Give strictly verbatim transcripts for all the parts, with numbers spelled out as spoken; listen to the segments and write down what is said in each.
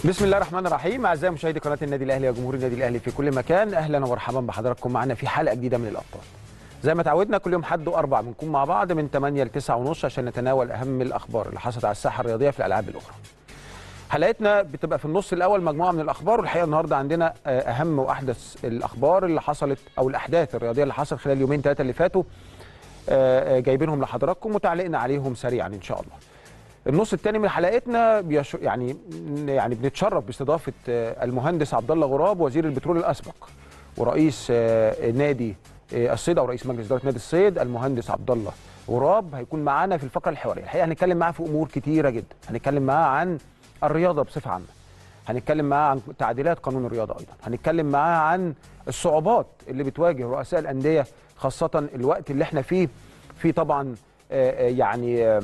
بسم الله الرحمن الرحيم. اعزائي مشاهدي قناه النادي الاهلي وجمهور النادي الاهلي في كل مكان، اهلا ومرحبا بحضراتكم معنا في حلقه جديده من الابطال. زي ما تعودنا كل يوم حد واربع بنكون مع بعض من ثمانية ل تسعة ونص عشان نتناول اهم الاخبار اللي حصلت على الساحه الرياضيه في الالعاب الاخرى. حلقتنا بتبقى في النص الاول مجموعه من الاخبار، والحقيقه النهارده عندنا اهم واحدث الاخبار اللي حصلت او الاحداث الرياضيه اللي حصلت خلال اليومين ثلاثه اللي فاتوا، جايبينهم لحضراتكم وتعليقنا عليهم سريعا ان شاء الله. النص الثاني من حلقتنا بيش... يعني يعني بنتشرف باستضافه المهندس عبد الله غراب وزير البترول الاسبق ورئيس نادي الصيد او رئيس مجلس اداره نادي الصيد المهندس عبد الله غراب. هيكون معانا في الفقره الحواريه. الحقيقه هنتكلم معاه في امور كتيره جدا، هنتكلم معاه عن الرياضه بصفه عامه، هنتكلم معاه عن تعديلات قانون الرياضه، ايضا هنتكلم معاه عن الصعوبات اللي بتواجه رؤساء الانديه خاصه الوقت اللي احنا فيه في طبعا يعني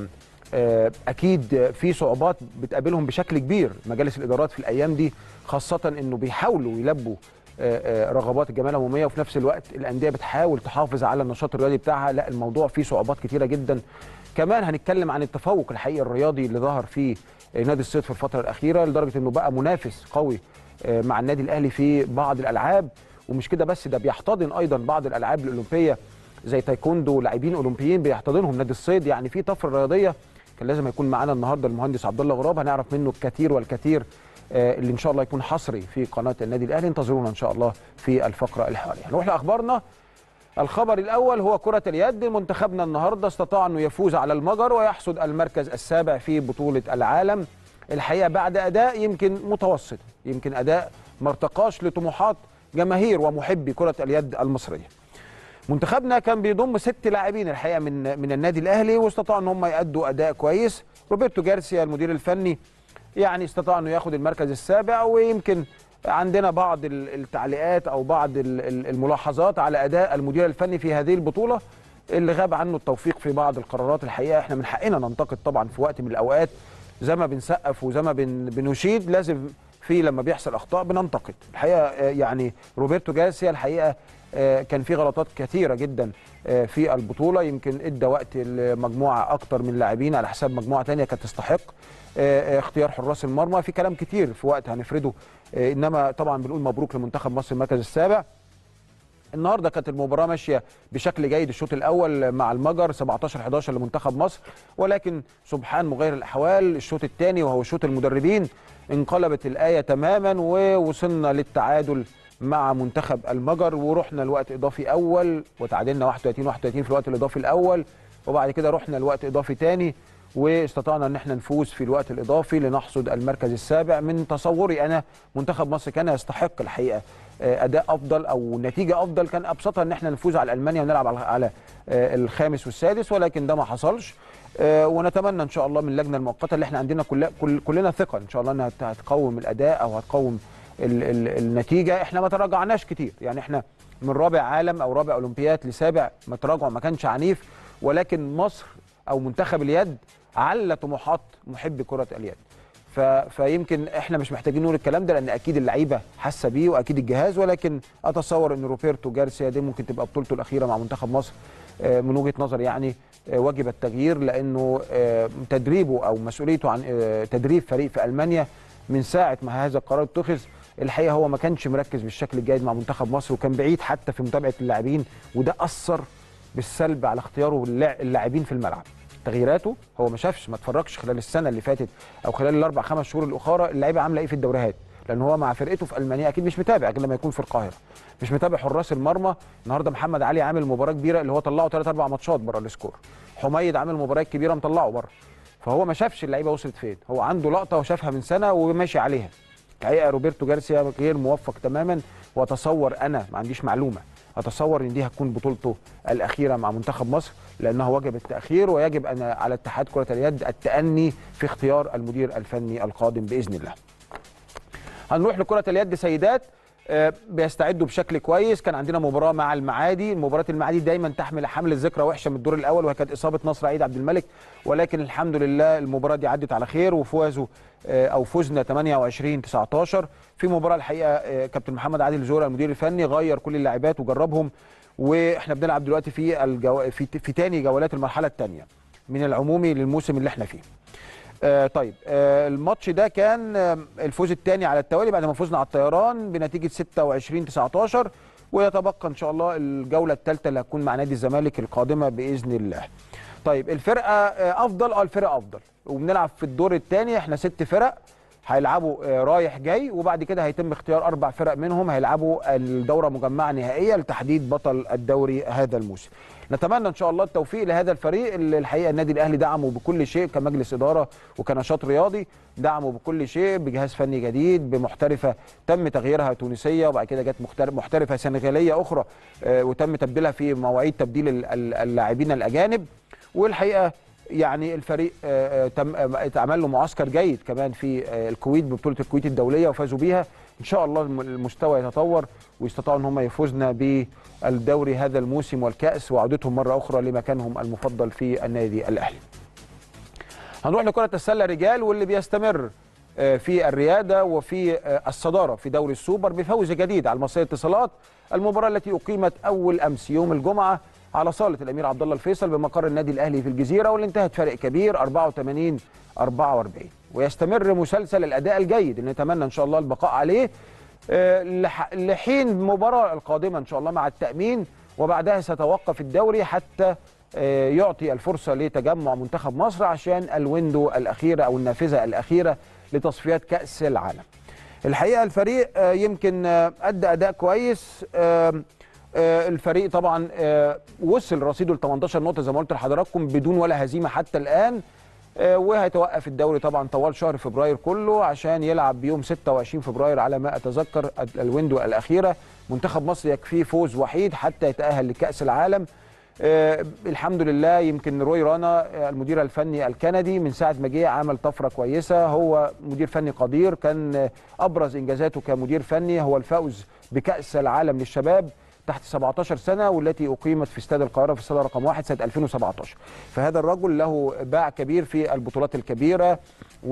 اكيد في صعوبات بتقابلهم بشكل كبير مجالس الادارات في الايام دي، خاصه انه بيحاولوا يلبوا رغبات الجمعيه العموميه وفي نفس الوقت الانديه بتحاول تحافظ على النشاط الرياضي بتاعها. لا، الموضوع فيه صعوبات كتيره جدا. كمان هنتكلم عن التفوق الحقيقي الرياضي اللي ظهر في نادي الصيد في الفتره الاخيره لدرجه انه بقى منافس قوي مع النادي الاهلي في بعض الالعاب، ومش كده بس، ده بيحتضن ايضا بعض الالعاب الاولمبيه زي تايكوندو، لاعبين اولمبيين بيحتضنهم نادي الصيد. يعني في طفره رياضيه. كان لازم يكون معانا النهارده المهندس عبد الله غراب، هنعرف منه الكثير والكثير اللي ان شاء الله يكون حصري في قناه النادي الاهلي. انتظرونا ان شاء الله في الفقره الحواريه. هنروح لاخبارنا. الخبر الاول هو كره اليد. منتخبنا النهارده استطاع انه يفوز على المجر ويحصد المركز السابع في بطوله العالم، الحقيقه بعد اداء يمكن متوسط، يمكن اداء ما ارتقاش لطموحات جماهير ومحبي كره اليد المصريه. منتخبنا كان بيضم ست لاعبين الحقيقه من من النادي الاهلي واستطاعوا ان هم يأدوا اداء كويس. روبرتو جارسيا المدير الفني يعني استطاع انه ياخد المركز السابع، ويمكن عندنا بعض التعليقات او بعض الملاحظات على اداء المدير الفني في هذه البطوله اللي غاب عنه التوفيق في بعض القرارات. الحقيقه احنا من حقنا ننتقد طبعا في وقت من الاوقات، زي ما بنسقف وزي ما بنشيد لازم في لما بيحصل اخطاء بننتقد. الحقيقه يعني روبرتو جارسيا الحقيقه كان في غلطات كثيره جدا في البطوله، يمكن ادى وقت المجموعه اكتر من لاعبين على حساب مجموعه ثانيه كانت تستحق. اختيار حراس المرمى في كلام كتير في وقت هنفرده، انما طبعا بنقول مبروك لمنتخب مصر المركز السابع. النهارده كانت المباراه ماشيه بشكل جيد، الشوط الاول مع المجر سبعتاشر حداشر لمنتخب مصر، ولكن سبحان مغير الاحوال الشوط الثاني وهو شوط المدربين انقلبت الايه تماما ووصلنا للتعادل مع منتخب المجر، ورحنا لوقت اضافي اول وتعادلنا واحد وثلاثين واحد وثلاثين في الوقت الاضافي الاول، وبعد كده رحنا لوقت اضافي ثاني واستطعنا ان احنا نفوز في الوقت الاضافي لنحصد المركز السابع. من تصوري انا منتخب مصر كان يستحق الحقيقه اداء افضل او نتيجه افضل، كان ابسطها ان احنا نفوز على المانيا ونلعب على الخامس والسادس، ولكن ده ما حصلش. ونتمنى ان شاء الله من اللجنه المؤقته اللي احنا عندنا كل كلنا ثقه ان شاء الله انها هتقوم الاداء او هتقوم ال ال النتيجه. احنا ما تراجعناش كتير، يعني احنا من رابع عالم او رابع اولمبياد لسابع، ما تراجع ما كانش عنيف، ولكن مصر او منتخب اليد على طموحات محبي كره اليد. فيمكن احنا مش محتاجين نقول الكلام ده لان اكيد اللعيبه حاسه بيه واكيد الجهاز، ولكن اتصور ان روبرتو جارسيا دي ممكن تبقى بطولته الاخيره مع منتخب مصر من وجهه نظري، يعني واجب التغيير، لانه تدريبه او مسؤوليته عن تدريب فريق في المانيا من ساعه ما هذا القرار اتخذ الحقيقه هو ما كانش مركز بالشكل الجيد مع منتخب مصر، وكان بعيد حتى في متابعه اللاعبين، وده اثر بالسلب على اختياره اللاعبين في الملعب. تغييراته هو ما شافش ما اتفرجش خلال السنه اللي فاتت او خلال الاربع خمس شهور الاخرى اللعيبه عامله ايه في الدوريات، لان هو مع فرقته في المانيا اكيد مش متابع غير لما يكون في القاهره، مش متابع حراس المرمى. النهارده محمد علي عامل مباراه كبيره اللي هو طلعه ثلاث اربع ماتشات بره السكور، حميد عامل مباراه كبيره مطلعه بره، فهو ما شافش اللعيبه وصلت فين، هو عنده لقطه وشافها من سنه وماشي عليها. الحقيقه روبرتو جارسيا غير موفق تماما، واتصور انا ما عنديش معلومه، اتصور ان دي هتكون بطولته الاخيره مع منتخب مصر، لانه وجب التاخير ويجب ان على اتحاد كره اليد التأني في اختيار المدير الفني القادم باذن الله. هنروح لكره اليد سيدات، بيستعدوا بشكل كويس. كان عندنا مباراه مع المعادي، مباراه المعادي دايما تحمل حمل ذكرى وحشه من الدور الاول وهي كانت اصابه نصر عيد عبد الملك، ولكن الحمد لله المباراه دي عدت على خير وفازوا او فزنا ثمانية وعشرين تسعتاشر في مباراه. الحقيقه كابتن محمد عادل زورا المدير الفني غير كل اللاعبات وجربهم، واحنا بنلعب دلوقتي في الجو... في في ثاني جولات المرحله الثانيه من العمومي للموسم اللي احنا فيه. آه طيب آه الماتش ده كان آه الفوز الثاني على التوالي بعد ما فزنا على الطيران بنتيجه ستة وعشرين تسعتاشر، ويتبقى ان شاء الله الجوله الثالثه اللي هتكون مع نادي الزمالك القادمه باذن الله. طيب الفرقه آه افضل، اه الفرقه افضل، وبنلعب في الدور الثاني، احنا ست فرق هيلعبوا آه رايح جاي، وبعد كده هيتم اختيار اربع فرق منهم هيلعبوا الدوره مجمعه نهائيه لتحديد بطل الدوري هذا الموسم. نتمنى ان شاء الله التوفيق لهذا الفريق اللي الحقيقه النادي الاهلي دعمه بكل شيء كمجلس اداره وكنشاط رياضي، دعمه بكل شيء بجهاز فني جديد بمحترفه تم تغييرها تونسيه وبعد كده جت محترفه سنغاليه اخرى وتم تبديلها في مواعيد تبديل اللاعبين الاجانب. والحقيقه يعني الفريق تم اتعمل له معسكر جيد كمان في الكويت ببطوله الكويت الدوليه وفازوا بيها. ان شاء الله المستوى يتطور ويستطيعوا ان هم يفوزنا بالدوري هذا الموسم والكاس وعودتهم مره اخرى لمكانهم المفضل في النادي الاهلي. هنروح لكره السله رجال واللي بيستمر في الرياده وفي الصداره في دوري السوبر بفوز جديد على المصريه الاتصالات. المباراه التي اقيمت اول امس يوم الجمعه على صاله الامير عبد الله الفيصل بمقر النادي الاهلي في الجزيره، واللي انتهت فرق كبير أربعة وثمانين أربعة وأربعين. ويستمر مسلسل الاداء الجيد اللي نتمنى ان شاء الله البقاء عليه لحين المباراه القادمه ان شاء الله مع التامين، وبعدها سيتوقف الدوري حتى يعطي الفرصه لتجمع منتخب مصر عشان الويندو الاخيره او النافذه الاخيره لتصفيات كاس العالم. الحقيقه الفريق يمكن ادى اداء كويس. الفريق طبعا وصل رصيده ل تمنتاشر نقطه زي ما قلت لحضراتكم بدون ولا هزيمه حتى الان، وهيتوقف الدوري طبعا طوال شهر فبراير كله عشان يلعب بيوم ستة وعشرين فبراير على ما اتذكر الويندو الاخيره. منتخب مصر يكفيه فوز وحيد حتى يتاهل لكاس العالم. آه الحمد لله. يمكن روي رانا المدير الفني الكندي من ساعه ما جه عمل طفره كويسه، هو مدير فني قدير، كان ابرز انجازاته كمدير فني هو الفوز بكاس العالم للشباب تحت سبعتاشر سنه والتي اقيمت في استاد القاهره في الصاله رقم واحد سنه ألفين وسبعتاشر. فهذا الرجل له باع كبير في البطولات الكبيره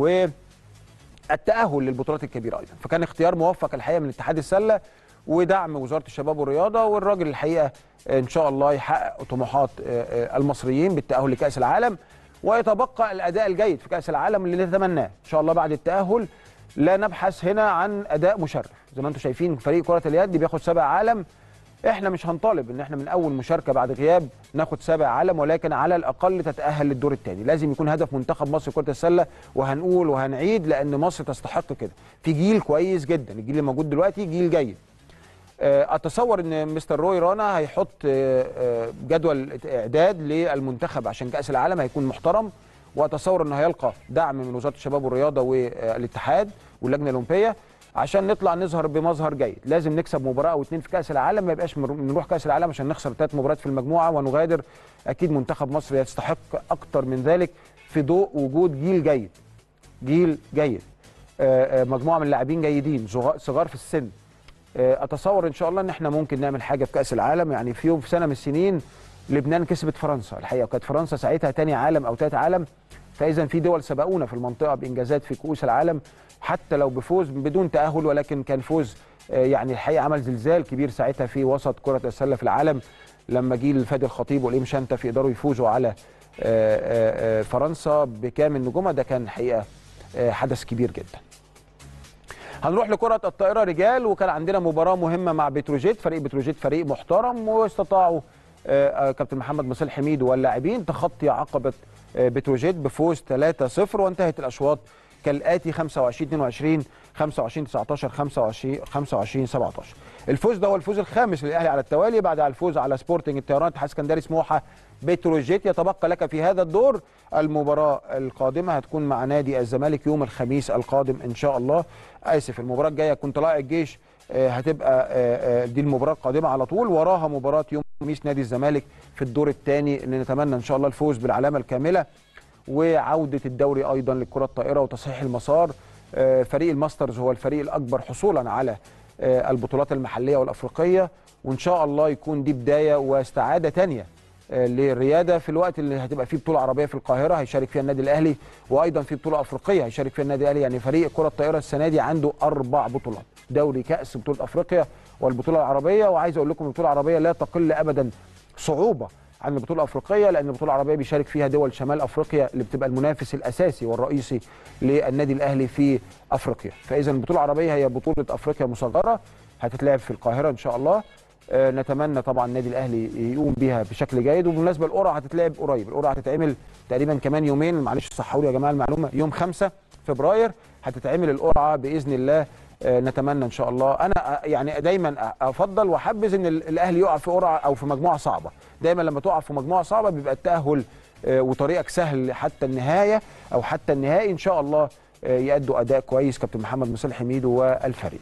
والتاهل للبطولات الكبيره ايضا، فكان اختيار موفق الحقيقه من اتحاد السله ودعم وزاره الشباب والرياضه، والراجل الحقيقه ان شاء الله يحقق طموحات المصريين بالتاهل لكاس العالم ويتبقى الاداء الجيد في كاس العالم اللي نتمناه ان شاء الله بعد التاهل. لا نبحث هنا عن اداء مشرف زي ما انتم شايفين، فريق كره اليد بياخد سابع عالم، احنا مش هنطالب ان احنا من اول مشاركه بعد غياب ناخد سابع عالم، ولكن على الاقل تتاهل للدور الثاني. لازم يكون هدف منتخب مصر كره السله، وهنقول وهنعيد لان مصر تستحق كده. في جيل كويس جدا، الجيل اللي موجود دلوقتي جيل جيد. اتصور ان مستر روي رانا هيحط جدول اعداد للمنتخب عشان كاس العالم هيكون محترم، واتصور انه هيلقى دعم من وزاره الشباب والرياضه والاتحاد واللجنه الاولمبيه عشان نطلع نظهر بمظهر جيد. لازم نكسب مباراه او اتنين في كاس العالم، ما يبقاش نروح كاس العالم عشان نخسر ثلاث مباريات في المجموعه ونغادر. اكيد منتخب مصر يستحق اكتر من ذلك في ضوء وجود جيل جيد، جيل جيد، مجموعه من اللاعبين جيدين صغار في السن. اتصور ان شاء الله ان احنا ممكن نعمل حاجه في كاس العالم. يعني في يوم في سنه من السنين لبنان كسبت فرنسا الحقيقه، وكانت فرنسا ساعتها ثاني عالم او ثالث عالم، فاذا في دول سبقونا في المنطقه بانجازات في كؤوس العالم حتى لو بفوز بدون تاهل، ولكن كان فوز يعني الحقيقه عمل زلزال كبير ساعتها في وسط كره السله في العالم لما جيل فادي الخطيب والإيم شانتا يقدروا يفوزوا على فرنسا بكامل نجومها. ده كان الحقيقه حدث كبير جدا. هنروح لكره الطائره رجال، وكان عندنا مباراه مهمه مع بتروجيت. فريق بتروجيت فريق محترم، واستطاعوا كابتن محمد مصالح حميد واللاعبين تخطي عقبه بتروجيت بفوز ثلاثة صفر، وانتهت الاشواط كالاتي خمسة وعشرين اتنين وعشرين خمسة وعشرين تسعتاشر خمسة وعشرين سبعتاشر. الفوز ده هو الفوز الخامس للاهلي على التوالي بعد الفوز على سبورتنج الطيران اتحاد اسكندري سموحه بتروجيت. يتبقى لك في هذا الدور المباراه القادمه هتكون مع نادي الزمالك يوم الخميس القادم ان شاء الله. اسف المباراه الجايه كنت طلائع الجيش هتبقى دي المباراه القادمه على طول، وراها مباراه يوم الخميس نادي الزمالك في الدور الثاني اللي نتمنى ان شاء الله الفوز بالعلامه الكامله وعوده الدوري ايضا للكره الطائره وتصحيح المسار. فريق الماسترز هو الفريق الاكبر حصولا على البطولات المحليه والافريقيه، وان شاء الله يكون دي بدايه واستعاده ثانيه للرياده في الوقت اللي هتبقى فيه بطوله عربيه في القاهره هيشارك فيها النادي الاهلي، وايضا في بطوله افريقيه هيشارك فيها النادي الاهلي. يعني فريق كره الطائره السنه دي عنده اربع بطولات، دوري، كاس، بطوله افريقيا والبطوله العربيه. وعايز اقول لكم البطوله العربيه لا تقل ابدا صعوبه عن البطوله الافريقيه، لان البطوله العربيه بيشارك فيها دول شمال افريقيا اللي بتبقى المنافس الاساسي والرئيسي للنادي الاهلي في افريقيا. فاذا البطوله العربيه هي بطوله افريقيا مصغره هتتلعب في القاهره ان شاء الله. آه نتمنى طبعا النادي الاهلي يقوم بيها بشكل جيد. وبالنسبه القرعه هتتلعب قريب، القرعه هتتعمل تقريبا كمان يومين، معلش صححوا لي يا جماعه المعلومه، يوم خمسة فبراير هتتعمل القرعه باذن الله. آه نتمنى ان شاء الله. انا يعني دايما افضل واحبذ ان الاهلي يقع في قرعه او في مجموعه صعبه. دايما لما تقع في مجموعه صعبه بيبقى التاهل آه وطريقك سهل حتى النهايه او حتى النهائي ان شاء الله. آه يأدوا اداء كويس كابتن محمد مصلح ميدو والفريق.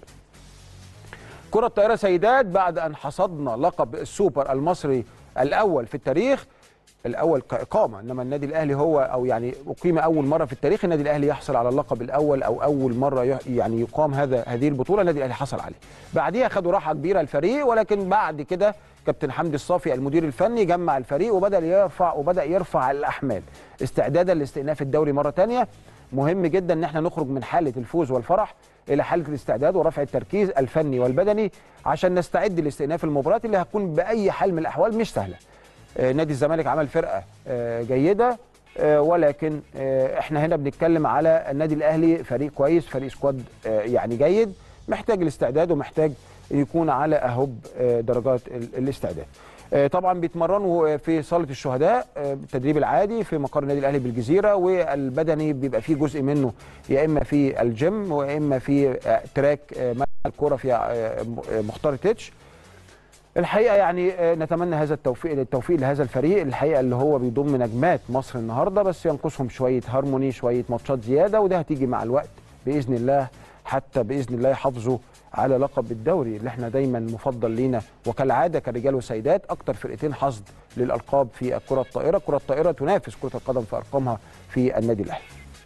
كرة الطائرة سيدات، بعد أن حصدنا لقب السوبر المصري الأول في التاريخ، الأول كإقامة، إنما النادي الأهلي هو أو يعني أقيم أول مرة في التاريخ النادي الأهلي يحصل على اللقب الأول أو أول مرة يعني يقام هذا هذه البطولة النادي الأهلي حصل عليه. بعديها خدوا راحة كبيرة الفريق، ولكن بعد كده كابتن حمدي الصافي المدير الفني جمع الفريق وبدأ يرفع وبدأ يرفع الأحمال استعدادا لاستئناف الدوري مرة ثانية. مهم جدا ان احنا نخرج من حاله الفوز والفرح الى حاله الاستعداد ورفع التركيز الفني والبدني عشان نستعد لاستئناف المباريات اللي هتكون باي حال من الاحوال مش سهله. آه نادي الزمالك عمل فرقه آه جيده، آه ولكن آه احنا هنا بنتكلم على النادي الاهلي فريق كويس، فريق سكواد آه يعني جيد، محتاج الاستعداد ومحتاج يكون على اهب آه درجات الاستعداد. طبعا بيتمرنوا في صاله الشهداء التدريب العادي في مقر النادي الاهلي بالجزيره، والبدني بيبقى فيه جزء منه يا اما في الجيم واما اما في تراك ملعب الكوره في مختار تيتش. الحقيقه يعني نتمنى هذا التوفيق التوفيق لهذا الفريق الحقيقه اللي هو بيضم نجمات مصر النهارده، بس ينقصهم شويه هارموني، شويه ماتشات زياده، وده هتيجي مع الوقت باذن الله، حتى باذن الله يحافظوا على لقب الدوري اللي احنا دايما مفضل لينا، وكالعاده كرجال وسيدات اكتر فرقتين حصد للالقاب في الكره الطائره. الكره الطائره تنافس كره القدم في ارقامها في النادي الاهلي.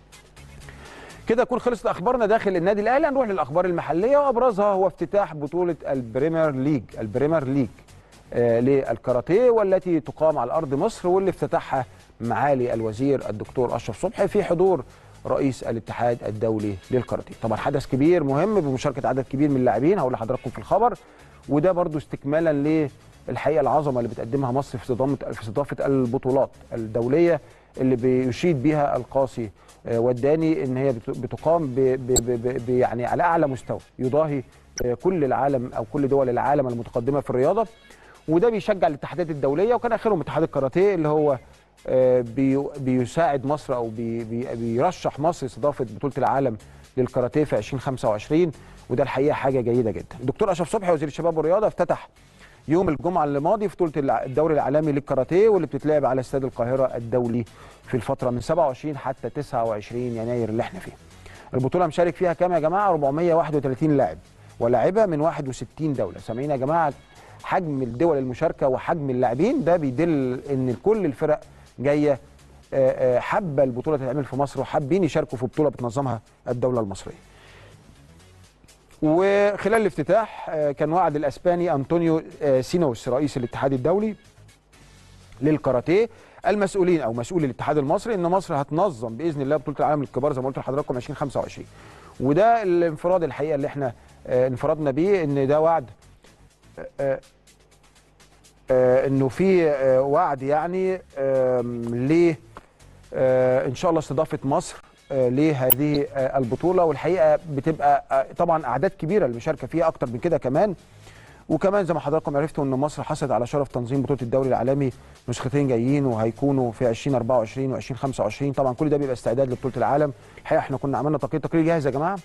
كده تكون خلصت اخبارنا داخل النادي الاهلي. هنروح للاخبار المحليه وابرزها هو افتتاح بطوله البريمير ليج البريمير ليج آه للكاراتيه، والتي تقام على ارض مصر، واللي افتتحها معالي الوزير الدكتور اشرف صبحي في حضور رئيس الاتحاد الدولي للكاراتيه. طبعا حدث كبير مهم بمشاركه عدد كبير من اللاعبين، هقول لحضراتكم في الخبر، وده برضو استكمالا للحقيقه العظمه اللي بتقدمها مصر في استضافه في استضافه البطولات الدوليه اللي بيشيد بها القاسي والداني ان هي بتقام ب ب ب ب يعني على اعلى مستوى يضاهي كل العالم او كل دول العالم المتقدمه في الرياضه، وده بيشجع الاتحادات الدوليه، وكان اخرهم اتحاد الكاراتيه اللي هو بي بيساعد مصر او بي بي بيرشح مصر استضافه بطوله العالم للكاراتيه في ألفين وخمسة وعشرين، وده الحقيقه حاجه جيده جدا. الدكتور اشرف صبحي وزير الشباب والرياضه افتتح يوم الجمعه اللي ماضي بطوله الدوري العالمي للكاراتيه، واللي بتتلعب على استاد القاهره الدولي في الفتره من سبعة وعشرين حتى تسعة وعشرين يناير اللي احنا فيه. البطوله مشارك فيها كام يا جماعه؟ أربعمائة وواحد وثلاثين لاعب ولاعبه من واحد وستين دوله. سامعين يا جماعه حجم الدول المشاركه وحجم اللاعبين؟ ده بيدل ان كل الفرق جايه حابه البطوله تتعمل في مصر وحابين يشاركوا في بطوله بتنظمها الدوله المصريه. وخلال الافتتاح كان وعد الاسباني انطونيو سينوس رئيس الاتحاد الدولي للكاراتيه المسؤولين او مسؤول الاتحاد المصري ان مصر هتنظم باذن الله بطوله العالم للكبار زي ما قلت لحضراتكم ألفين وخمسة وعشرين، وده الانفراد الحقيقه اللي احنا انفردنا بيه، ان ده وعد انه في وعد يعني ل ان شاء الله استضافه مصر لهذه البطوله، والحقيقه بتبقى طبعا اعداد كبيره المشاركه فيها اكتر من كده كمان. وكمان زي ما حضراتكم عرفتوا ان مصر حصلت على شرف تنظيم بطوله الدوري العالمي نسختين جايين وهيكونوا في ألفين وأربعة وعشرين وألفين وخمسة وعشرين. طبعا كل ده بيبقى استعداد لبطوله العالم. الحقيقه احنا كنا عملنا تقرير تقرير جاهز يا جماعه.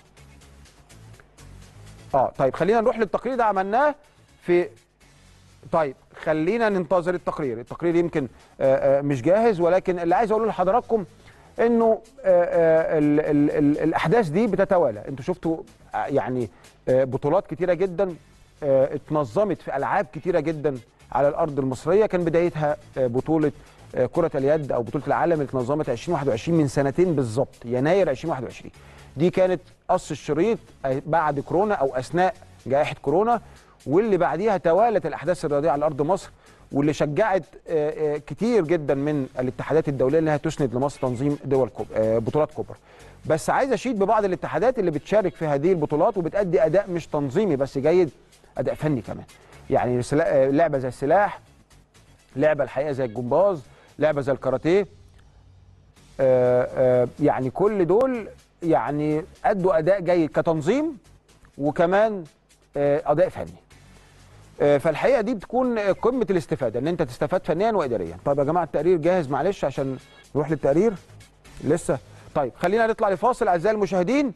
اه طيب خلينا نروح للتقرير ده عملناه في طيب خلينا ننتظر التقرير. التقرير يمكن آآ آآ مش جاهز، ولكن اللي عايز اقوله لحضراتكم انه ال ال ال الاحداث دي بتتوالى. انتوا شفتوا يعني بطولات كتيره جدا اتنظمت في العاب كتيره جدا على الارض المصريه. كان بدايتها بطوله كره اليد او بطوله العالم اللي اتنظمت ألفين وواحد وعشرين من سنتين بالظبط، يناير ألفين وواحد وعشرين. دي كانت قص الشريط بعد كورونا او اثناء جائحه كورونا، واللي بعديها توالت الاحداث الرياضيه على ارض مصر، واللي شجعت كتير جدا من الاتحادات الدوليه انها تسند لمصر تنظيم دول كبرى بطولات كبرى. بس عايز اشيد ببعض الاتحادات اللي بتشارك في هذه البطولات وبتأدي اداء مش تنظيمي بس جيد، اداء فني كمان. يعني لعبه زي السلاح لعبه الحقيقه زي الجمباز، لعبه زي الكاراتيه، آه آه يعني كل دول يعني ادوا اداء جيد كتنظيم وكمان آه اداء فني. آه فالحقيقه دي بتكون قمه الاستفاده، ان انت تستفاد فنيا واداريا. طيب يا جماعه التقرير جاهز؟ معلش عشان نروح للتقرير لسه. طيب خلينا نطلع لفاصل اعزائي المشاهدين،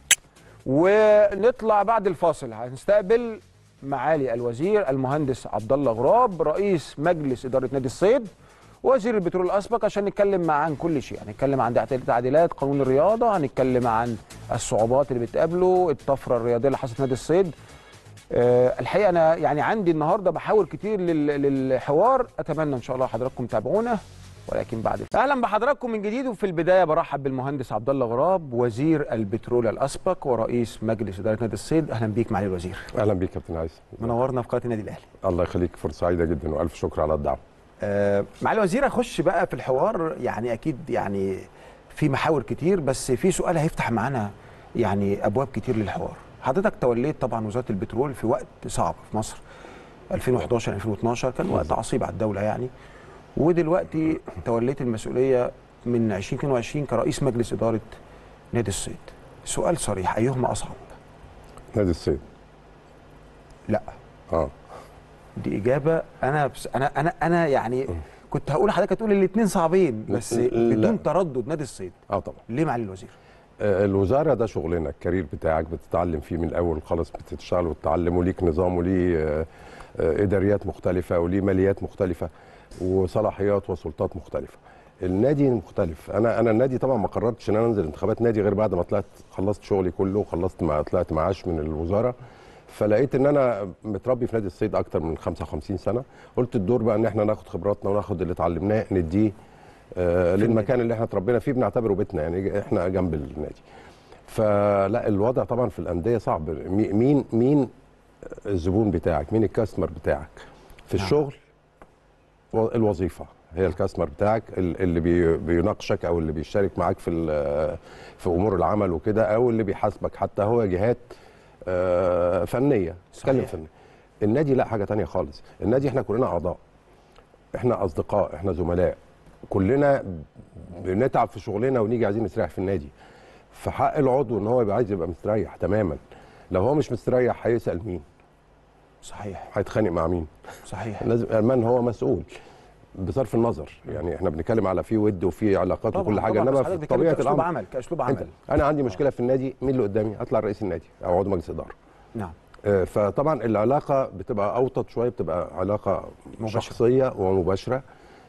ونطلع بعد الفاصل هنستقبل معالي الوزير المهندس عبد الله غراب رئيس مجلس اداره نادي الصيد وزير البترول الاسبق، عشان نتكلم معاه عن كل شيء. هنتكلم عن تعديلات قانون الرياضه، هنتكلم عن الصعوبات اللي بتقابله، الطفره الرياضيه اللي حصلت في نادي الصيد. أه الحقيقه انا يعني عندي النهارده بحاول كتير للحوار، اتمنى ان شاء الله حضراتكم تتابعونا، ولكن بعد اهلا بحضراتكم من جديد. وفي البدايه برحب بالمهندس عبد الله غراب وزير البترول الاسبق ورئيس مجلس اداره نادي الصيد. اهلا بيك معالي الوزير. اهلا بيك كابتن عايز، منورنا في قناه النادي الاهلي. الله يخليك، فرصه سعيده جدا والف شكر على الدعوه. آه معالي الوزير اخش بقى في الحوار، يعني اكيد يعني في محاور كتير، بس في سؤال هيفتح معانا يعني ابواب كتير للحوار. حضرتك توليت طبعا وزاره البترول في وقت صعب في مصر، ألفين وحداشر ألفين واثناشر كان وقت عصيب على الدوله يعني، ودلوقتي توليت المسؤوليه من ألفين واثنين وعشرين كرئيس مجلس اداره نادي الصيد. سؤال صريح، ايهما اصعب؟ نادي الصيد. لا اه دي اجابه انا بس انا انا انا يعني كنت هقول لحضرتك هتقول الاثنين صعبين، بس بدون لا. تردد نادي الصيد. اه طبعا. ليه معالي الوزير؟ آه الوزاره ده شغلنا، الكارير بتاعك بتتعلم فيه من الاول خالص، بتشتغل وتتعلم، وليك نظام وليه آه آه اداريات مختلفه وليه ماليات مختلفه وصلاحيات وسلطات مختلفه. النادي مختلف. انا انا النادي طبعا ما قررتش ان انا انزل انتخابات نادي غير بعد ما طلعت خلصت شغلي كله وخلصت ما طلعت معاش من الوزاره، فلقيت ان انا متربي في نادي الصيد اكتر من خمسة وخمسين سنه. قلت الدور بقى ان احنا ناخد خبراتنا وناخد اللي اتعلمناه نديه آه للمكان اللي احنا اتربينا فيه، بنعتبره بيتنا يعني، احنا جنب النادي. فلا الوضع طبعا في الانديه صعب. مين مين الزبون بتاعك، مين الكاستمر بتاعك في الشغل؟ الوظيفه هي الكاستمر بتاعك اللي بي بيناقشك او اللي بيشارك معاك في في امور العمل وكده، او اللي بيحاسبك، حتى هو جهات آه فنيه تتكلم فنيه. النادي لا، حاجه تانية خالص. النادي احنا كلنا اعضاء، احنا اصدقاء، احنا زملاء، كلنا بنتعب في شغلنا ونيجي عايزين نستريح في النادي. فحق العضو ان هو يبقى عايز يبقى مستريح تماما. لو هو مش مستريح هيسال مين؟ صحيح. هيتخانق مع مين؟ صحيح. لازم من هو مسؤول بصرف النظر، يعني احنا بنتكلم على في ود وفي علاقات وكل حاجه، انما في طبيعه الامر كاسلوب عمل كاسلوب عمل انا عندي مشكله في النادي، مين اللي قدامي؟ اطلع رئيس النادي او عضو مجلس اداره. نعم. آه فطبعا العلاقه بتبقى اوطد شويه، بتبقى علاقه مباشرة. شخصيه ومباشره.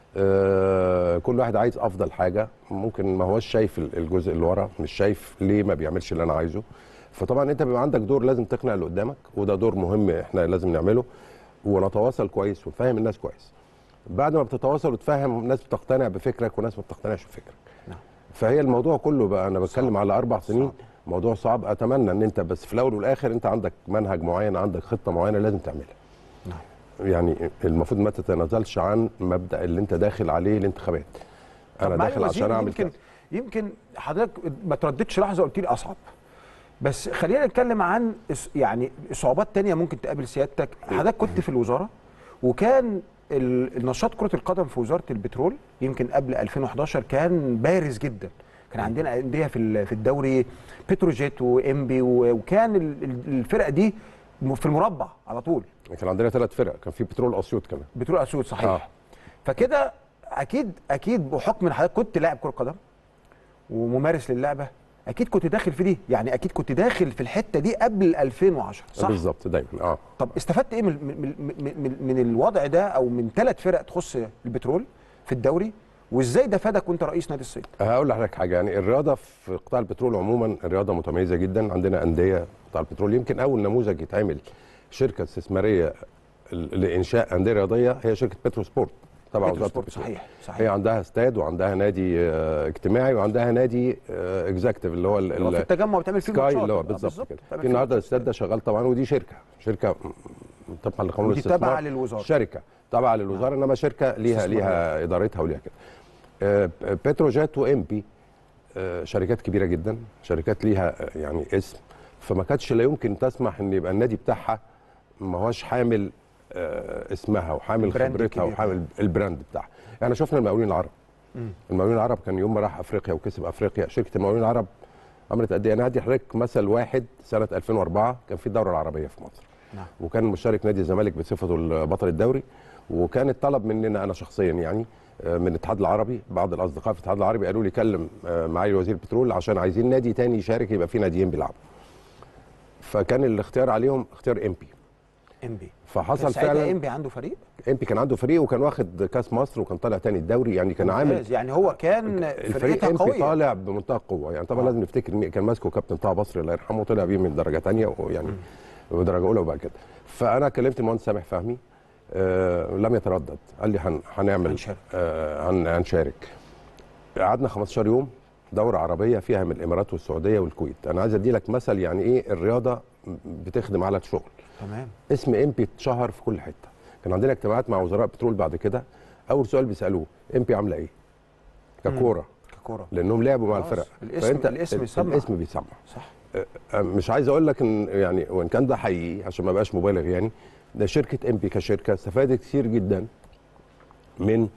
آه كل واحد عايز افضل حاجه، ممكن ما هوش شايف الجزء اللي ورا، مش شايف ليه ما بيعملش اللي انا عايزه. فطبعا انت بيبقى عندك دور لازم تقنع اللي قدامك، وده دور مهم احنا لازم نعمله، ونتواصل كويس ونفهم الناس كويس. بعد ما بتتواصل وتفهم، ناس بتقتنع بفكرك وناس ما بتقتنعش بفكرك. نعم. فهي الموضوع كله بقى، انا بتكلم صعب. على اربع سنين صعب. موضوع صعب. اتمنى ان انت بس في الاول والاخر انت عندك منهج معين، عندك خطه معينه لازم تعملها. نعم. يعني المفروض ما تتنازلش عن مبدا اللي انت داخل عليه الانتخابات. انا داخل عشان اعمل يمكن كده. يمكن حضرتك ما ترددش لحظه قلت لي اصعب، بس خلينا نتكلم عن يعني صعوبات تانية ممكن تقابل سيادتك. حضرتك كنت في الوزاره، وكان النشاط كرة القدم في وزارة البترول يمكن قبل ألفين وحداشر كان بارز جدا. كان عندنا أندية في في الدوري بتروجيت وإنبي، وكان الفرق دي في المربع على طول. كان عندنا ثلاث فرق، كان في بترول أسيوط كمان. بترول أسيوط صحيح. آه. فكده أكيد أكيد بحكم إن حضرتك كنت لاعب كرة قدم وممارس للعبة، اكيد كنت داخل في دي، يعني اكيد كنت داخل في الحته دي قبل ألفين وعشرة صح؟ بالظبط دايما. اه طب استفدت ايه من من من, من الوضع ده، او من ثلاث فرق تخص البترول في الدوري، وازاي ده فادك وانت رئيس نادي الصيد؟ هقول لحضرتك حاجه، يعني الرياضه في قطاع البترول عموما الرياضه متميزه جدا. عندنا انديه قطاع البترول، يمكن اول نموذج يتعمل شركه استثماريه لانشاء انديه رياضيه هي شركه بترو سبورت تبع وزاره البترول. صحيح صحيح. هي عندها استاد وعندها نادي اه اجتماعي وعندها نادي اه اكزاكتيف اللي هو اللي في التجمع بتعمل فيه ماتشات اللي هو بالظبط كده. في النهارده الاستاد ده شغال طبعا، ودي شركه شركه طبعا لقانون الاستثمار، تابعه للوزاره، شركه تابعه للوزاره، انما شركه ليها ليها ادارتها وليها كده. اه بتروجيت وامبي اه شركات كبيره جدا، شركات ليها يعني اسم، فما كانتش لا يمكن تسمح ان يبقى النادي بتاعها ما هوش حامل آه اسمها وحامل خبرتها كبير. وحامل البراند بتاعها. احنا شفنا المقاولين العرب. مم. المقاولين العرب كان يوم ما راح افريقيا وكسب افريقيا، شركه المقاولين العرب عملت قد ايه؟ انا هدي حضرتك مثل واحد. سنه ألفين وأربعة كان في الدوره العربيه في مصر. نعم. وكان مشارك نادي الزمالك بصفته بطل الدوري، وكان الطلب مننا انا شخصيا يعني من الاتحاد العربي، بعض الاصدقاء في الاتحاد العربي قالوا لي كلم معالي وزير البترول عشان عايزين نادي تاني يشارك، يبقى في ناديين بيلعبوا. فكان الاختيار عليهم اختيار امبي. امبي فحصل فعلا. امبي عنده فريق؟ امبي كان عنده فريق وكان واخد كاس مصر وكان طالع تاني الدوري، يعني كان عامل يعني هو كان الفريق امبي طالع بمنتهى القوه. يعني طبعا آه. لازم نفتكر مين كان ماسكه، كابتن طه بصري الله يرحمه، طلع بيه من درجه ثانيه ويعني ودرجه اولى وبعد كده. فانا كلمت المهندس سامح فهمي، آه لم يتردد، قال لي هن هنعمل هنشارك. آه هن هنشارك. قعدنا خمستاشر يوم دوره عربيه فيها من الامارات والسعوديه والكويت. انا عايز ادي لك مثل يعني ايه الرياضه بتخدم على الشغل. تمام. اسم امبي اتشهر في كل حته. كان عندنا اجتماعات مع وزراء بترول بعد كده، اول سؤال بيسالوه امبي عامله ايه؟ ككوره. ككوره. لانهم لعبوا مع الفرق. الاسم الاسم بيسمع. الاسم بيسمع. صح. مش عايز اقول لك ان يعني وان كان ده حقيقي عشان ما بقاش مبالغ، يعني ده شركه امبي كشركه استفادت كتير جدا من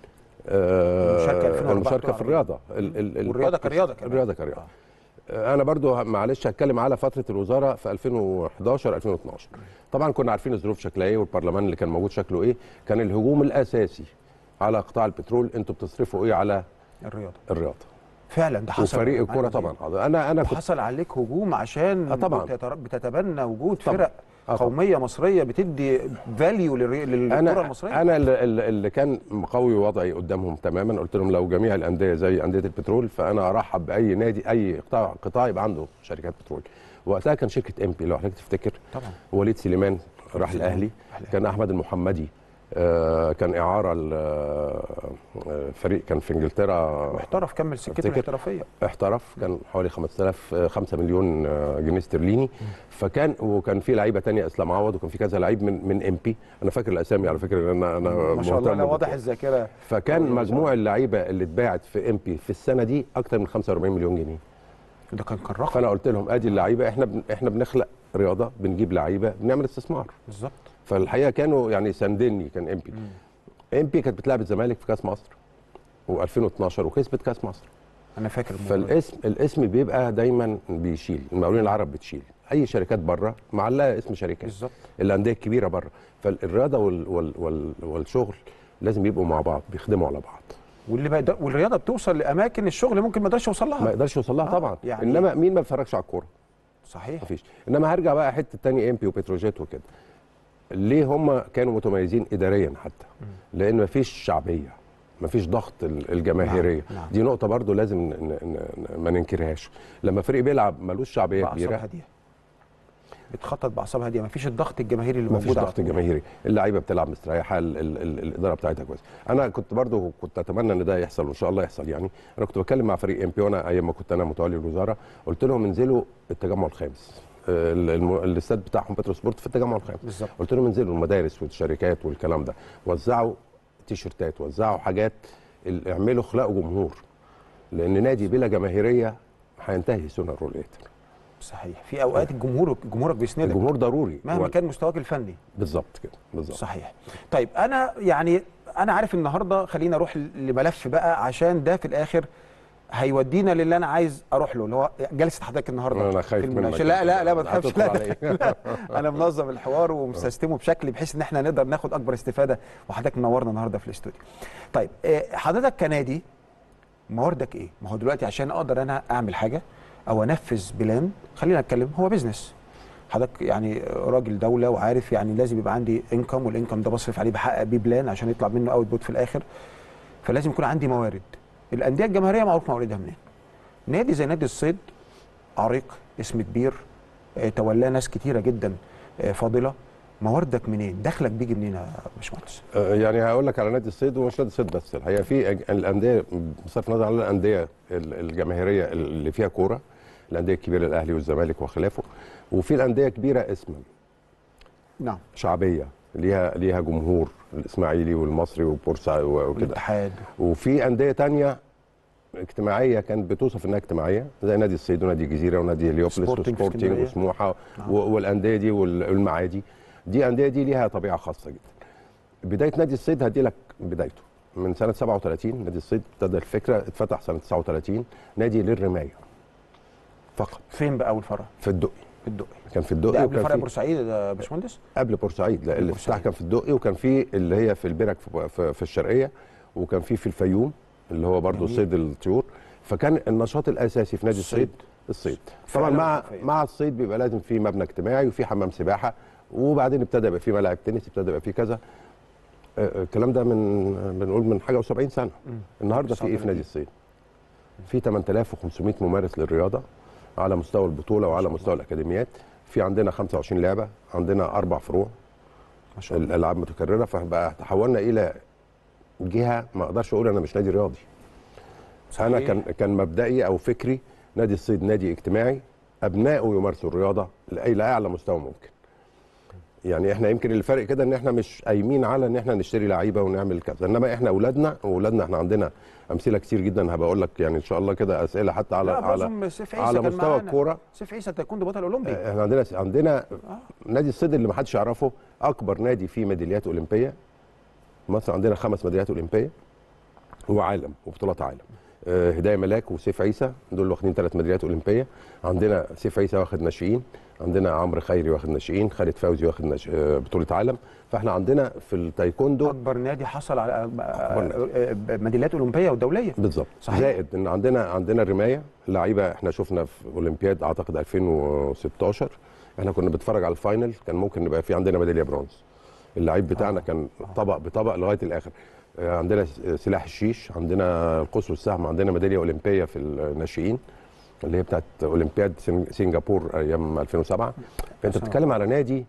المشاركه, المشاركة في الرياضه. والرياضه كرياضه كمان. الرياضه كرياضه. انا برضو معلش هتكلم على فتره الوزاره في ألفين وحداشر ألفين واثناشر. طبعا كنا عارفين الظروف شكلها ايه والبرلمان اللي كان موجود شكله ايه. كان الهجوم الاساسي على قطاع البترول، انتوا بتصرفوا ايه على الرياضه. الرياضه فعلا ده حصل. وفريق الكوره طبعا. انا انا كنت حصل عليك هجوم عشان آه طبعا بتتبنى وجود طبعًا. فرق آه قوميه مصريه بتدي فاليو للكره المصريه. انا اللي كان مقوي وضعي قدامهم تماما، قلت لهم لو جميع الانديه زي انديه البترول فانا ارحب باي نادي اي قطاع قطاع يبقى عنده شركات بترول. وقتها كان شركه امبي لو حضرتك تفتكر طبعا وليد سليمان راح الاهلي، كان احمد المحمدي آه كان اعاره الفريق كان في انجلترا واحترف كمل سكته الاحترافيه. احترف كان حوالي خمسة آلاف خمسة مليون جنيه استرليني. فكان وكان في لعيبه ثانيه اسلام عوض وكان في كذا لعيب من من ام بي. انا فاكر الاسامي على فكره لان انا ما شاء الله واضح الذاكره. فكان مجموع اللعيبه اللي اتباعت في ام بي في السنه دي اكثر من خمسة وأربعين مليون جنيه. ده كان كان رقم. فانا قلت لهم ادي اللعيبه، احنا بن احنا بنخلق رياضه، بنجيب لعيبه، بنعمل استثمار. بالظبط. فالحقيقه كانوا يعني ساندني. كان ام بي ام بي كانت بتلعب الزمالك في كاس مصر وألفين واثناشر وكسبت كاس مصر. انا فاكر فالاسم الاسم بيبقى دايما بيشيل. المقاولين العرب بتشيل، اي شركات بره معلقه اسم شركات. بالظبط. الانديه الكبيره بره. فالرياضه وال وال وال والشغل لازم يبقوا مع بعض، بيخدموا على بعض. واللي بقى والرياضه بتوصل لاماكن الشغل ممكن ما يقدرش يوصل لها. ما يقدرش يوصل لها آه طبعا. يعني انما مين ما بيتفرجش على الكوره؟ صحيح. مفيش. انما هرجع بقى حته ثانيه امبي وبتروجيت وكده. ليه هم كانوا متميزين اداريا حتى؟ لان مفيش شعبيه، مفيش ضغط الجماهيريه. نعم. نعم. دي نقطه برضو لازم ما ننكرهاش. لما فريق بيلعب ملوش شعبيه كبيره هاديه بتخطط باعصاب هاديه، مفيش الضغط الجماهيري اللي موجود. مفيش ضغط الجماهيري، اللعيبه بتلعب مستريحه، ال ال ال الاداره بتاعتها كويسه. انا كنت برضو كنت اتمنى ان ده يحصل وان شاء الله يحصل. يعني انا كنت بتكلم مع فريق ام بي وانا ايام ما كنت انا متولي الوزاره، قلت لهم انزلوا التجمع الخامس، الاستاد بتاعهم بترو سبورت في التجمع الخامس. بالظبط. قلت لهم انزلوا المدارس والشركات والكلام ده، وزعوا تيشيرتات، وزعوا حاجات، اعملوا اخلاقوا جمهور. لان نادي بلا جماهيريه هينتهي سونر وليتر. صحيح. في اوقات الجمهور جمهورك بيسندك. الجمهور ضروري مهما و... كان مستواك الفني. بالظبط كده بالظبط. صحيح. طيب انا يعني انا عارف النهارده خلينا اروح لملف بقى عشان ده في الاخر هيودينا للي انا عايز اروح له، اللي هو جلسه حضرتك النهارده. انا خايف منك. لا لا لا ما تخافش. لا, لا انا منظم الحوار ومسستمه بشكل بحيث ان احنا نقدر ناخد اكبر استفاده، وحضرتك منورنا النهارده في الاستوديو. طيب حضرتك كنادي مواردك ايه؟ ما هو دلوقتي عشان اقدر انا اعمل حاجه او انفذ بلان، خلينا نتكلم هو بيزنس. حضرتك يعني راجل دوله وعارف يعني لازم يبقى عندي انكم، والانكم ده بصرف عليه بحقق بيه بلان عشان يطلع منه اوت بوت في الاخر. فلازم يكون عندي موارد. الانديه الجماهيريه معروف مواردها منين. نادي زي نادي الصيد عريق، اسم كبير، تولاه ناس كتيره جدا فاضله. مواردك منين؟ دخلك بيجي منين يا باشمهندس؟ يعني هقول لك على نادي الصيد، ومش نادي الصيد بس، الحقيقه في الانديه بصرف النظر عن الانديه الجماهيريه اللي فيها كوره، الانديه الكبيره الاهلي والزمالك وخلافه، وفي الانديه كبيره اسما. نعم. شعبيه ليها ليها جمهور، الاسماعيلي والمصري وبورسعيد وكده، والاتحاد. وفي انديه ثانيه اجتماعيه كانت بتوصف انها اجتماعيه زي نادي الصيد ونادي الجزيره ونادي هليوبلس وسبورتنج وسموحه. نعم. والانديه دي والمعادي، دي انديه دي ليها طبيعه خاصه جدا. بدايه نادي الصيد هدي لك بدايته من سنه سبعة وثلاثين. نادي الصيد ابتدى الفكره، اتفتح سنه تسعة وثلاثين نادي للرمايه فقط. فين بقى اول فرع؟ في الدقي. في الدقي. كان في الدقي. ده قبل فرع بورسعيد يا باشمهندس؟ قبل بورسعيد، لا الافتتاح كان في الدقي، وكان في اللي هي في البرك في, في الشرقيه، وكان في في الفيوم اللي هو برضه صيد الطيور. فكان النشاط الاساسي في نادي الصيد الصيد. طبعا مع مع الصيد بيبقى لازم في مبنى اجتماعي وفي حمام سباحه، وبعدين ابتدى يبقى في ملاعب تنس، ابتدى يبقى في كذا. الكلام ده من بنقول من حاجه وسبعين سنه. النهارده في ايه في نادي الصيد؟ في ثمانية آلاف وخمسمائة ممارس للرياضه على مستوى البطوله وعلى مستوى الاكاديميات. في عندنا خمسة وعشرين لعبه، عندنا اربع فروع ما شاء الله، الالعاب متكرره. فبقى تحولنا الى جهه ما اقدرش اقول انا مش نادي رياضي. صحيح. انا كان كان مبدئي او فكري نادي الصيد نادي اجتماعي، ابنائه يمارسوا الرياضه الى اعلى مستوى ممكن. يعني احنا يمكن الفرق كده ان احنا مش قايمين على ان احنا نشتري لعيبه ونعمل كذا، انما احنا اولادنا واولادنا احنا عندنا امثله كتير جدا. هبقى اقول لك يعني ان شاء الله كده اسئله حتى على على على مستوى الكوره. سيف عيسى تايكوندو بطل اولمبي. احنا عندنا عندنا آه. نادي الصيد اللي ما حدش يعرفه اكبر نادي فيه ميداليات اولمبيه. مصر عندنا خمس ميداليات اولمبيه وعالم وبطولات عالم. آه هدايه ملاك وسيف عيسى دول واخدين ثلاث ميداليات اولمبيه. عندنا سيف عيسى واخد ناشئين، عندنا عمرو خيري واخد ناشئين، خالد فوزي واخد نش... بطوله عالم. فاحنا عندنا في التايكوندو اكبر نادي حصل على ميداليات اولمبيه ودوليه. بالظبط. زائد ان عندنا عندنا الرمايه لعيبه. احنا شفنا في اولمبياد اعتقد ألفين وستاشر احنا كنا بنتفرج على الفاينل، كان ممكن نبقى في عندنا ميداليه برونز. اللعيب بتاعنا كان طبق بطبق لغايه الاخر. عندنا سلاح الشيش، عندنا القوس والسهم، عندنا ميداليه اولمبيه في الناشئين اللي هي بتاعت اولمبياد سنغافور ايام ألفين وسبعة. فانت بتتكلم على نادي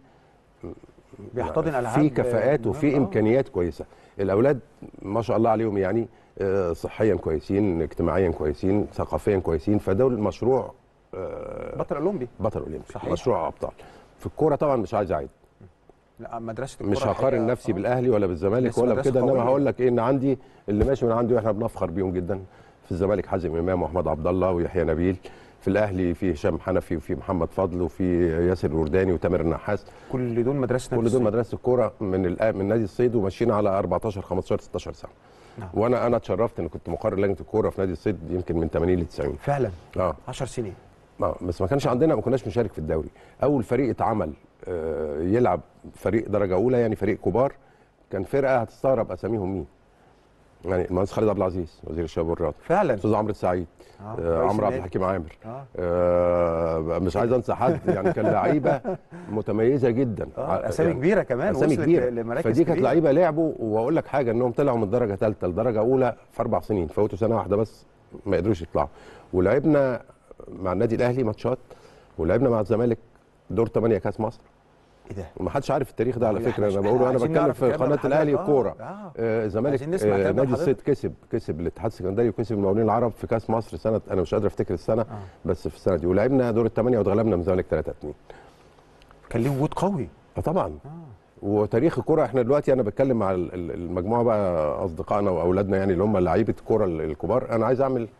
بيحتضن العاب في كفاءات وفي امكانيات كويسه. الاولاد ما شاء الله عليهم يعني صحيا كويسين، اجتماعيا كويسين، ثقافيا كويسين. فدول مشروع بطل اولمبي. بطل اولمبي. صحيح. مشروع ابطال. في الكوره طبعا مش عايز اعيد، لا مدرسه الكوره مش هقارن نفسي بالاهلي ولا بالزمالك ولا بكده، انما هقول لك ايه ان عندي اللي ماشي من عندي واحنا بنفخر بيهم جدا. في الزمالك حازم امام واحمد عبد الله ويحيى نبيل، في الاهلي في هشام حنفي وفي محمد فضل وفي ياسر الورداني وتامر النحاس. كل دول مدرسه كل دول مدرسه الكوره من من نادي الصيد، وماشيين على أربعتاشر خمستاشر ستاشر سنه. نعم. وانا انا اتشرفت ان كنت مقرر لجنه الكوره في نادي الصيد يمكن من ثمانين ل تسعين. فعلا اه عشر سنين. اه بس ما كانش عندنا، ما كناش بنشارك في الدوري. اول فريق اتعمل آه يلعب فريق درجه اولى يعني فريق كبار، كان فرقه هتستغرب اساميهم مين. يعني المهندس خالد عبد العزيز وزير الشباب والرياضه، فعلا استاذ عمرو السعيد، آه. آه عمرو عبد الحكيم عامر، آه. آه مش عايز انسى حد يعني. كان لعيبه متميزه جدا، آه. اسامي يعني كبيره كمان، اسامي كبيره. فدي كانت لعيبه لعبوا. واقول لك حاجه، انهم طلعوا من درجه ثالثه لدرجه اولى في اربع سنين، فوتوا سنه واحده بس ما قدروش يطلعوا. ولعبنا مع النادي الاهلي ماتشات، ولعبنا مع الزمالك دور ثمانية كاس مصر. ايه ده؟ ما حدش عارف التاريخ ده على فكره. انا بقوله، انا بتكلم في قناه الاهلي الكوره. الزمالك آه. آه نادي الصيد كسب كسب الاتحاد السكندري وكسب المقاولين العرب في كاس مصر سنه، انا مش قادر افتكر السنه، آه. بس في السنه دي. ولعبنا دور الثمانيه واتغلبنا من الزمالك ثلاثة اتنين. كان ليه وجود قوي. اه طبعا. آه. وتاريخ الكوره احنا دلوقتي، انا بتكلم مع المجموعه بقى اصدقائنا واولادنا يعني اللي هم لعيبه الكوره الكبار. انا عايز اعمل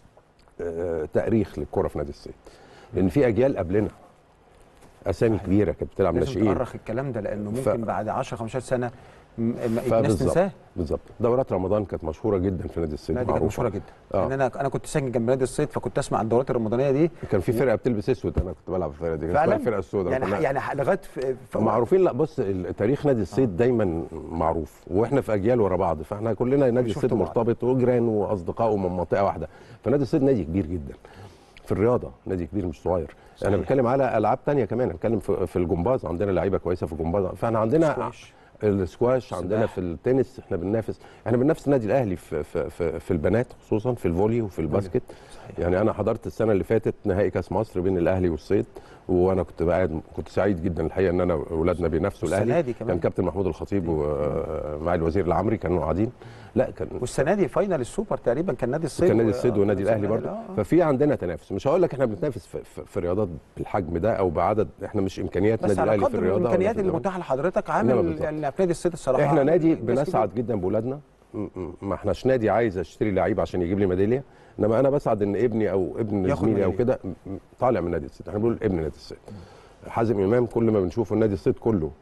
آه تاريخ للكوره في نادي الصيد، لان في اجيال قبلنا اسامي كبيره كانت بتلعب ناشئين. لازم تؤرخ الكلام ده، لانه ممكن ف... بعد عشرة خمستاشر سنه الناس تنساه. بالظبط. دورات رمضان كانت مشهوره جدا في نادي الصيد، معروفه. كانت مشهوره جدا. آه. انا انا كنت ساكن جنب نادي الصيد، فكنت اسمع عن الدورات الرمضانيه دي. كان في فرقه بتلبس اسود، انا كنت بلعب في الفرقه دي، كانت الفرقه السوداء يعني كنا... يعني لغايه معروفين. لا بص، تاريخ نادي الصيد آه. دايما معروف، واحنا في اجيال ورا بعض، فاحنا كلنا نادي الصيد مرتبط وجيران واصدقاء من منطقه واحده. فنادي الصيد نادي كبير جدا في الرياضه، نادي كبير مش صغير. صحيح. انا بتكلم على العاب ثانيه كمان، بتكلم في, في الجمباز، عندنا لعيبه كويسه في الجمباز. فاحنا عندنا سكواش. السكواش عندنا في التنس. احنا بننافس احنا بننافس النادي الاهلي في في في, في البنات خصوصا في الفولي وفي الباسكت. صحيح. يعني انا حضرت السنه اللي فاتت نهائي كاس مصر بين الاهلي والصيد، وانا كنت قاعد كنت سعيد جدا الحقيقه ان انا اولادنا بينافسوا الاهلي. كان كابتن محمود الخطيب ومع الوزير العمري كانوا قاعدين. لا كان والسنه دي فاينل السوبر تقريبا كان نادي الصيد، كان نادي الصيد والنادي الاهلي برضه. آه. ففي عندنا تنافس. مش هقول لك احنا بنتنافس في, في, في رياضات بالحجم ده او بعدد، احنا مش امكانيات نادي الاهلي في الرياضه، بس على قدر الامكانيات اللي متاحه لحضرتك عامل يعني في نادي الصيد الصراحه. احنا نادي بنسعد جدا باولادنا، ما احناش نادي عايز اشتري لعيب عشان يجيب لي ميداليه، انما انا بسعد ان ابني او ابن زميلي او كده طالع من نادي الصيد. احنا بنقول ابن نادي الصيد. حازم امام كل ما بنشوفه النادي الصيد كله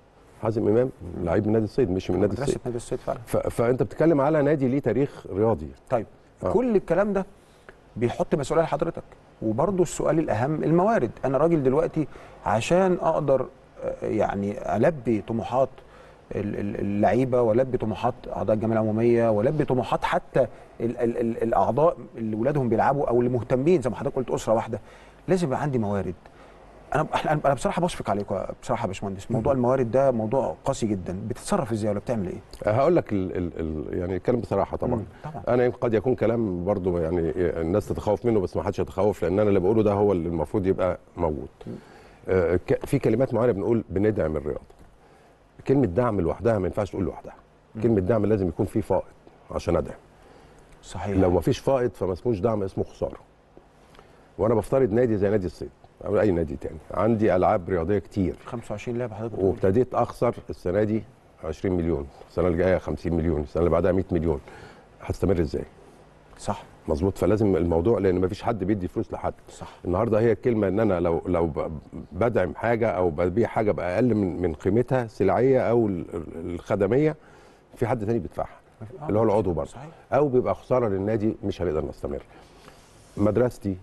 حازم امام لعيب من نادي الصيد، مش من نادي الصيد. نادي الصيد فعلا. فانت بتتكلم على نادي ليه تاريخ رياضي. طيب آه. كل الكلام ده بيحط مسؤوليه لحضرتك، وبرضه السؤال الاهم الموارد. انا راجل دلوقتي عشان اقدر يعني البي طموحات اللعيبه والبي طموحات اعضاء الجمعيه العموميه والبي طموحات حتى ال ال ال الاعضاء اللي ولادهم بيلعبوا او اللي مهتمين زي ما حضرتك قلت اسره واحده، لازم يبقى عندي موارد. انا انا بصراحه بشفق عليكم بصراحه يا باشمهندس، موضوع الموارد ده موضوع قاسي جدا. بتتصرف ازاي ولا بتعمل ايه؟ هقول لك ال ال ال يعني الكلام بصراحه طبعا. طبعا انا قد يكون كلام برضو يعني الناس تتخوف منه، بس ما حدش يتخوف، لان انا اللي بقوله ده هو اللي المفروض يبقى موجود. آه في كلمات معينه بنقول بندعم الرياضه. كلمه دعم لوحدها ما ينفعش تقول لوحدها. كلمه دعم لازم يكون في فائض عشان ادعم. صحيح. لو ما فيش فائض فما اسموش دعم، اسمه خساره. وانا بفترض نادي زي نادي الصيد او اي نادي تاني، عندي العاب رياضيه كتير، خمسة وعشرين لعبه حضرتك، وابتديت اخسر السنه دي عشرين مليون، السنه الجايه خمسين مليون، السنه اللي بعدها مية مليون. هتستمر ازاي؟ صح مظبوط. فلازم الموضوع، لان ما فيش حد بيدي فلوس لحد. صح. النهارده هي الكلمه ان انا لو لو بدعم حاجه او ببيع حاجه باقل من من قيمتها السلعيه او الخدميه، في حد تاني بيدفعها اللي هو العضو برضه، او بيبقى خساره للنادي، مش هنقدر نستمر. مدرستي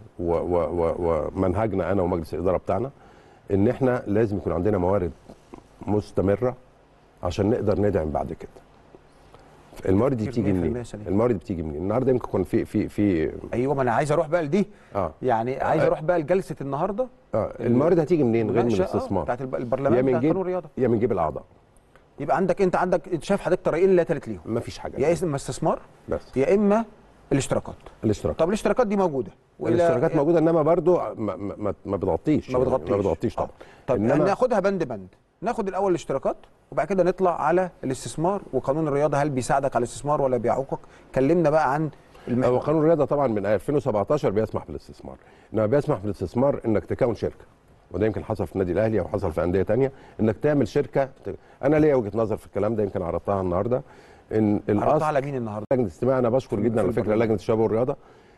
ومنهجنا انا ومجلس الاداره بتاعنا ان احنا لازم يكون عندنا موارد مستمره عشان نقدر ندعم بعد كده. الموارد دي بتيجي منين؟ الموارد بتيجي منين؟ النهارده يمكن يكون في في في ايوه، ما انا عايز اروح بقى لدي. اه يعني عايز اروح بقى لجلسه النهارده. اه الموارد هتيجي منين غير من الاستثمار؟ بتاعت البرلمان بتاع قانون الرياضه، يا من جيب الاعضاء. يبقى عندك انت عندك انت شايف حضرتك طريقين لا ثالث ليهم. مفيش حاجه، يا اما استثمار بس يا اما الاشتراكات. الاشتراكات. طب الاشتراكات دي موجوده؟ الاشتراكات موجوده، انما برضو ما, ما, ما بتغطيش ما بتغطيش ما بتغطيش طبعا. طب إنما ناخدها بند بند، ناخد الاول الاشتراكات وبعد كده نطلع على الاستثمار وقانون الرياضه. هل بيساعدك على الاستثمار ولا بيعوقك؟ كلمنا بقى عن المحور. هو قانون الرياضه طبعا من ألفين وسبعتاشر بيسمح بالاستثمار، انما بيسمح بالاستثمار انك تكون شركه، وده يمكن حصل في النادي الاهلي او حصل في انديه ثانيه، انك تعمل شركه. انا ليا وجهه نظر في الكلام ده، يمكن عرضتها النهارده. ان عرضتها على مين النهارده؟ لجنه الاستماع. انا بشكر جدا على فكره لجنه الشباب والرياضه،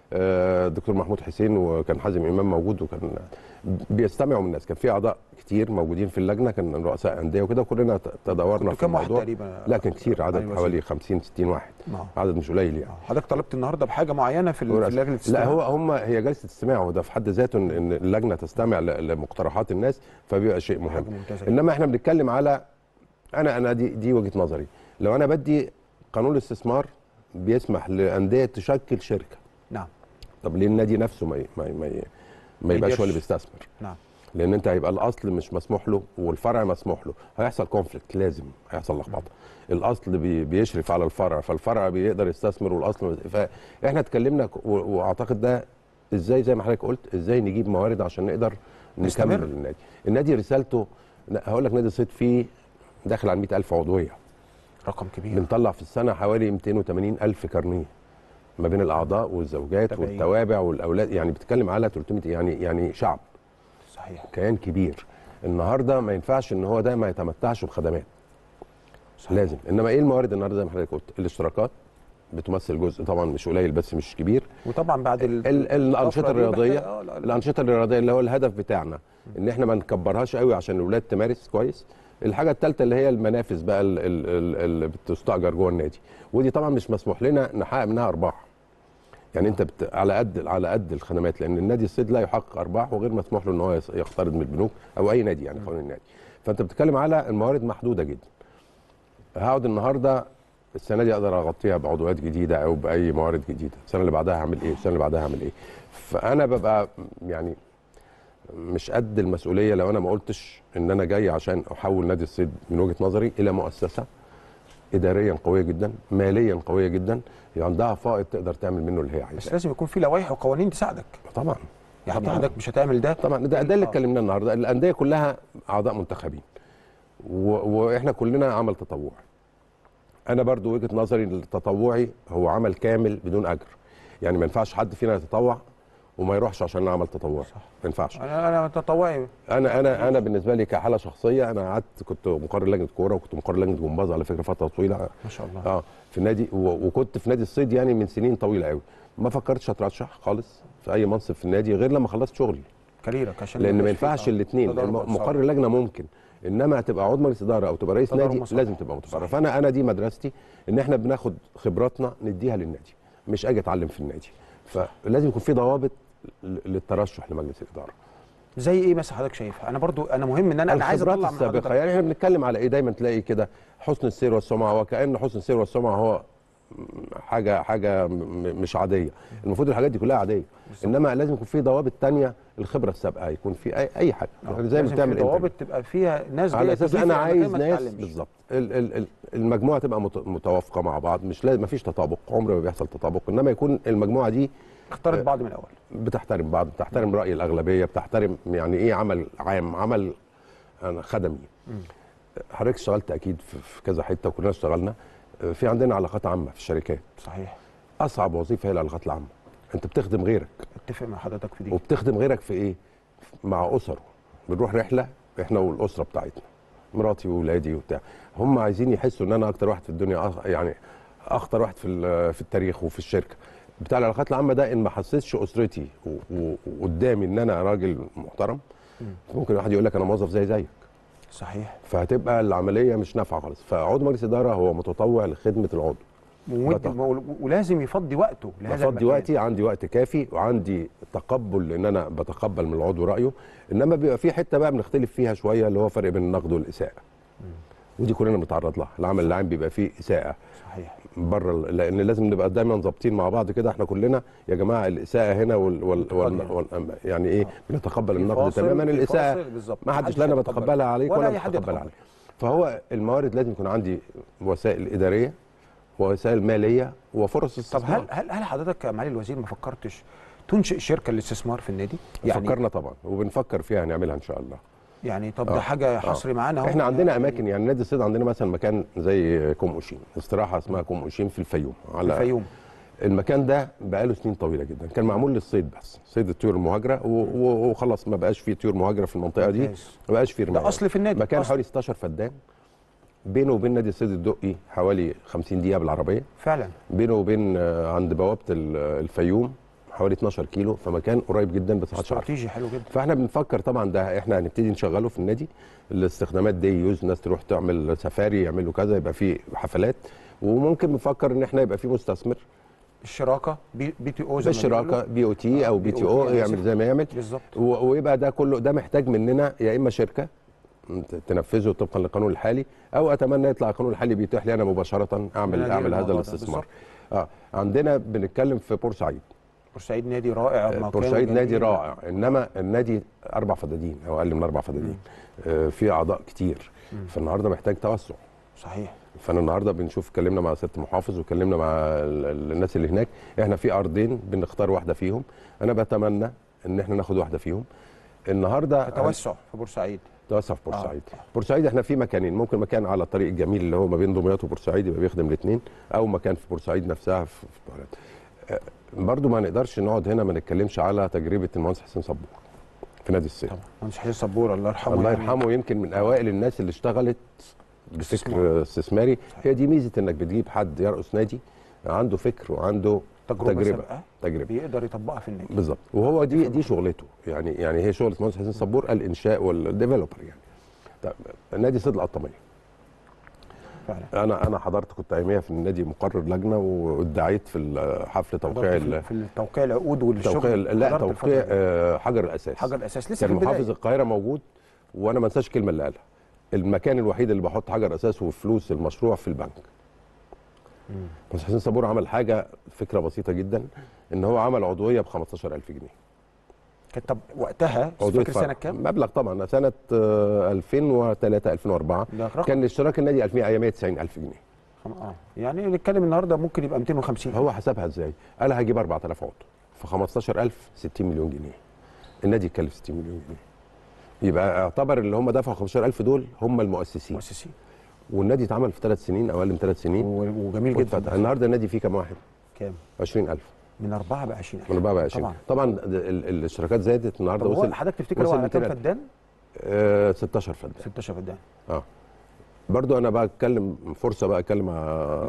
الدكتور محمود حسين وكان حازم امام موجود، وكان بيستمعوا من الناس. كان في اعضاء كتير موجودين في اللجنه، كان رؤساء انديه وكده، وكلنا تدورنا في الموضوع. تقريبا؟ لا كان كتير، عدد حوالي خمسين ستين واحد. أوه. عدد مش قليل يعني. حضرتك طلبت النهارده بحاجه معينه في لجنه الاستماع؟ لا هو هم هي جلسه استماع، وده في حد ذاته ان اللجنه تستمع لمقترحات الناس، فبيبقى شيء مهم. انما احنا بنتكلم على انا انا دي دي وجهه نظري. لو انا بدي قانون الاستثمار بيسمح لانديه تشكل شركه. نعم. طب ليه النادي نفسه ما ما ما, ما يبقاش هو اللي بيستثمر؟ نعم. لان انت هيبقى الاصل مش مسموح له والفرع مسموح له، هيحصل كونفليكت، لازم هيحصل لخبطه. الاصل بي بيشرف على الفرع، فالفرع بيقدر يستثمر والاصل. فاحنا اتكلمنا واعتقد ده ازاي زي ما حضرتك قلت، ازاي نجيب موارد عشان نقدر نكمل النادي. النادي رسالته، هقول لك نادي الصيد فيه داخل على مئة ألف عضويه، رقم كبير. بنطلع في السنه حوالي مئتين وثمانين ألف كارنيه ما بين الاعضاء والزوجات تبعين. والتوابع والاولاد، يعني بتتكلم على ثلاثمئة، يعني يعني شعب. صحيح. كيان كبير. النهارده ما ينفعش ان هو ده ما يتمتعش بخدمات. صحيح. لازم. انما ايه الموارد النهارده زي ما حضرتك قلت؟ الاشتراكات بتمثل جزء طبعا مش قليل بس مش كبير. وطبعا بعد ال ال الانشطه الرياضيه، الانشطه الرياضيه اللي هو الهدف بتاعنا ان احنا ما نكبرهاش قوي عشان الاولاد تمارس كويس. الحاجه الثالثه اللي هي المنافذ بقى اللي بتستاجر جوه النادي، ودي طبعا مش مسموح لنا نحقق منها ارباح. يعني انت بت... على قد على قد الخدمات، لان النادي الصيد لا يحقق ارباح وغير مسموح له ان هو يقترض من البنوك او اي نادي، يعني قانون النادي. فانت بتتكلم على الموارد محدوده جدا. هقعد النهارده السنه دي اقدر اغطيها بعضويات جديده او باي موارد جديده، السنه اللي بعدها هعمل ايه، السنه اللي بعدها هعمل ايه. فانا ببقى يعني مش قد المسؤوليه لو انا ما قلتش ان انا جاي عشان احول نادي الصيد من وجهه نظري الى مؤسسه اداريا قويه جدا، ماليا قويه جدا، عندها فائض تقدر تعمل منه اللي هي عايزاه. بس لازم يكون في لوائح وقوانين تساعدك. طبعا. يعني حضرتك مش هتعمل ده. طبعا ده, ده اللي اتكلمناه النهارده. الانديه كلها اعضاء منتخبين، واحنا كلنا عمل تطوعي. انا برضو وجهه نظري التطوعي هو عمل كامل بدون اجر. يعني ما ينفعش حد فينا يتطوع وما يروحش عشان عمل تطوعي. ما ينفعش. انا انا تطوعي. انا انا انا بالنسبه لي كحاله شخصيه، انا قعدت كنت مقرر لجنه كوره وكنت مقرر لجنه جمباز على فكره فتره طويله. ما شاء الله. اه في النادي، وكنت في نادي الصيد يعني من سنين طويله قوي. ما فكرتش اترشح خالص في اي منصب في النادي غير لما خلصت شغلي. كاريرك عشان لان ما ينفعش الاثنين. مقرر لجنه ممكن، انما تبقى عضو مجلس اداره او تبقى رئيس نادي مصالح. لازم تبقى متفرغ. فانا انا دي مدرستي، ان احنا بناخد خبراتنا نديها للنادي، مش اجي اتعلم في النادي. فلازم يكون في ضوابط للترشح لمجلس الاداره. زي ايه مثلا حضرتك شايفها؟ انا برضو انا مهم ان انا انا عايز اطلع من الخبرات حضرتك. السابقه، يعني احنا بنتكلم على ايه؟ دايما تلاقي كده حسن السير والسمعه، وكأن حسن السير والسمعه هو حاجه حاجه مش عاديه. المفروض الحاجات دي كلها عاديه، انما لازم يكون في ضوابط ثانيه. الخبره السابقه يكون في اي اي حاجه زي ما بتعمل ضوابط تبقى فيها ناس على اساس انا عايز ناس بالظبط المجموعه تبقى متوافقه مع بعض. مش لازم، ما فيش تطابق، عمر ما بيحصل تطابق، انما يكون المجموعه دي اختارت بعض من الاول، بتحترم بعض، بتحترم راي الاغلبيه، بتحترم يعني ايه عمل عام، عمل خدمي. حضرتك اشتغلت اكيد في كذا حته وكلنا اشتغلنا. في عندنا علاقات عامه في الشركات. صحيح. اصعب وظيفه هي العلاقات العامه. انت بتخدم غيرك. اتفق مع حضرتك في دي. وبتخدم غيرك في ايه؟ مع اسره. بنروح رحله احنا والاسره بتاعتنا، مراتي واولادي وبتاع، هم عايزين يحسوا ان انا اكتر واحد في الدنيا، يعني اخطر واحد في في التاريخ وفي الشركه. بتاع العلاقات العامه ده ان ما حسيتش اسرتي وقدامي ان انا راجل محترم، ممكن واحد يقول لك انا موظف زي زيك. صحيح. فهتبقى العمليه مش نافعه خالص. فعضو مجلس اداره هو متطوع لخدمه العضو، ولازم يفضي وقته لهذا المكان. بفضي وقتي، عندي وقت كافي وعندي تقبل ان انا بتقبل من العضو رايه. انما بيبقى في حته بقى بنختلف فيها شويه، اللي هو فرق بين النقد والاساءه. ودي كلنا بنتعرض لها. العمل العام بيبقى فيه اساءه. صحيح. بره، لان لازم نبقى دايما ظابطين مع بعض كده. احنا كلنا يا جماعه الاساءه هنا وال, وال, وال, وال يعني ايه، بنتقبل النقد تماما. الاساءه ما حدش لا انا بتقبلها عليك ولا بتقبلها عليك. فهو الموارد لازم يكون عندي وسائل اداريه ووسائل ماليه وفرص استثمار. طب هل هل هل حضرتك يا معالي الوزير ما فكرتش تنشئ شركه للاستثمار في النادي؟ يعني فكرنا طبعا وبنفكر فيها نعملها ان شاء الله. يعني طب ده آه. حاجه حصري آه. معانا. احنا عندنا يعني اماكن، يعني نادي الصيد عندنا مثلا مكان زي كوم اوشين، استراحه اسمها كوم اوشين في الفيوم. على الفيوم. المكان ده بقاله سنين طويله جدا، كان معمول للصيد بس، صيد الطيور المهاجره، وخلاص ما بقاش فيه طيور مهاجره في المنطقه دي، ما بقاش فيه رمايه. ده اصل في النادي. مكان أصل. حوالي ستاشر فدان، بينه وبين نادي الصيد الدقي حوالي خمسين دقيقه بالعربيه. فعلا. بينه وبين عند بوابه الفيوم حوالي اتناشر كيلو، فمكان قريب جدا بس محدش عارف. استراتيجي حلو جدا. فاحنا بنفكر طبعا، ده احنا هنبتدي نشغله في النادي. الاستخدامات دي يوز، ناس تروح تعمل سفاري، يعملوا كذا، يبقى في حفلات. وممكن بنفكر ان احنا يبقى في مستثمر. الشراكه بي, بي تي او زي بالشراكه، بي او تي او بي تي او، يعمل زي ما يعمل بالظبط. ويبقى ده كله ده محتاج مننا يا اما شركه تنفذه طبقا للقانون الحالي، او اتمنى يطلع القانون الحالي بيتيح لي انا مباشره اعمل اعمل هذا الاستثمار. اه عندنا بنتكلم في بورسعيد. بورسعيد نادي رائع. بورسعيد نادي رائع، انما النادي اربع فدادين او اقل من اربع فدادين، آه في اعضاء كتير. مم. فالنهارده محتاج توسع. صحيح. فانا النهارده بنشوف، اتكلمنا مع سياده المحافظ واتكلمنا مع الناس اللي هناك. احنا في ارضين بنختار واحده فيهم، انا بتمنى ان احنا ناخد واحده فيهم النهارده. توسع في بورسعيد. توسع في بورسعيد. آه. بورسعيد احنا في مكانين، ممكن مكان على الطريق الجميل اللي هو ما بين دمياط وبورسعيد يبقى بيخدم الاثنين، او مكان في بورسعيد نفسها في آه برضو ما نقدرش نقعد هنا ما نتكلمش على تجربه المهندس حسين صبور في نادي الصيد. طبعا المهندس حسين صبور الله يرحمه، الله يرحمه يعني. يمكن من اوائل الناس اللي اشتغلت بفكر استثماري. هي دي ميزه انك بتجيب حد يرأس نادي عنده فكر وعنده تجربه تجربه, تجربة. بيقدر يطبقها في النادي بالظبط. وهو دي دي شغلته، يعني يعني هي شغله المهندس حسين صبور، الانشاء والديفلوبر يعني. طب نادي صيد القطاميه فعلا. انا انا حضرت، كنت اياميها في النادي مقرر لجنه وادعيت في حفل توقيع في, في توقيع العقود والشغل. توقيع لا توقيع آه حجر الاساس. حجر الاساس لسه كان محافظ القاهره موجود، وانا ما انساش الكلمه اللي قالها: المكان الوحيد اللي بحط حجر اساس وفلوس المشروع في البنك. بس حسين صبور عمل حاجه، فكره بسيطه جدا، ان هو عمل عضويه ب خمستاشر ألف جنيه. كانت طب وقتها فاكر سنه كام؟ مبلغ طبعا سنه ألفين وثلاثة ألفين وأربعة كان اشتراك النادي ألفين مية وتسعين ألف جنيه. اه يعني نتكلم النهارده ممكن يبقى مئتين وخمسين. هو حسبها ازاي؟ قال هجيب أربعة آلاف عضو في خمستاشر ألف، ستين مليون جنيه. النادي يكلف ستين مليون جنيه، يبقى اعتبر اللي هم دفعوا خمستاشر ألف دول هم المؤسسين. مؤسسين. والنادي اتعمل في ثلاث سنين او اقل من ثلاث سنين وجميل جدا. النهارده النادي فيه كام واحد؟ كام؟ عشرين ألف. من أربعة ب عشرين ألف. من أربعة ب عشرين. طبعا طبعا الاشتراكات زادت النهارده. وصل حضرتك تفتكر هو على كام فدان؟ آه ستاشر فدان. ستاشر فدان. اه برضو انا بقى اتكلم فرصه بقى اتكلم مع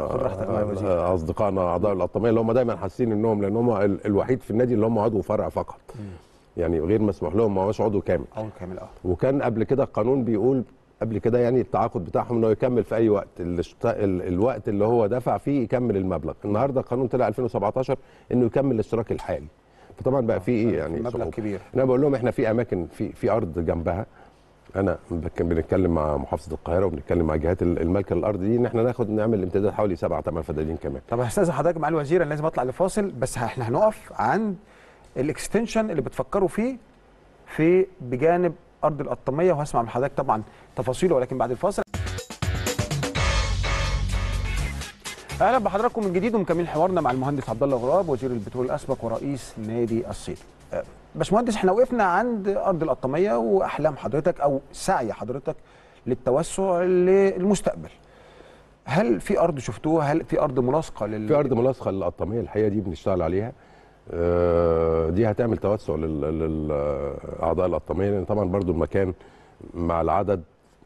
اصدقائنا اعضاء القطاميه اللي هم دايما حاسين انهم، لان هم الوحيد في النادي اللي هم عضو فرع فقط. م. يعني غير مسموح لهم، ما هوش عضو كامل. عضو كامل اه. وكان قبل كده القانون بيقول قبل كده يعني التعاقد بتاعهم انه يكمل في اي وقت الاشت... ال... الوقت اللي هو دفع فيه يكمل المبلغ. النهارده القانون طلع ألفين وسبعتاشر انه يكمل الاشتراك الحالي، فطبعا بقى في ايه يعني مبلغ صعوبة. كبير. انا بقول لهم احنا في اماكن في في ارض جنبها، انا كان بنتكلم مع محافظه القاهره وبنتكلم مع جهات المالكه للارض دي ان احنا ناخد نعمل امتداد حوالي سبعة ثمان فدادين كمان. طب هستاذن حضرتك مع الوزير، انا لازم اطلع لفاصل، بس احنا هنقف عند الاكستنشن اللي بتفكروا فيه في بجانب ارض القطاميه، وهسمع من حضرتك طبعا تفاصيله، ولكن بعد الفاصل. اهلا بحضراتكم من جديد ومكملين حوارنا مع المهندس عبد الله غراب وزير البترول الاسبق ورئيس نادي الصيد. باشمهندس، احنا وقفنا عند ارض القطاميه واحلام حضرتك او سعي حضرتك للتوسع للمستقبل. هل في ارض شفتوها؟ هل في ارض ملاصقه لل في ارض ملاصقه للقطاميه الحقيقه دي بنشتغل عليها. دي هتعمل توسع للاعضاء القطاميه، لان طبعا برضو المكان مع العدد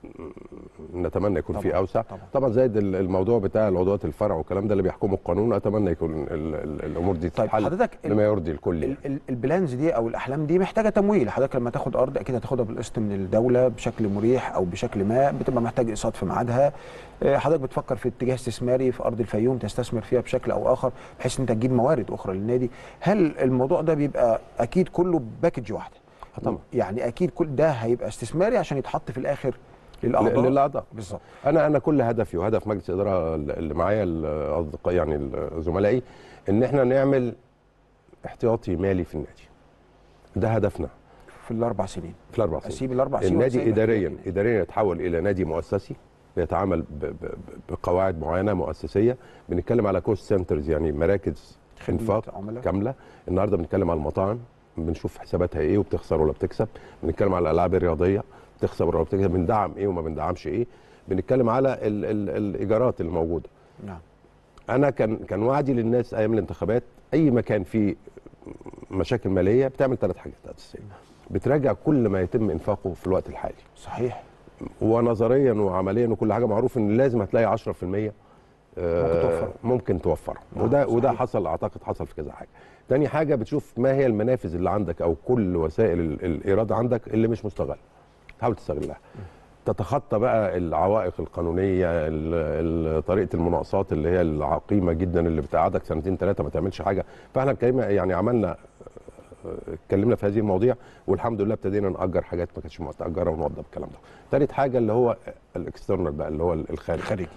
نتمنى يكون فيه اوسع. طبعا, طبعا زائد الموضوع بتاع العضوات الفرع والكلام ده اللي بيحكمه القانون، اتمنى يكون ال ال الامور دي تتحل طيب لما يرضي الكل. يعني. البلانز دي او الاحلام دي محتاجه تمويل. حضرتك لما تاخد ارض اكيد هتاخدها بالقسط من الدوله بشكل مريح او بشكل ما، بتبقى محتاج اقساط في ميعادها. حضرتك بتفكر في اتجاه استثماري في ارض الفيوم تستثمر فيها بشكل او اخر بحيث ان انت تجيب موارد اخرى للنادي. هل الموضوع ده بيبقى اكيد كله باكج واحده؟ طبعا. يعني اكيد كل ده هيبقى استثماري عشان يتحط في الاخر للاعضاء. للاعضاء بالظبط. انا انا كل هدفي وهدف مجلس الاداره اللي معايا الاصدقاء يعني زملائي ان احنا نعمل احتياطي مالي في النادي. ده هدفنا في الاربع سنين. في الاربع سنين اسيب الاربع سنين. النادي اداريا اداريا يتحول الى نادي مؤسسي بيتعامل بقواعد معينه مؤسسيه. بنتكلم على كوست سنترز يعني مراكز انفاق كامله. النهارده بنتكلم على المطاعم، بنشوف حساباتها ايه وبتخسر ولا بتكسب. بنتكلم على الالعاب الرياضيه بتخسر ولا بتكسب، بندعم ايه وما بندعمش ايه. بنتكلم على ال ال الايجارات الموجوده. نعم. انا كان كان وعدي للناس ايام الانتخابات اي مكان فيه مشاكل ماليه بتعمل ثلاث حاجات اساسيه. بتراجع كل ما يتم انفاقه في الوقت الحالي. صحيح. ونظريا وعمليا وكل حاجه معروف ان لازم هتلاقي عشرة في المية ممكن توفر ممكن توفره. وده صحيح. وده حصل اعتقد حصل في كذا حاجه. تاني حاجه بتشوف ما هي المنافذ اللي عندك او كل وسائل الايراد عندك اللي مش مستغله. تحاول تستغلها. تتخطى بقى العوائق القانونيه، طريقه المناقصات اللي هي العقيمه جدا اللي بتقعدك سنتين ثلاثه ما تعملش حاجه. فاحنا اتكلمنا يعني عملنا اتكلمنا في هذه المواضيع والحمد لله ابتدينا نأجر حاجات ما كانتش متأجره ونوضب الكلام ده. ثالث حاجه اللي هو الاكسترنال بقى اللي هو الخارجي. الخارجي.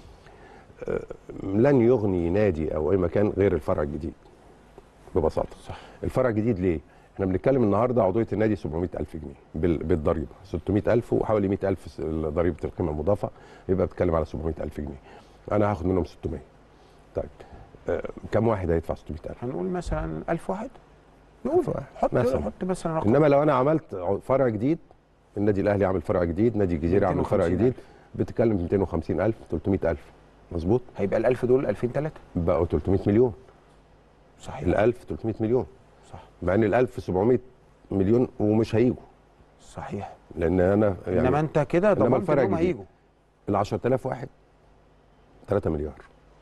لن يغني نادي او اي مكان غير الفرع الجديد. ببساطه. صح. الفرع الجديد ليه؟ احنا بنتكلم النهارده عضويه النادي سبعمائة ألف جنيه بالضريبه، ستمائة ألف وحوالي مائة ألف ضريبه القيمه المضافه، يبقى بتتكلم على سبعمائة ألف جنيه. انا هاخد منهم ستمائة. طيب آه كم واحد هيدفع ستمائة ألف؟ هنقول مثلا ألف واحد. نقول حط مثلا. حط مثلا رقم. انما لو انا عملت فرع جديد، النادي الاهلي عمل فرع جديد، نادي الجزيره عمل فرع جديد، بتتكلم في مئتين وخمسين ألف ثلاثمائة ألف. مظبوط؟ هيبقى ال1000 دول ألفين ثلاثة بقوا ثلاثمائة مليون. صحيح. ال1000 ثلاثمائة مليون. صح. مع ان ال1000 سبعمائة مليون ومش هيجوا. صحيح. لان انا يعني انما انت كده ضمنت انهم هيجوا. ال عشرة آلاف واحد ثلاثة مليار.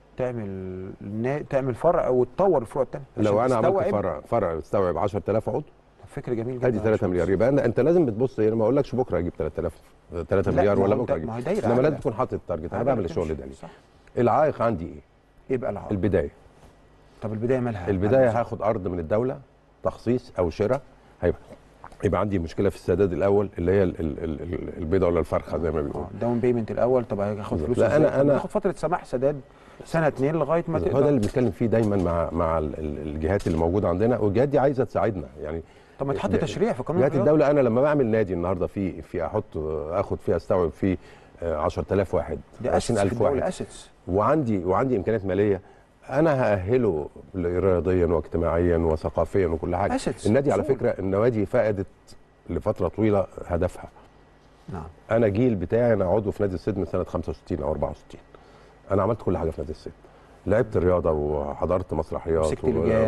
تعمل تعمل فرع وتطور الفروع الثانيه. لو انا عملت فرع فرع يستوعب عشرة آلاف عضو، فكر جميل جدا. ادي ثلاثة مليار. يبقى أنا انت لازم بتبص هنا، ما اقولكش بكره اجيب ثلاثة آلاف ثلاثة مليار ولا بكره اجيب، انما لازم تكون حاطط التارجت. انا بعمل الشغل ده ليه؟ العائق عندي ايه؟ ايه بقى العائق؟ البدايه. طب البدايه مالها؟ البدايه هاخد ارض من الدوله تخصيص او شراء. هيبقى يبقى عندي مشكله في السداد الاول اللي هي البيضه ولا الفرخه زي ما بيقولوا. داون بيمنت الاول. طب هاخد فلوس لا انا انا هاخد فتره سماح سداد سنه اتنين لغايه ما تقدر. هو ده اللي بنتكلم فيه دايما مع مع الجهات اللي موجوده عندنا، والجهات دي عايزه تساعدنا يعني. طب ما تحط تشريع في قانون جهات الدوله. انا لما بعمل نادي النهارده في في احط اخد فيها استوعب فيه عشرة آلاف واحد، عشرين ألف واحد، وعندي وعندي امكانيات ماليه، انا هاهله رياضيا واجتماعيا وثقافيا وكل حاجه. أسيتس. النادي على فكره النوادي فقدت لفتره طويله هدفها. نعم. انا جيل بتاعي انا عضو في نادي الصيد من سنه خمسة وستين او أربعة وستين. انا عملت كل حاجه في نادي الصيد. لعبت الرياضه وحضرت مسرحيات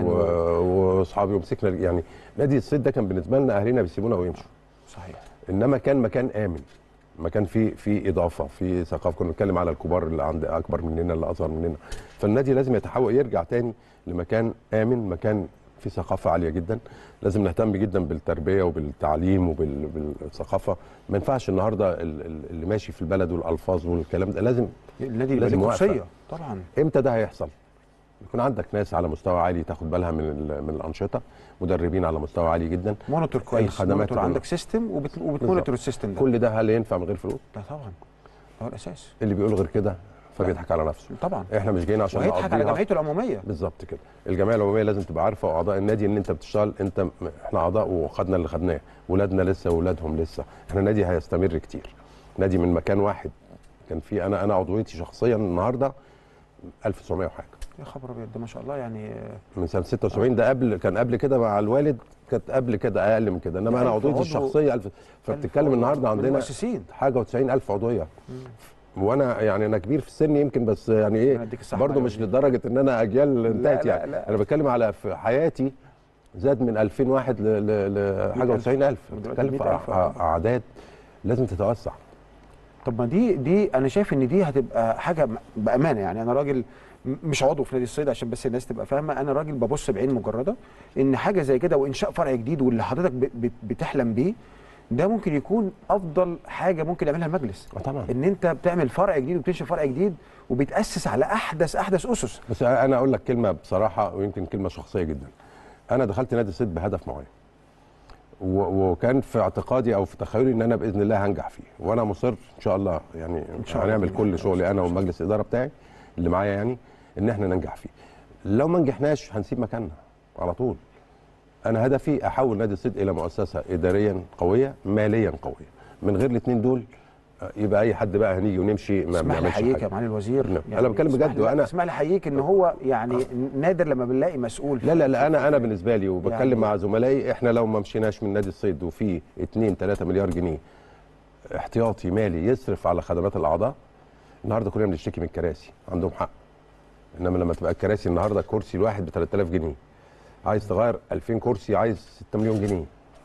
واصحابي ومسكنا يعني. نادي الصيد ده كان بالنسبه لنا اهالينا بيسيبونا ويمشوا. صحيح. انما كان مكان امن، مكان فيه في اضافه، في ثقافه. كنا بنتكلم على الكبار اللي عند اكبر مننا اللي اصغر مننا. فالنادي لازم يتحول يرجع تاني لمكان امن، مكان في ثقافه عاليه جدا، لازم نهتم جدا بالتربيه وبالتعليم وبالثقافه. ما ينفعش النهارده اللي ماشي في البلد والالفاظ والكلام ده، لازم النادي يبقى ليه قدسيه طبعا. امتى ده هيحصل؟ يكون عندك ناس على مستوى عالي تاخد بالها من من الانشطه، مدربين على مستوى عالي جدا، مونيتور كويس، مونيتور عندك سيستم وبتمونيتور السيستم ده. كل ده هل ينفع من غير فلوس؟ لا طبعا، هو الاساس. اللي بيقول غير كده فبيضحك على نفسه طبعا. احنا مش جايين عشان وهيضحك على جمعيته العموميه. بالظبط كده. الجمعيه العموميه لازم تبقى عارفه، واعضاء النادي، ان انت بتشتغل، انت احنا اعضاء وخدنا اللي خدناه، ولادنا لسه واولادهم لسه. احنا النادي هيستمر كتير. نادي من مكان واحد كان في انا انا عضويتي شخصيا النهارده ألف وتسعمية وحاجه. يا خبر ابيض، ده ما شاء الله يعني من سنه ستة وسبعين. ده قبل، كان قبل كده مع الوالد كانت قبل كده اقل من كده، انما انا عضويتي الشخصيه ألف. فبتتكلم النهارده عندنا مؤسسين حاجه وتسعين ألف عضويه. وانا يعني انا كبير في السن يمكن، بس يعني ايه برضه مش لدرجه ان انا اجيال انتهت يعني. لا لا. انا بتكلم على في حياتي زاد من ألفين واحد لحاجه وتسعين ألف. بتتكلم في اعداد لازم تتوسع. طب ما دي دي انا شايف ان دي هتبقى حاجه بامانه يعني. انا راجل مش عضو في نادي الصيد عشان بس الناس تبقى فاهمه، انا راجل ببص بعين مجرده ان حاجه زي كده وانشاء فرع جديد واللي حضرتك بتحلم بيه ده ممكن يكون افضل حاجه ممكن يعملها المجلس. طبعا. ان انت بتعمل فرع جديد وبتنشئ فرع جديد وبتاسس على احدث احدث اسس. بس انا اقول لك كلمه بصراحه ويمكن كلمه شخصيه جدا. انا دخلت نادي الصيد بهدف معين، وكان في اعتقادي او في تخيلي ان انا باذن الله هنجح فيه، وانا مصر ان شاء الله يعني إن شاء الله هنعمل كل شغلي انا ومجلس الاداره بتاعي اللي معايا يعني ان احنا ننجح فيه. لو ما نجحناش هنسيب مكاننا على طول. انا هدفي احول نادي الصيد الى مؤسسه اداريا قويه، ماليا قويه. من غير الاثنين دول يبقى اي حد بقى هنيجي ونمشي ما بنعملش حاجه. اسمح لي احييك يا معالي الوزير. يعني انا بتكلم بجد. وانا اسمح لي احييك ان هو يعني نادر لما بنلاقي مسؤول. لا لا لا انا انا بالنسبه لي وبتكلم يعني مع زملائي، احنا لو ما مشيناش من نادي الصيد وفي اتنين تلاتة مليار جنيه احتياطي مالي يصرف على خدمات الاعضاء، النهارده كلنا بنشتكي من الكراسي، عندهم حق. انما لما تبقى الكراسي النهارده الكرسي الواحد ب ثلاثة آلاف جنيه، عايز تغير ألفين كرسي عايز ستة مليون جنيه،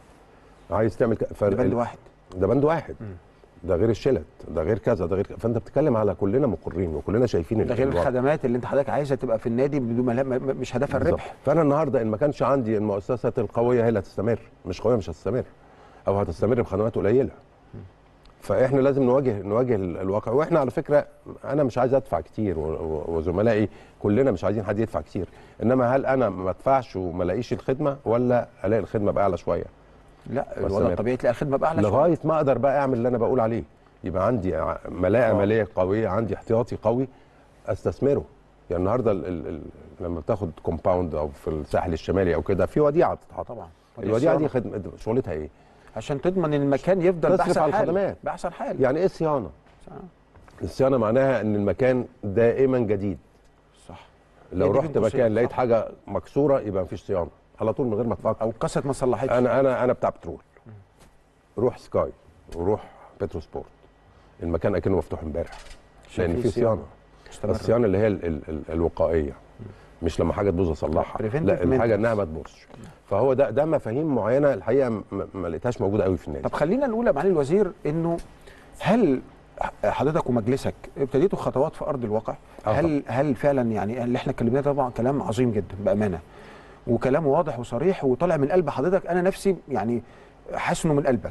عايز تعمل ك... ده بند واحد. ده بند واحد. م. ده غير الشلت، ده غير كذا، ده غير كذا. فانت بتتكلم على كلنا مقرين وكلنا شايفين ده غير الخدمات اللي انت حضرتك عايزها تبقى في النادي بدون مش هدفها الربح. فانا النهارده ان ما كانش عندي المؤسسات القويه هي اللي هتستمر، مش قويه مش هتستمر، او هتستمر بخدمات قليله. فاحنا لازم نواجه نواجه الواقع. واحنا على فكره انا مش عايز ادفع كتير وزملائي كلنا مش عايزين حد يدفع كتير، انما هل انا ما ادفعش وما الاقيش الخدمه ولا الاقي الخدمه باعلى شويه؟ لا الوضع الطبيعي تلاقي الخدمه باعلى شويه لغايه ما اقدر بقى اعمل اللي انا بقول عليه، يبقى عندي ملاءه أوه. ماليه قويه، عندي احتياطي قوي استثمره. يعني النهارده ال ال لما بتاخد كومباوند او في الساحل الشمالي او كده في وديعه بتتحط. طبعا الوديعه دي خدمه شغلتها ايه؟ عشان تضمن ان المكان يفضل باحسن حال. باحسن حال. يعني ايه صيانه؟ الصيانه معناها ان المكان دائما جديد. صح. لو رحت مكان لقيت حاجه مكسوره يبقى مفيش صيانه على طول من غير ما تفكر. او كسرت ما صلحتش. انا انا انا بتاع بترول. روح سكاي وروح بترو سبورت، المكان اكنه مفتوح امبارح لان في صيانه. الصيانه اللي هي ال ال ال الوقائيه، مش لما حاجه تبوظ اصلحها، لا الحاجه انها ما تبوظش. فهو ده ده مفاهيم معينه الحقيقه ما لقيتهاش موجوده قوي في النادي. طب خلينا نقول يا معالي الوزير انه هل حضرتك ومجلسك ابتديتوا خطوات في ارض الواقع؟ هل هل فعلا يعني اللي احنا اتكلمناه طبعا كلام عظيم جدا بامانه، وكلام واضح وصريح وطالع من قلب حضرتك، انا نفسي يعني حاسس انه من قلبك.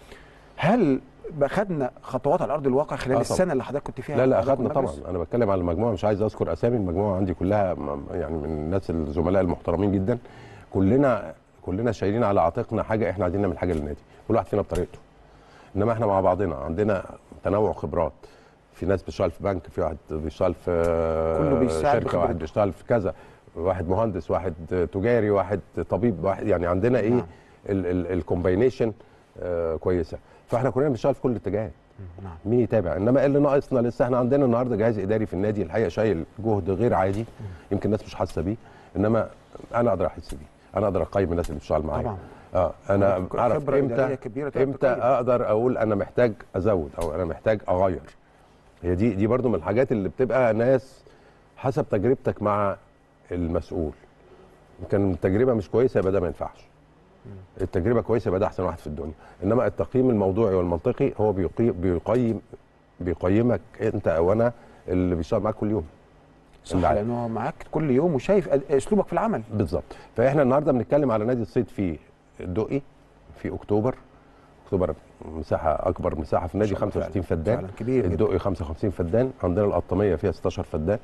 هل خدنا خطوات على ارض الواقع خلال السنه اللي حضرتك كنت فيها؟ لا لا اخدنا طبعا. انا بتكلم على المجموعه، مش عايز اذكر اسامي، المجموعه عندي كلها يعني من الناس الزملاء المحترمين جدا. كلنا كلنا شايلين على عاتقنا حاجه، احنا عايزين نعمل حاجه للنادي، كل واحد فينا بطريقته. انما احنا مع بعضنا عندنا تنوع خبرات، في ناس بتشتغل في بنك، في واحد بيشتغل في كله بيساعد شركه، واحد بيشتغل في كذا، واحد مهندس، واحد تجاري، واحد طبيب، واحد يعني عندنا ايه نعم. الكومباينيشن آه كويسه. فاحنا كلنا بنشتغل في كل الاتجاهات. نعم. مين يتابع؟ انما اللي ناقصنا لسه، احنا عندنا النهارده جهاز اداري في النادي الحقيقه شايل جهد غير عادي، يمكن الناس مش حاسه بيه، انما انا اقدر احس بيه، انا اقدر اقيم الناس اللي بتشتغل معايا. طبعا. اه انا اعرف امتى امتى اقدر اقول انا محتاج ازود او انا محتاج اغير. هي دي دي برضو من الحاجات اللي بتبقى ناس حسب تجربتك مع المسؤول. كان التجربه مش كويسه يبقى ده ما ينفعش. التجربه كويسه يبقى ده احسن واحد في الدنيا. انما التقييم الموضوعي والمنطقي هو بيقيم بيقيم بيقيمك انت او انا اللي بيشتغل معاك كل يوم. صح، لانه معاك كل يوم وشايف اسلوبك في العمل. بالظبط. فاحنا النهارده بنتكلم على نادي الصيد في الدقي في اكتوبر. اكتوبر مساحه اكبر مساحه في النادي خمسة وستين فدان، فعلا كبير. الدقي خمسة وخمسين فدان، عندنا القطاميه فيها ستاشر فدان،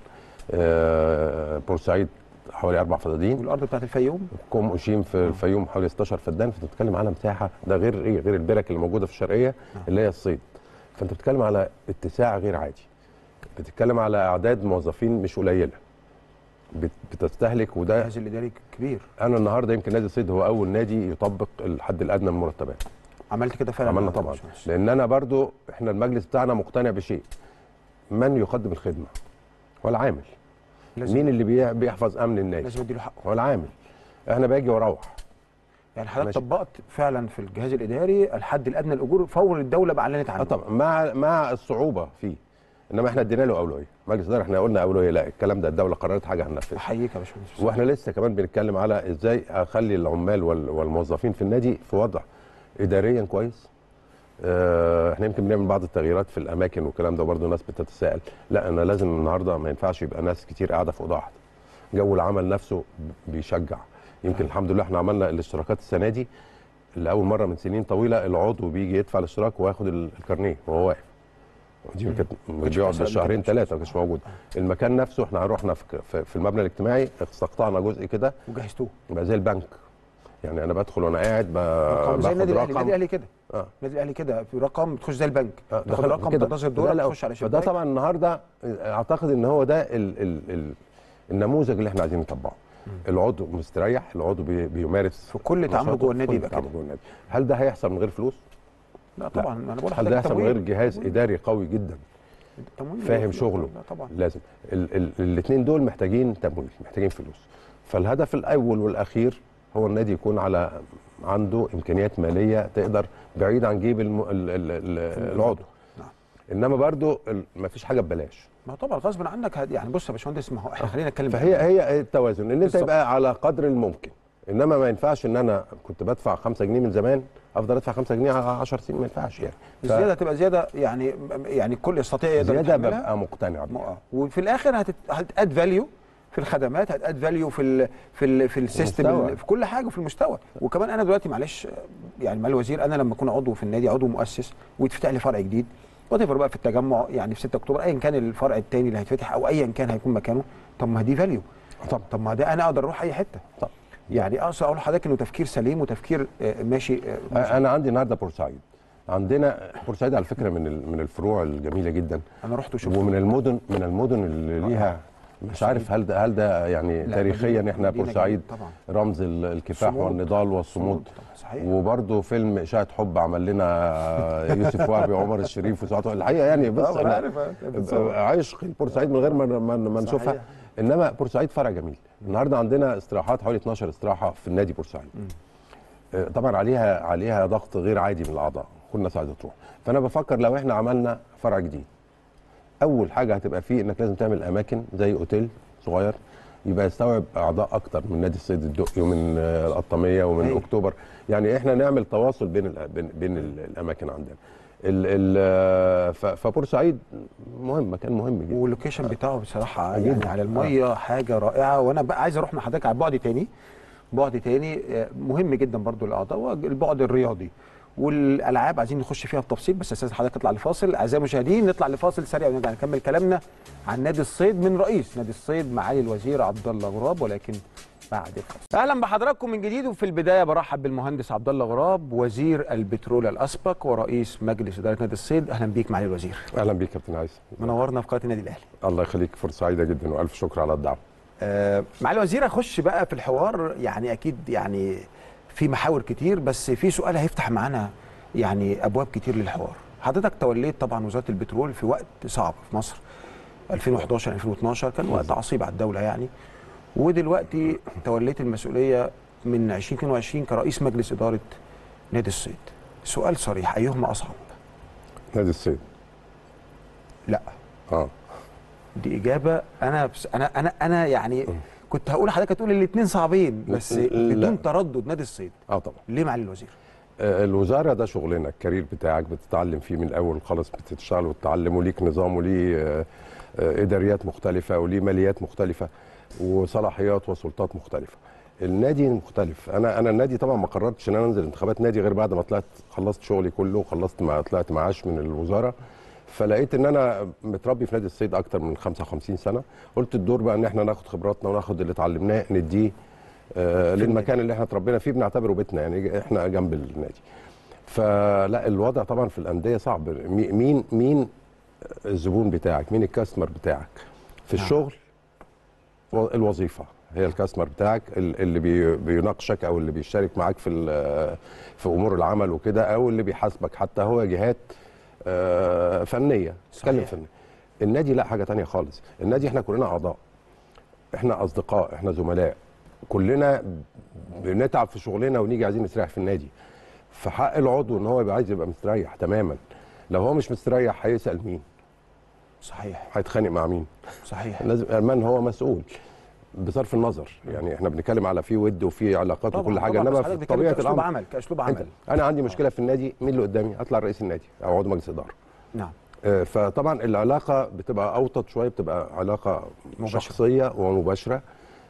آه بورسعيد حوالي اربع فدادين، والارض بتاعت الفيوم كوم اوشيم في الفيوم حوالي ستاشر فدان. فانت بتتكلم على مساحه، ده غير ايه؟ غير البرك اللي موجوده في الشرقيه اللي هي الصيد. فانت بتتكلم على اتساع غير عادي، بتتكلم على اعداد موظفين مش قليله بتستهلك، وده الجهاز الاداري كبير. انا النهارده يمكن نادي الصيد هو اول نادي يطبق الحد الادنى من المرتبات. عملت كده فعلا؟ عملنا طبعا، لان انا برضو احنا المجلس بتاعنا مقتنع بشيء، من يقدم الخدمه هو العامل. مين اللي بيحفظ امن النادي؟ لازم اديله حقه، هو العامل. احنا باجي واروح. يعني حضرتك طبقت فعلا في الجهاز الاداري الحد الادنى للاجور فور الدوله ما اعلنت عنه. اه طبعا، مع مع الصعوبه فيه، انما احنا ادينا له اولويه. مجلس الاداره احنا قلنا اولويه، لا الكلام ده الدوله قررت حاجه هننفذها. احييك يا باشمهندس. واحنا لسه كمان بنتكلم على ازاي اخلي العمال والموظفين في النادي في وضع اداريا كويس. اه احنا يمكن بنعمل بعض التغييرات في الاماكن والكلام ده، برضه الناس بتتساءل. لا انا لازم النهارده ما ينفعش يبقى ناس كتير قاعده في اوضه واحده. جو العمل نفسه بيشجع. يمكن الحمد لله احنا عملنا الاشتراكات السنه دي لاول مره من سنين طويله، العضو بيجي يدفع الاشتراك وياخد الكارنيه وهو واقف. دي كانت بيقعد بالشهرين ثلاثه ما كانش موجود. المكان نفسه احنا رحنا في في المبنى الاجتماعي استقطعنا جزء كده وجهزتوه بقى زي البنك. يعني انا بدخل وانا قاعد باخد زي النادي رقم. النادي الاهلي كده. اه النادي الاهلي كده في رقم بتخش زي البنك، آه تاخد رقم تنتظر دورك تخش على شباك. فده طبعا النهارده اعتقد ان هو ده ال ال ال النموذج اللي احنا عايزين نطبقه. العضو مستريح، العضو بي بيمارس في كل تعامله جوه النادي يبقى كده. هل ده هيحصل من غير فلوس؟ لا طبعا. لا. انا بقول هل ده هيحصل من غير جهاز تمويل. اداري قوي جدا فاهم شغله؟ لا طبعا. لازم الاثنين دول محتاجين تمويل، محتاجين فلوس. فالهدف الاول والاخير هو النادي يكون على عنده امكانيات ماليه تقدر بعيد عن جيب الم... ال... ال... ال... العضو. نعم. انما برضو ما فيش حاجه ببلاش. ما طبعا غصب عنك هد... يعني بص يا باشمهندس، ما هو احنا خلينا نتكلم. فهي هي التوازن ان انت يبقى على قدر الممكن. انما ما ينفعش ان انا كنت بدفع خمسة جنيه من زمان افضل ادفع خمسة جنيه على عشر سنين، ما ينفعش يعني. الزياده تبقى زياده يعني يعني الكل يستطيع يقدر زياده ببقى مقتنع بيها. وفي الاخر هتاد فاليو في الخدمات، هتاد فاليو في ال في ال في السيستم، في كل حاجه، وفي المستوى. وكمان انا دلوقتي معلش يعني مع الوزير، انا لما اكون عضو في النادي، عضو مؤسس ويتفتح لي فرع جديد وتفر بقى في التجمع يعني في ستة اكتوبر ايا كان الفرع الثاني اللي هيتفتح او ايا كان هيكون مكانه، طب ما دي فاليو. طب طب ما ده انا اقدر اروح اي حته. طب يعني اقصد اقول لحضرتك انه تفكير سليم وتفكير ماشي. انا عندي النهارده بورسعيد، عندنا بورسعيد على فكره من من الفروع الجميله جدا. انا رحت وشفت. ومن المدن من المدن اللي ليها مش عارف هل ده هل ده يعني تاريخيا احنا بورسعيد رمز الكفاح والنضال والصمود. صحيح. وبرده فيلم اشاعه حب عمل لنا يوسف وهبي وعمر الشريف وسعاد الحقيقه يعني بص انا عشق بورسعيد من غير ما ما نشوفها. انما بورسعيد فرع جميل. النهارده عندنا استراحات حوالي اتناشر استراحه في النادي بورسعيد. طبعا عليها عليها ضغط غير عادي من الاعضاء، كل الناس عايزه تروح. فانا بفكر لو احنا عملنا فرع جديد، اول حاجه هتبقى فيه انك لازم تعمل اماكن زي اوتيل صغير يبقى يستوعب اعضاء اكتر من نادي الصيد الدقي ومن القطاميه ومن أي. اكتوبر. يعني احنا نعمل تواصل بين ال بين, بين الاماكن عندنا. ال ال فبورسعيد مهم، مكان مهم جدا، واللوكيشن بتاعه بصراحه يعني على الميه آه. حاجه رائعه. وانا بقى عايز اروح مع حضرتك على بعد تاني، بعد تاني مهم جدا برضو للاعضاء، والبعد الرياضي والالعاب عايزين نخش فيها بتفصيل. بس استاذ حضرتك اطلع لفاصل. اعزائي المشاهدين نطلع لفاصل سريع ونرجع نكمل كلامنا عن نادي الصيد من رئيس نادي الصيد معالي الوزير عبد الله غراب، ولكن بعد الفاصل. اهلا بحضراتكم من جديد. وفي البدايه برحب بالمهندس عبد الله غراب وزير البترول الاسبق ورئيس مجلس اداره نادي الصيد. اهلا بيك معالي الوزير. اهلا بيك كابتن عايز، منورنا في قناه النادي الاهلي. الله يخليك، فرصه سعيده جدا والف شكر على الدعوه. آه معالي الوزير اخش بقى في الحوار. يعني اكيد يعني في محاور كتير، بس في سؤال هيفتح معانا يعني ابواب كتير للحوار. حضرتك توليت طبعا وزاره البترول في وقت صعب في مصر، ألفين وحداشر ألفين واتناشر كان وقت عصيب على الدوله يعني، ودلوقتي توليت المسؤوليه من ألفين واتنين وعشرين كرئيس مجلس اداره نادي الصيد. سؤال صريح، ايهما اصعب؟ نادي الصيد. لا اه دي اجابه انا بس انا انا انا يعني كنت هقول لحضرتك هتقول الاثنين صعبين، بس بدون تردد نادي الصيد. اه طبعا. ليه معالي الوزير؟ آه الوزاره ده شغلنا، الكارير بتاعك بتتعلم فيه من الاول خالص، بتشتغل وتتعلم وليك نظام وليه آه اداريات مختلفه وليه ماليات مختلفه وصلاحيات وسلطات مختلفه. النادي مختلف. انا انا النادي طبعا ما قررتش ان انا انزل انتخابات نادي غير بعد ما طلعت خلصت شغلي كله وخلصت ما طلعت معاش من الوزاره. فلقيت ان انا متربي في نادي الصيد اكتر من خمسة وخمسين سنه. قلت الدور بقى ان احنا ناخد خبراتنا وناخد اللي اتعلمناه نديه آه للمكان اللي احنا اتربينا فيه، بنعتبره بيتنا، يعني احنا جنب النادي. فلا الوضع طبعا في الانديه صعب. مين مين الزبون بتاعك؟ مين الكاستمر بتاعك في الشغل؟ الوظيفه هي الكاستمر بتاعك اللي بي بيناقشك او اللي بيشارك معاك في في امور العمل وكده، او اللي بيحاسبك حتى هو جهات فنيه. اتكلم فنيه. النادي لا، حاجه ثانيه خالص. النادي احنا كلنا اعضاء، احنا اصدقاء، احنا زملاء، كلنا بنتعب في شغلنا ونيجي عايزين نستريح في النادي. فحق العضو ان هو يبقى عايز يبقى مستريح تماما. لو هو مش مستريح هيسال مين؟ صحيح. هيتخانق مع مين؟ صحيح. لازم من هو مسؤول بصرف النظر. يعني احنا بنتكلم على في ود وفي علاقات وكل حاجه، انما في طبيعه الامر عمل كاسلوب عمل. انا عندي مشكله في النادي، مين اللي قدامي؟ اطلع رئيس النادي او عضو مجلس اداره. نعم. آه فطبعا العلاقه بتبقى اوطد شويه، بتبقى علاقه مباشرة. شخصيه ومباشره.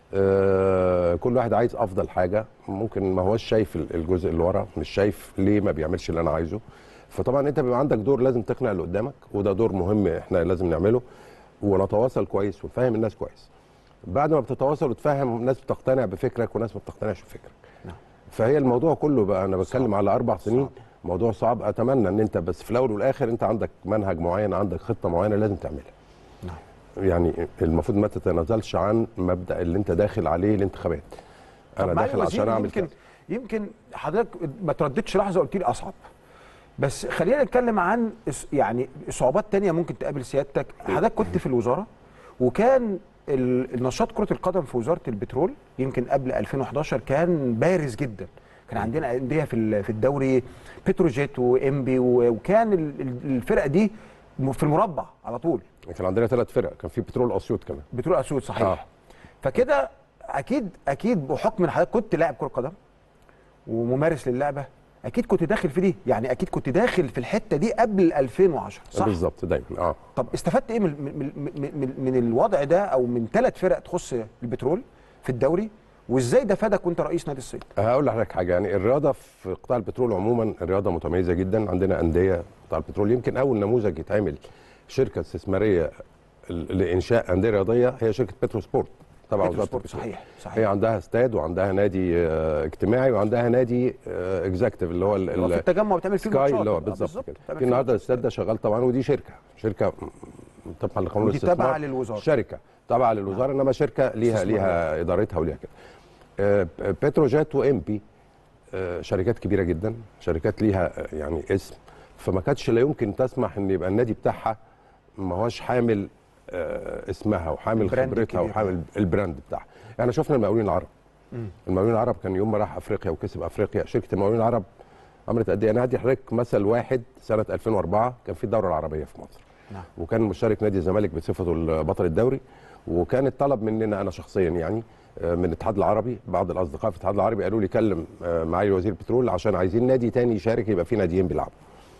آه كل واحد عايز افضل حاجه، ممكن ما هوش شايف الجزء اللي ورا، مش شايف ليه ما بيعملش اللي انا عايزه. فطبعا انت بيبقى عندك دور لازم تقنع اللي قدامك، وده دور مهم احنا لازم نعمله، ونتواصل كويس ونفهم الناس كويس. بعد ما بتتواصل وتفهم، ناس بتقتنع بفكرك وناس ما بتقتنعش بفكرك. نعم. فهي الموضوع كله بقى انا بتكلم صعب. على اربع سنين صعب. موضوع صعب. اتمنى ان انت بس في الاول والاخر انت عندك منهج معين، عندك خطه معينه لازم تعملها. نعم. يعني المفروض ما تتنازلش عن مبدا اللي انت داخل عليه الانتخابات. انا داخل عشان اعمل يمكن كده. يمكن حضرتك ما ترددش لحظه قلت لي اصعب، بس خلينا نتكلم عن يعني صعوبات تانية ممكن تقابل سيادتك. حضرتك كنت في الوزاره، وكان النشاط كرة القدم في وزارة البترول يمكن قبل ألفين وحداشر كان بارز جدا. كان عندنا أندية في في الدوري بتروجيت وإنبي، وكان الفرقة دي في المربع على طول. كان عندنا ثلاث فرق، كان في بترول أسيوط كمان. بترول أسيوط صحيح. آه. فكده أكيد أكيد بحكم إن حضرتك كنت لاعب كرة قدم وممارس للعبة، اكيد كنت داخل في دي، يعني اكيد كنت داخل في الحته دي قبل ألفين وعشرة صح؟ بالظبط دايما. اه طب استفدت ايه من من من, من الوضع ده، او من ثلاث فرق تخص البترول في الدوري، وازاي ده فادك وانت رئيس نادي الصيد؟ هقول لحضرتك حاجه. يعني الرياضه في قطاع البترول عموما الرياضه متميزه جدا. عندنا انديه قطاع البترول، يمكن اول نموذج يتعمل شركه استثماريه لانشاء انديه رياضيه هي شركه بترو سبورت تبع وزاره البترول. صحيح صحيح. هي عندها استاد وعندها نادي اه اجتماعي وعندها نادي اه اكزاكتيف اللي هو في التجمع بتعمل فيه سكاي اللي هو بالظبط كده. في النهارده الاستاد ده شغال طبعا، ودي شركه شركه طبعا لقانون الاستثمار، تابعه للوزاره، شركه تابعه للوزاره، انما شركه ليها ليها ادارتها وليها كده. اه بتروجيت وامبي اه شركات كبيره جدا، شركات ليها يعني اسم، فما كانتش لا يمكن تسمح ان يبقى النادي بتاعها ما هوش حامل اه اسمها وحامل خبرتها وحامل البراند بتاعها. احنا شفنا المقاولين العرب. مم. المقاولين العرب كان يوم ما راح افريقيا وكسب افريقيا، شركه المقاولين العرب عملت قد ايه؟ انا هدي حضرتك مثل واحد. سنه ألفين وأربعة كان في الدوره العربيه في مصر. نعم. وكان مشارك نادي الزمالك بصفته بطل الدوري، وكان الطلب مننا انا شخصيا يعني من الاتحاد العربي، بعض الاصدقاء في الاتحاد العربي قالوا لي كلم معالي وزير البترول عشان عايزين نادي تاني يشارك، يبقى في ناديين بيلعبوا.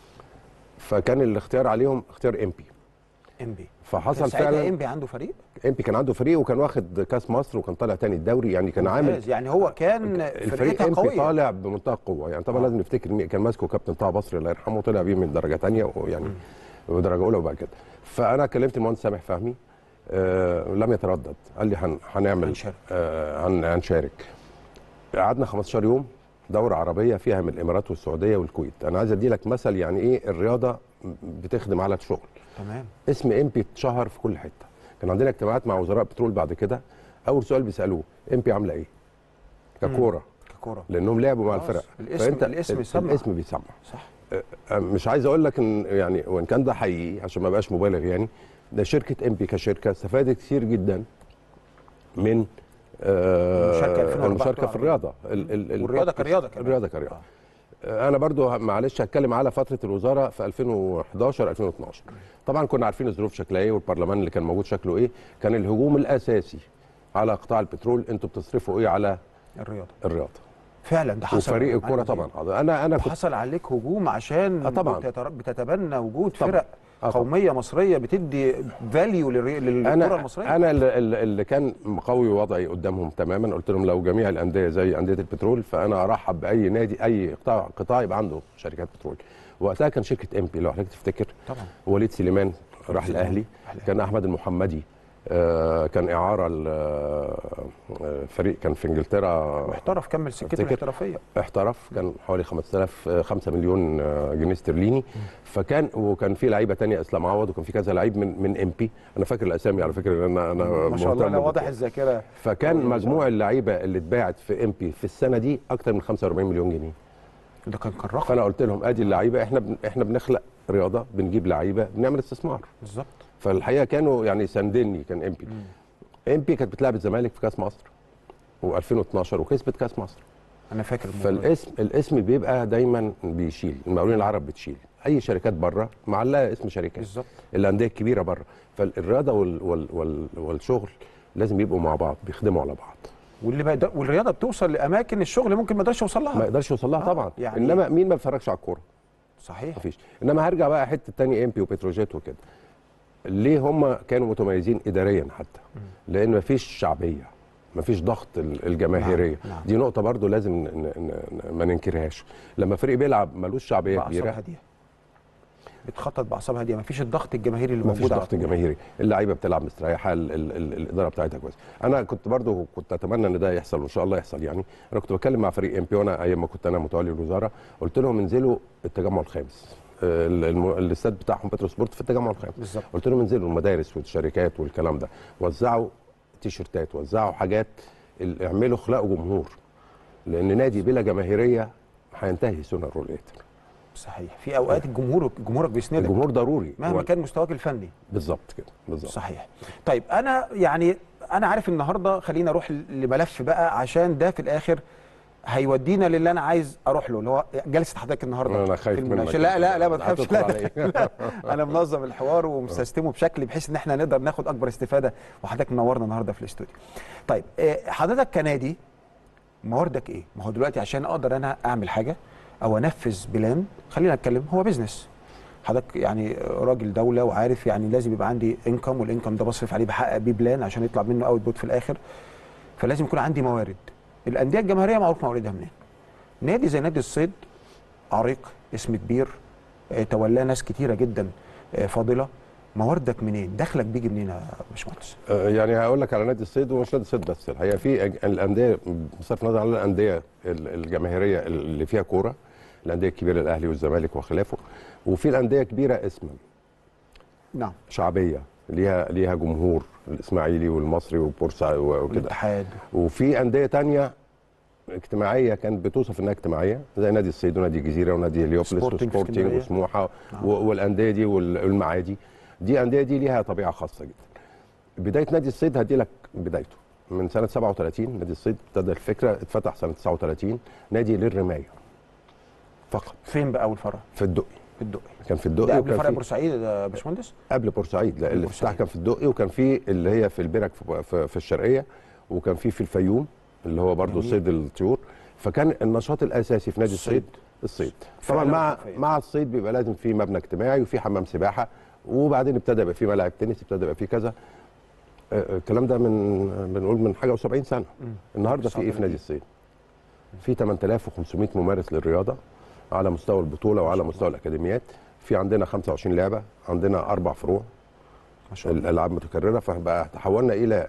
فكان الاختيار عليهم اختيار امبي. امبي. فحصل فعلا امبي عنده فريق؟ امبي كان عنده فريق وكان واخد كاس مصر وكان طالع تاني الدوري، يعني كان عامل يعني هو كان الفريق امبي طالع بمنتهى القوه. يعني طبعا آه. لازم نفتكر مين كان ماسكه، كابتن طه بصري الله يرحمه، طلع بيه من درجه ثانيه ويعني ودرجه اولى وبعد كده. فانا كلمت المهندس سامح فهمي آه لم يتردد، قال لي هن هنعمل هنشارك. آه هن هنشارك. قعدنا خمستاشر يوم دوره عربيه فيها من الامارات والسعوديه والكويت. انا عايز ادي لك مثل يعني ايه الرياضه بتخدم على الشغل. تمام. اسم امبي اتشهر في كل حته. كان عندنا اجتماعات مع وزراء بترول بعد كده، اول سؤال بيسالوه امبي عامله ايه؟ ككوره. ككوره. لانهم لعبوا مع الفرق. الاسم فانت الاسم يسمع. الاسم بيسمع. صح. مش عايز اقول لك ان يعني وان كان ده حقيقي عشان ما بقاش مبالغ، يعني ده شركه امبي كشركه استفادت كتير جدا من المشاركه المشاركه في الرياضه. والرياضه كرياضه كمان. الرياضه كرياضه. آه. انا برضو معلش هتكلم على فتره الوزاره في ألفين وحداشر ألفين واثناشر. طبعا كنا عارفين الظروف شكلها ايه والبرلمان اللي كان موجود شكله ايه. كان الهجوم الاساسي على قطاع البترول، انتوا بتصرفوا ايه على الرياضه. الرياضه فعلا ده حصل. وفريق الكوره طبعا. انا انا كنت حصل عليك هجوم عشان آه طبعا بتتبنى وجود طبعًا. فرق آه قوميه مصريه بتدي فاليو للكره المصريه. انا اللي, اللي كان مقوي وضعي قدامهم تماما، قلت لهم لو جميع الانديه زي انديه البترول فانا ارحب باي نادي اي قطاع قطاع يبقى عنده شركات بترول. وقتها كان شركه ام بي لو حضرتك تفتكر، طبعا وليد سليمان راح الاهلي، كان احمد المحمدي آه كان اعاره الفريق كان في انجلترا، واحترف كمل سكته الاحترافيه، احترف كان حوالي خمسة آلاف خمسة مليون جنيه استرليني. فكان وكان في لعيبه ثانيه، اسلام عوض، وكان في كذا لعيب من من ام بي، انا فاكر الاسامي على فكره لان انا انا ما شاء الله انا واضح الذاكره. فكان مجموع اللعيبه اللي اتباعت في ام بي في السنه دي اكثر من خمسة وأربعين مليون جنيه. ده كان كان رقم. فانا قلت لهم ادي اللعيبه، احنا بن احنا بنخلق رياضه، بنجيب لعيبه، بنعمل استثمار. بالظبط. فالحقيقه كانوا يعني ساندني. كان ام بي ام بي كانت بتلعب الزمالك في كاس مصر وألفين واثناشر وكسبت كاس مصر. انا فاكر. فالاسم الاسم بيبقى دايما بيشيل، المقاولين العرب بتشيل، اي شركات بره معلقه اسم شركات. بالظبط. الانديه الكبيره بره. فالرياضه وال وال وال والشغل لازم يبقوا مع بعض، بيخدموا على بعض. واللي بقى والرياضه بتوصل لاماكن الشغل ممكن ما يقدرش يوصل لها. ما يقدرش يوصل لها آه طبعا. يعني انما مين ما بيتفرجش على الكوره؟ صحيح. مفيش. انما هرجع بقى حته تاني ام بي وبتروجيت وكده. ليه هم كانوا متميزين اداريا حتى؟ لان مفيش شعبيه، مفيش ضغط الجماهيريه. نعم. نعم. دي نقطه برضو لازم ن ن ن ما ننكرهاش. لما فريق بيلعب ملوش شعبيه كبيره هاديه، بتخطط باعصاب هاديه، مفيش الضغط الجماهيري اللي موجود. مفيش ضغط جماهيري، اللعيبه بتلعب مستريحه، ال ال ال الاداره بتاعتها كويسه. انا كنت برضو كنت اتمنى ان ده يحصل وان شاء الله يحصل. يعني انا كنت بتكلم مع فريق ام بي وانا ايام ما كنت انا متولي الوزاره، قلت لهم انزلوا التجمع الخامس، الاستاد بتاعهم بترو سبورت في التجمع الخامس. بالظبط. قلت لهم انزلوا المدارس والشركات والكلام ده، وزعوا تيشيرتات، وزعوا حاجات، اعملوا اخلاقوا جمهور، لان نادي بلا جماهيريه هينتهي سونر وليتر. صحيح. في اوقات الجمهور جمهورك بيسندك، الجمهور ضروري مهما كان مستواك الفني. بالظبط كده، بالظبط. صحيح. طيب انا يعني انا عارف النهارده، خلينا اروح لملف بقى عشان ده في الاخر هيودينا للي انا عايز اروح له، اللي هو جلسه حضرتك النهارده. انا خايف منك. لا لا لا ما تخافش. لا, لا انا منظم الحوار ومسستمه بشكل بحيث ان احنا نقدر ناخد اكبر استفاده، وحضرتك منورنا النهارده في الاستوديو. طيب حضرتك كنادي مواردك ايه؟ ما هو دلوقتي عشان اقدر انا اعمل حاجه او انفذ بلان، خلينا نتكلم، هو بيزنس. حضرتك يعني راجل دوله وعارف يعني لازم يبقى عندي انكم، والانكم ده بصرف عليه بحقق بيه بلان عشان يطلع منه اوت بوت في الاخر. فلازم يكون عندي موارد. الانديه الجماهيريه معروف مواردها منين. نادي زي نادي الصيد عريق، اسم كبير، تولاه ناس كتيره جدا فاضله، مواردك منين؟ دخلك بيجي منين يا باشمهندس؟ يعني هقول لك على نادي الصيد، ومش نادي الصيد بس، الحقيقه في الانديه بصرف النظر عن الانديه الجماهيريه اللي فيها كوره، الانديه الكبيره الاهلي والزمالك وخلافه، وفي الانديه كبيره اسما نعم شعبيه ليها ليها جمهور، الاسماعيلي والمصري وبورسعيد وكده، الاتحاد. وفي انديه ثانيه اجتماعيه كانت بتوصف انها اجتماعيه زي نادي الصيد ونادي الجزيره ونادي هليوبلس وسبورتنج وسموحه نعم. والانديه دي والمعادي، دي انديه دي ليها طبيعه خاصه جدا. بدايه نادي الصيد هدي لك بدايته من سنه سبعة وثلاثين. نادي الصيد ابتدى الفكره، اتفتح سنه تسعة وثلاثين، نادي للرمايه فقط. فين بقى اول فرع؟ في الدقي. في الدقي. كان في الدقي. ده قبل فرع بورسعيد يا باشمهندس؟ قبل بورسعيد، لا الافتتاح كان في الدقي، وكان في اللي هي في البرك في, في, في الشرقيه، وكان في في الفيوم اللي هو برضه صيد الطيور. فكان النشاط الاساسي في نادي الصيد الصيد. طبعا مع مع الصيد بيبقى لازم في مبنى اجتماعي وفي حمام سباحه، وبعدين ابتدى يبقى في ملاعب تنس، ابتدى يبقى في كذا. الكلام ده من بنقول من حاجه وسبعين سنه. النهارده في ايه في نادي الصيد؟ في ثمانية آلاف وخمسمائة ممارس للرياضه على مستوى البطوله وعلى مستوى الاكاديميات. في عندنا خمسة وعشرين لعبه، عندنا اربع فروع ما شاء الله، الالعاب متكرره. فبقى تحولنا الى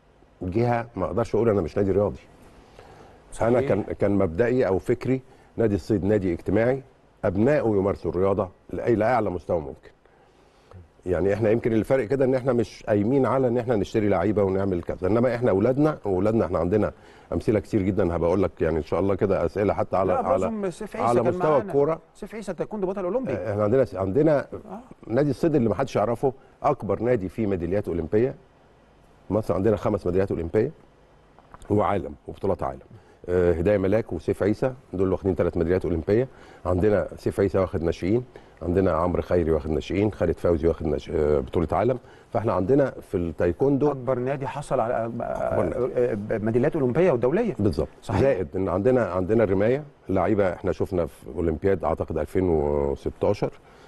جهه ما اقدرش اقول انا مش نادي رياضي. صحيح. انا كان كان مبدئي او فكري نادي الصيد نادي اجتماعي، ابنائه يمارسوا الرياضه لاي لاعلى مستوى ممكن. يعني احنا يمكن الفرق كده ان احنا مش قايمين على ان احنا نشتري لعيبه ونعمل كذا، انما احنا اولادنا واولادنا احنا عندنا امثله كتير جدا، هبقول لك يعني ان شاء الله كده اسئله حتى على على على مستوى الكوره. سيف عيسى تايكوندو بطل اولمبي. احنا عندنا عندنا آه. نادي الصيد اللي ما حدش يعرفه، اكبر نادي فيه ميداليات اولمبيه. مصر عندنا خمس ميداليات اولمبيه وعالم وبطولات عالم. آه هدايه ملاك وسيف عيسى دول واخدين ثلاث ميداليات اولمبيه. عندنا سيف عيسى واخد ناشئين، عندنا عمرو خيري واخد ناشئين، خالد فوزي واخد نش... بطوله عالم. فاحنا عندنا في التايكوندو اكبر نادي حصل على ميداليات اولمبيه ودوليه. بالظبط. زائد ان عندنا عندنا الرمايه، لعيبه احنا شفنا في اولمبياد اعتقد ألفين وستاشر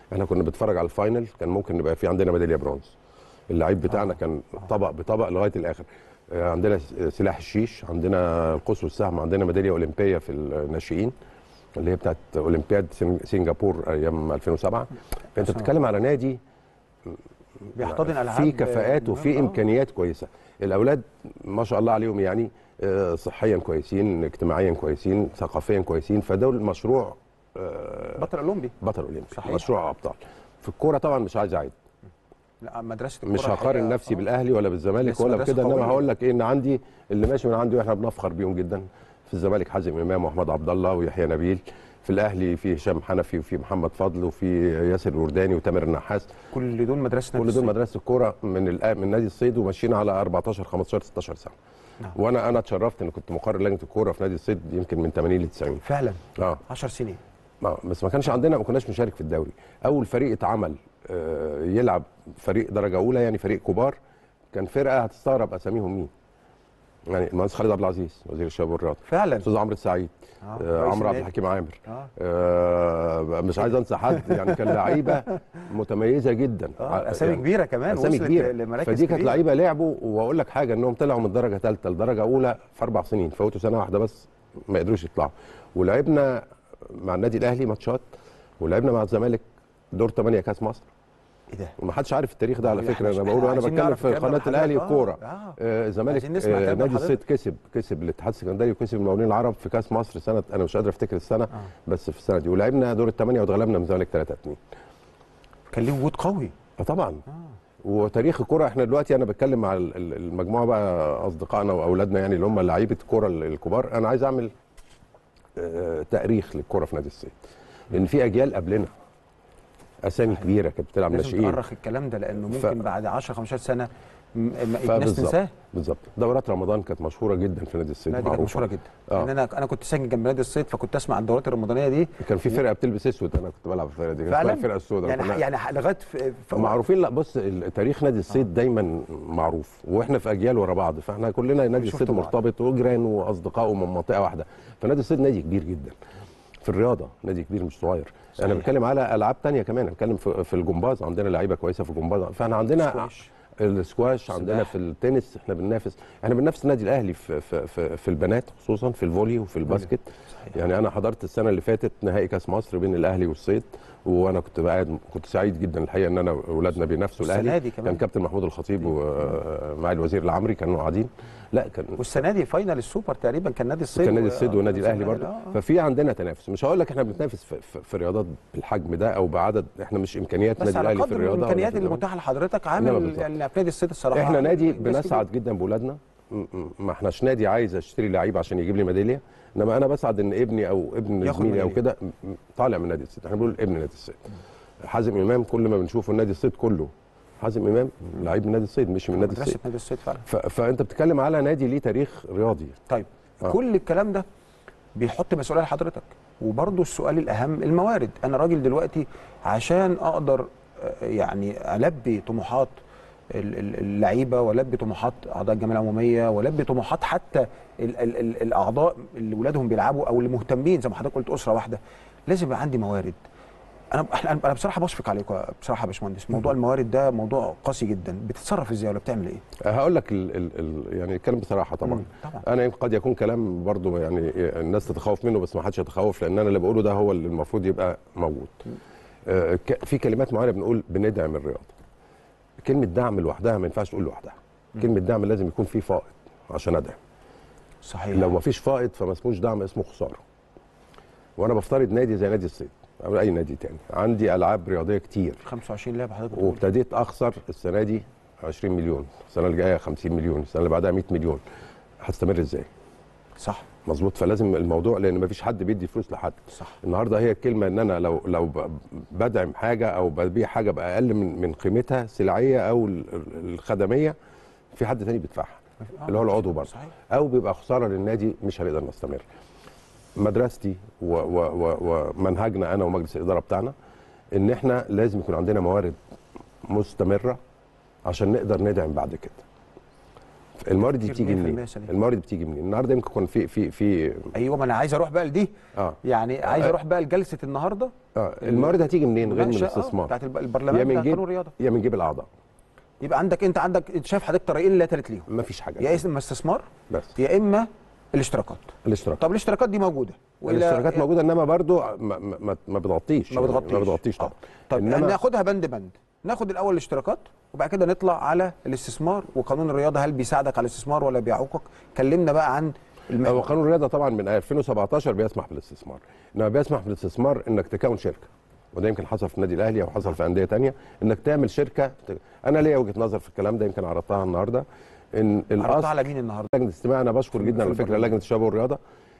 احنا كنا بنتفرج على الفاينل كان ممكن نبقى في عندنا ميداليه برونز. اللعيب بتاعنا كان طبق بطبق لغايه الاخر. عندنا سلاح الشيش، عندنا القوس والسهم، عندنا ميداليه اولمبيه في الناشئين اللي هي بتاعت اولمبياد سنغافور ايام ألفين وسبعة. فانت بتتكلم على نادي بيحتضن العاب في كفاءات وفي امكانيات كويسه. الاولاد ما شاء الله عليهم يعني صحيا كويسين، اجتماعيا كويسين، ثقافيا كويسين، فدول مشروع بطل اولمبي. بطل اولمبي صحيح. مشروع ابطال. في الكوره طبعا مش عايز اعيد، لا مدرسه الكوره مش هقارن نفسي بالاهلي ولا بالزمالك ولا بكده، انما هقول لك ايه ان عندي اللي ماشي من عندي واحنا بنفخر بيهم جدا. في الزمالك حازم امام واحمد عبد الله ويحيى نبيل، في الاهلي في هشام حنفي وفي محمد فضل وفي ياسر الورداني وتامر النحاس. كل دول مدرسه كل دول مدرسه الكوره من من نادي الصيد وماشيين على أربعتاشر خمستاشر ستاشر سنه. نعم. وانا انا اتشرفت ان كنت مقرر لجنه الكوره في نادي الصيد يمكن من ثمانين ل تسعين فعلا. اه عشر سنين. اه بس ما كانش عندنا، ما كناش بنشارك في الدوري. اول فريق اتعمل آه يلعب فريق درجه اولى يعني فريق كبار، كان فرقه هتستغرب اساميهم مين. يعني المهندس خالد عبد العزيز وزير الشباب والرياضه فعلا، استاذ عمرو السعيد، آه. آه عمرو عبد الحكيم عامر، آه. آه مش عايز انسى حد يعني كان لعيبه متميزه جدا، آه اسامي يعني كبيره كمان، اسامي كبيره. فدي كانت لعيبه لعبوا، واقول لك حاجه انهم طلعوا من درجه ثالثه لدرجه اولى في اربع سنين، فوتوا سنه واحده بس ما قدروش يطلعوا. ولعبنا مع النادي الاهلي ماتشات، ولعبنا مع الزمالك دور ثمانية كاس مصر. ايه ده؟ وما حدش عارف التاريخ ده على فكره، انا بقوله انا بتكلم في قناه الاهلي الكوره. الزمالك آه نادي الصيد كسب كسب الاتحاد السكندري وكسب المقاولين العرب في كاس مصر سنه، انا مش قادر افتكر السنه آه. بس في السنه دي، ولعبنا دور الثمانيه واتغلبنا من الزمالك ثلاثة اتنين. كان ليه وجود قوي. اه طبعا. آه. وتاريخ الكوره احنا دلوقتي انا بتكلم مع المجموعه بقى اصدقائنا واولادنا يعني اللي هم لعيبه الكوره الكبار، انا عايز اعمل آه تاريخ للكوره في نادي الصيد، لان في اجيال قبلنا اسامي كبيره كانت بتلعب ناشئين. لازم تأرخ الكلام ده لانه ممكن ف... بعد عشرة خمستاشر سنه الناس تنساه. بالظبط. دورات رمضان كانت مشهوره جدا في نادي الصيد، نادي كانت مشهوره جدا. آه. ان انا انا كنت ساكن جنب نادي الصيد، فكنت اسمع عن الدورات الرمضانيه دي. كان في فرقه بتلبس اسود، انا كنت بلعب في الفرقه دي، كانت الفرقه السوداء يعني يعني لغايه في... في معروفين. لا بص تاريخ نادي الصيد آه. دايما معروف، واحنا في اجيال ورا بعض، فاحنا كلنا نادي الصيد مرتبط وجيران واصدقاء من منطقه واحده، فنادي الصيد نادي كبير جدا في الرياضه، نادي كبير مش صغير. صحيح. انا بتكلم على العاب ثانيه كمان، انا بتكلم في, في الجمباز، عندنا لعيبه كويسه في الجمباز، فاحنا عندنا سكواش. السكواش عندنا في التنس، احنا بننافس احنا بننافس النادي الاهلي في في في, في البنات خصوصا في الفولي وفي الباسكت. صحيح. يعني انا حضرت السنه اللي فاتت نهائي كاس مصر بين الاهلي والصيد، وانا كنت قاعد كنت سعيد جدا الحقيقه ان انا اولادنا بينافسوا الاهلي. كان كابتن محمود الخطيب ومع الوزير العمري كانوا قاعدين. لا كان والسنه دي فاينل السوبر تقريبا كان نادي الصيد كان نادي الصيد والنادي الاهلي برضه. ففي عندنا تنافس، مش هقول لك احنا بنتنافس في, في, في رياضات بالحجم ده او بعدد، احنا مش امكانيات نادي الاهلي في الرياضه، الامكانيات اللي متاحه لحضرتك عامل يعني نادي الصيد الصراحه. احنا نادي بنسعد جدا باولادنا، ما احناش نادي عايز اشتري لعيب عشان يجيب لي ميداليه، انما انا بسعد ان ابني او ابن زميلي او كده طالع من نادي الصيد. احنا بنقول ابن نادي الصيد. حازم امام كل ما بنشوفه النادي الصيد كله، حازم امام لعيب من نادي الصيد مش من نادي الصيد. نادي الصيد فعلا. فانت بتتكلم على نادي ليه تاريخ رياضي. طيب آه. كل الكلام ده بيحط مسؤوليه لحضرتك، وبرضه السؤال الاهم الموارد. انا راجل دلوقتي عشان اقدر يعني البي طموحات اللعيبه والبي طموحات اعضاء الجمعيه العموميه والبي طموحات حتى ال ال ال الاعضاء اللي ولادهم بيلعبوا او اللي مهتمين زي ما حضرتك قلت اسره واحده، لازم يبقى عندي موارد. انا انا بصراحه بشفق عليكم بصراحه يا باشمهندس، موضوع الموارد ده موضوع قاسي جدا، بتتصرف ازاي ولا بتعمل ايه؟ هقول لك ال ال ال يعني الكلام بصراحه طبعا. طبعا انا قد يكون كلام برضو يعني الناس تتخوف منه، بس ما حدش يتخوف، لان انا اللي بقوله ده هو اللي المفروض يبقى موجود. آه في كلمات معينه بنقول بندعم الرياضه. كلمه دعم لوحدها ما ينفعش تقول لوحدها، كلمه دعم لازم يكون في فائض عشان ادعم. صحيح. لو ما فيش فائض فما اسموش دعم، اسمه خساره. وانا بفترض نادي زي نادي الصيد او اي نادي تاني، عندي العاب رياضيه كتير، خمسة وعشرين لعبه حضرتك، وابتديت اخسر السنه دي عشرين مليون، السنه اللي جايه خمسين مليون، السنه اللي بعدها مية مليون، هتستمر ازاي؟ صح مظبوط. فلازم الموضوع، لان ما فيش حد بيدي فلوس لحد. صح. النهارده هي الكلمه ان انا لو لو بدعم حاجه او ببيع حاجه باقل من من قيمتها السلعيه او الخدميه، في حد تاني بيدفعها اللي هو العضو برضه، او بيبقى خساره للنادي، مش هنقدر نستمر. مدرستي ومنهجنا انا ومجلس الاداره بتاعنا ان احنا لازم يكون عندنا موارد مستمره عشان نقدر ندعم بعد كده. الموارد دي بتيجي منين؟ الموارد بتيجي منين؟ النهارده يمكن يكون في في في ايوه، ما انا عايز اروح بقى لدي. اه يعني عايز اروح بقى لجلسه النهارده. اه الموارد هتيجي منين غير من الاستثمار؟ بتاعت البرلمان بتاع قانون الرياضه. يا من جيب الاعضاء. يبقى عندك انت عندك انت شايف حضرتك طريقين لا ثالث ليهم. مفيش حاجه، يا اما استثمار بس يا اما الاشتراكات. الاشتراكات. طب الاشتراكات دي موجوده، الاشتراكات موجوده، انما برضو ما, ما, ما بتغطيش ما بتغطيش ما بتغطيش طبعا. طب إنما ناخدها بند بند، ناخد الاول الاشتراكات وبعد كده نطلع على الاستثمار وقانون الرياضه. هل بيساعدك على الاستثمار ولا بيعوقك؟ كلمنا بقى عن المحور. هو قانون الرياضه طبعا من ألفين وسبعتاشر بيسمح بالاستثمار، انما بيسمح بالاستثمار انك تكون شركه، وده يمكن حصل في النادي الاهلي او حصل في انديه ثانيه، انك تعمل شركه. انا ليا وجهه نظر في الكلام ده، يمكن عرضتها النهارده. ان الاصل على مين النهارده؟ لجنه الاستماع. انا بشكر جدا على فكره لجنه الشباب والرياضه،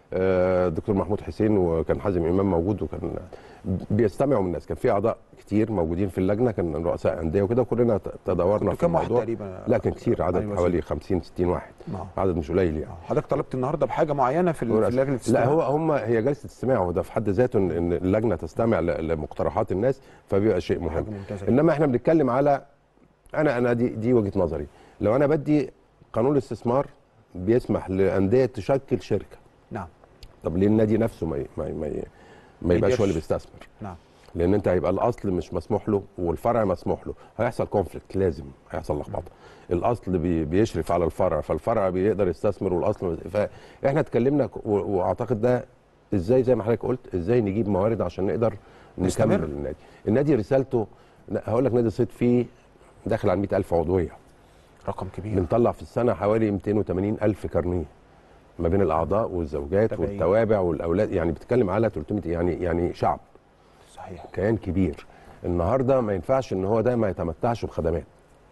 الدكتور محمود حسين وكان حازم امام موجود، وكان بيستمعوا من الناس. كان في اعضاء كتير موجودين في اللجنه، كان رؤساء انديه وكده، وكلنا تدورنا في الموضوع. تقريبا؟ لا كان كتير، عدد حوالي خمسين ستين واحد. أوه. عدد مش قليل يعني. حضرتك طلبت النهارده بحاجه معينه في لجنه الاستماع؟ لا هو هم هي جلسه استماع، وده في حد ذاته ان اللجنه تستمع لمقترحات الناس، فبيبقى شيء مهم. انما احنا بنتكلم على انا انا دي دي وجهه نظري. لو انا بدي قانون الاستثمار بيسمح لانديه تشكل شركه. نعم. طب ليه النادي نفسه ما ما ما, ما يبقاش هو اللي بيستثمر؟ نعم. لان انت هيبقى الاصل مش مسموح له والفرع مسموح له، هيحصل كونفليكت، لازم هيحصل لخبطه. الاصل بي بيشرف على الفرع، فالفرع بيقدر يستثمر والاصل. فاحنا اتكلمنا واعتقد ده ازاي زي ما حضرتك قلت، ازاي نجيب موارد عشان نقدر نكمل النادي. النادي رسالته، هقول لك نادي الصيد فيه داخل على مئة ألف عضويه، رقم كبير. بنطلع في السنه حوالي مئتين وثمانين ألف كارنيه ما بين الاعضاء والزوجات تبعين. والتوابع والاولاد، يعني بتتكلم على ثلاثمئة، يعني يعني شعب. صحيح. كيان كبير. النهارده ما ينفعش ان هو ده ما يتمتعش بخدمات.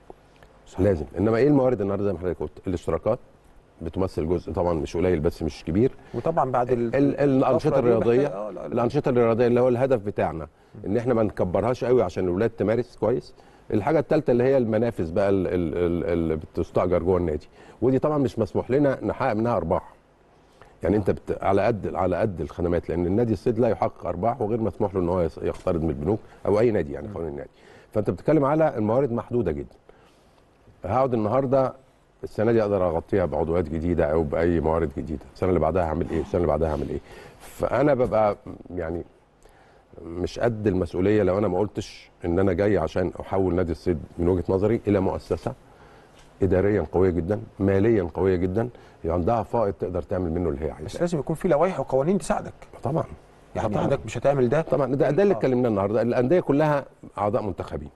صحيح. لازم. انما ايه الموارد النهارده زي ما حضرتك قلت؟ الاشتراكات بتمثل جزء طبعا مش قليل بس مش كبير. وطبعا بعد ال ال الانشطه الرياضيه آه لا لا. الانشطه الرياضيه اللي هو الهدف بتاعنا ان احنا ما نكبرهاش قوي عشان الاولاد تمارس كويس. الحاجه الثالثه اللي هي المنافذ بقى اللي بتستاجر جوه النادي، ودي طبعا مش مسموح لنا نحقق منها ارباح. يعني انت بت... على قد على قد الخدمات، لان النادي الصيد لا يحقق ارباح وغير مسموح له ان هو يقترض من البنوك او اي نادي، يعني قانون النادي. فانت بتتكلم على الموارد محدوده جدا. هقعد النهارده السنه دي اقدر اغطيها بعضويات جديده او باي موارد جديده، السنه اللي بعدها هعمل ايه، السنه اللي بعدها هعمل ايه. فانا ببقى يعني مش قد المسؤوليه لو انا ما قلتش ان انا جاي عشان احول نادي الصيد من وجهه نظري الى مؤسسه اداريا قويه جدا، ماليا قويه جدا، عندها فائض تقدر تعمل منه اللي هي عايزاه. بس لازم يكون في لوائح وقوانين تساعدك. طبعا. يعني طبعا حضرتك مش هتعمل ده. طبعا ده ده اللي اتكلمناه النهارده. الانديه كلها اعضاء منتخبين،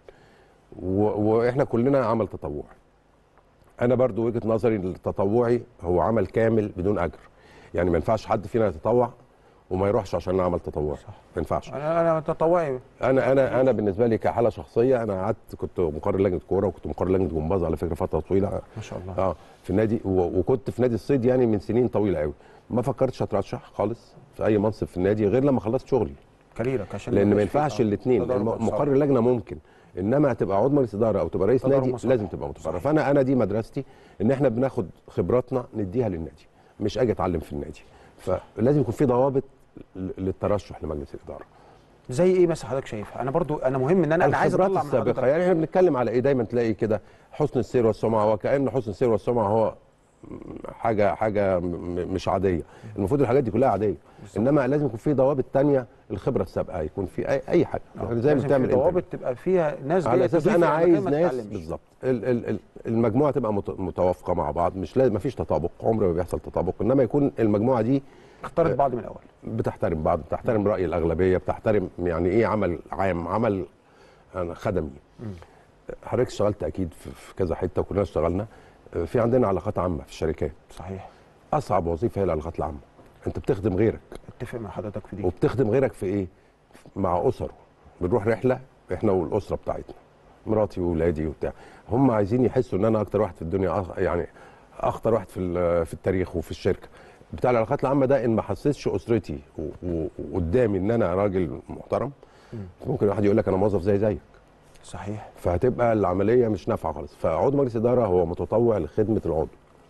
واحنا كلنا عمل تطوعي. انا برضو وجهه نظري التطوعي هو عمل كامل بدون اجر. يعني ما ينفعش حد فينا يتطوع وما يروحش عشان عمل تطوعي. ما ينفعش. انا انا تطوعي. انا انا انا بالنسبه لي كحاله شخصيه، انا قعدت كنت مقرر لجنه كوره وكنت مقرر لجنه جمباز على فكره فتره طويله. ما شاء الله. اه في النادي، وكنت في نادي الصيد يعني من سنين طويله قوي. ما فكرتش اترشح خالص في اي منصب في النادي غير لما خلصت شغلي. كاريرك عشان لان ما ينفعش الاثنين. مقرر لجنه ممكن، انما تبقى عضو مجلس اداره او تبقى رئيس نادي لازم تبقى متفرغ. فانا انا دي مدرستي، ان احنا بناخد خبراتنا نديها للنادي، مش اجي اتعلم في النادي. فلازم يكون في ضوابط للترشح لمجلس الاداره. زي ايه مثلا حضرتك شايفها؟ انا برضو انا مهم ان انا انا عايز اطلع من السابقه. يعني احنا بنتكلم على ايه؟ دايما تلاقي كده حسن السير والسمعه، وكأن حسن السير والسمعه هو حاجه حاجه مش عاديه. المفروض الحاجات دي كلها عاديه، انما لازم يكون في ضوابط ثانيه. الخبره السابقه يكون في اي اي حاجه يعني زي ما بتعمل ضوابط تبقى فيها ناس على اساس انا عايز ناس بالظبط المجموعه تبقى متوافقه مع بعض. مش لازم، ما فيش تطابق، عمر ما بيحصل تطابق، انما يكون المجموعه دي تختار بعض من الاول، بتحترم بعض، بتحترم راي الاغلبيه، بتحترم يعني ايه عمل عام، عمل خدمي. حضرتك اشتغلت اكيد في كذا حته وكلنا اشتغلنا. في عندنا علاقات عامه في الشركات. صحيح. اصعب وظيفه هي العلاقات العامه. انت بتخدم غيرك. اتفق مع حضرتك في دي. وبتخدم غيرك في ايه؟ مع اسره. بنروح رحله احنا والاسره بتاعتنا، مراتي واولادي وبتاع، هم عايزين يحسوا ان انا اكتر واحد في الدنيا، يعني اخطر واحد في في التاريخ وفي الشركه. بتاع العلاقات العامه ده ان ما حسسش اسرتي وقدامي ان انا راجل محترم، ممكن واحد يقول لك انا موظف زي زيك. صحيح. فهتبقى العمليه مش نافعه خالص. فعضو مجلس اداره هو متطوع لخدمه العضو،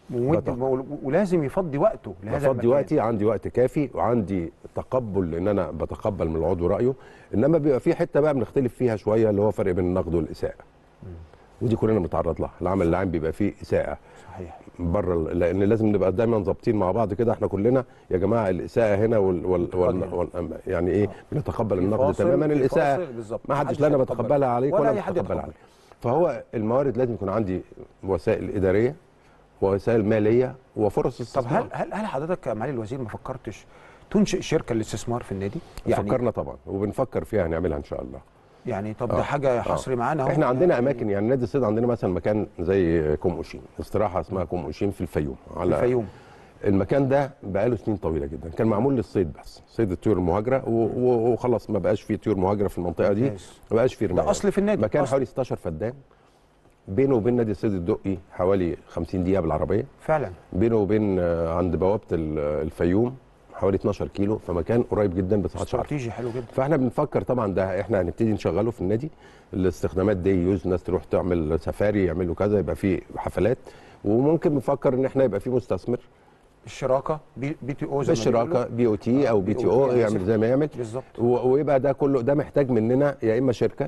ولازم يفضي وقته لهذا يفضي وقتي، عندي وقت كافي وعندي تقبل ان انا بتقبل من العضو رايه. انما بيبقى في حته بقى بنختلف فيها شويه، اللي هو فرق بين النقد والاساءه. ودي كلنا بنتعرض لها. العمل العام بيبقى فيه اساءه. صحيح. بره، لان لازم نبقى دايما ظابطين مع بعض كده احنا كلنا يا جماعه. الاساءه هنا وال وال وال وال يعني ايه، بنتقبل النقد تماما. الاساءه ما حدش لا انا بتقبلها عليك ولا بتقبلها عليك. فهو الموارد لازم يكون عندي وسائل اداريه ووسائل ماليه وفرص استثمار. طب هل هل هل حضرتك يا معالي الوزير ما فكرتش تنشئ شركه للاستثمار في النادي؟ يعني فكرنا طبعا وبنفكر فيها هنعملها ان شاء الله. يعني طب ده آه. حاجه حصري آه. معانا اهو. احنا عندنا يعني اماكن، يعني نادي الصيد عندنا مثلا مكان زي كوم اوشين، استراحه اسمها كوم اوشين في الفيوم. على الفيوم المكان ده بقاله سنين طويله جدا، كان معمول للصيد بس، صيد الطيور المهاجره وخلاص، ما بقاش فيه طيور مهاجره في المنطقه دي، ما بقاش فيه رمايه. ده اصل في النادي مكان أصل. حوالي ستاشر فدان، بينه وبين نادي الصيد الدقي حوالي خمسين دقيقه بالعربيه فعلا، بينه وبين عند بوابه الفيوم حوالي اتناشر كيلو، فمكان قريب جدا بس استراتيجي حلو جدا. فاحنا بنفكر طبعا ده احنا هنبتدي نشغله في النادي، الاستخدامات دي يوز، ناس تروح تعمل سفاري، يعملوا كذا، يبقى في حفلات، وممكن بنفكر ان احنا يبقى في مستثمر الشراكه بي, بي تي او، بالشراكه بي او تي او بي تي او، يعمل زي ما يعمل بالظبط، ويبقى ده كله ده محتاج مننا يا اما شركه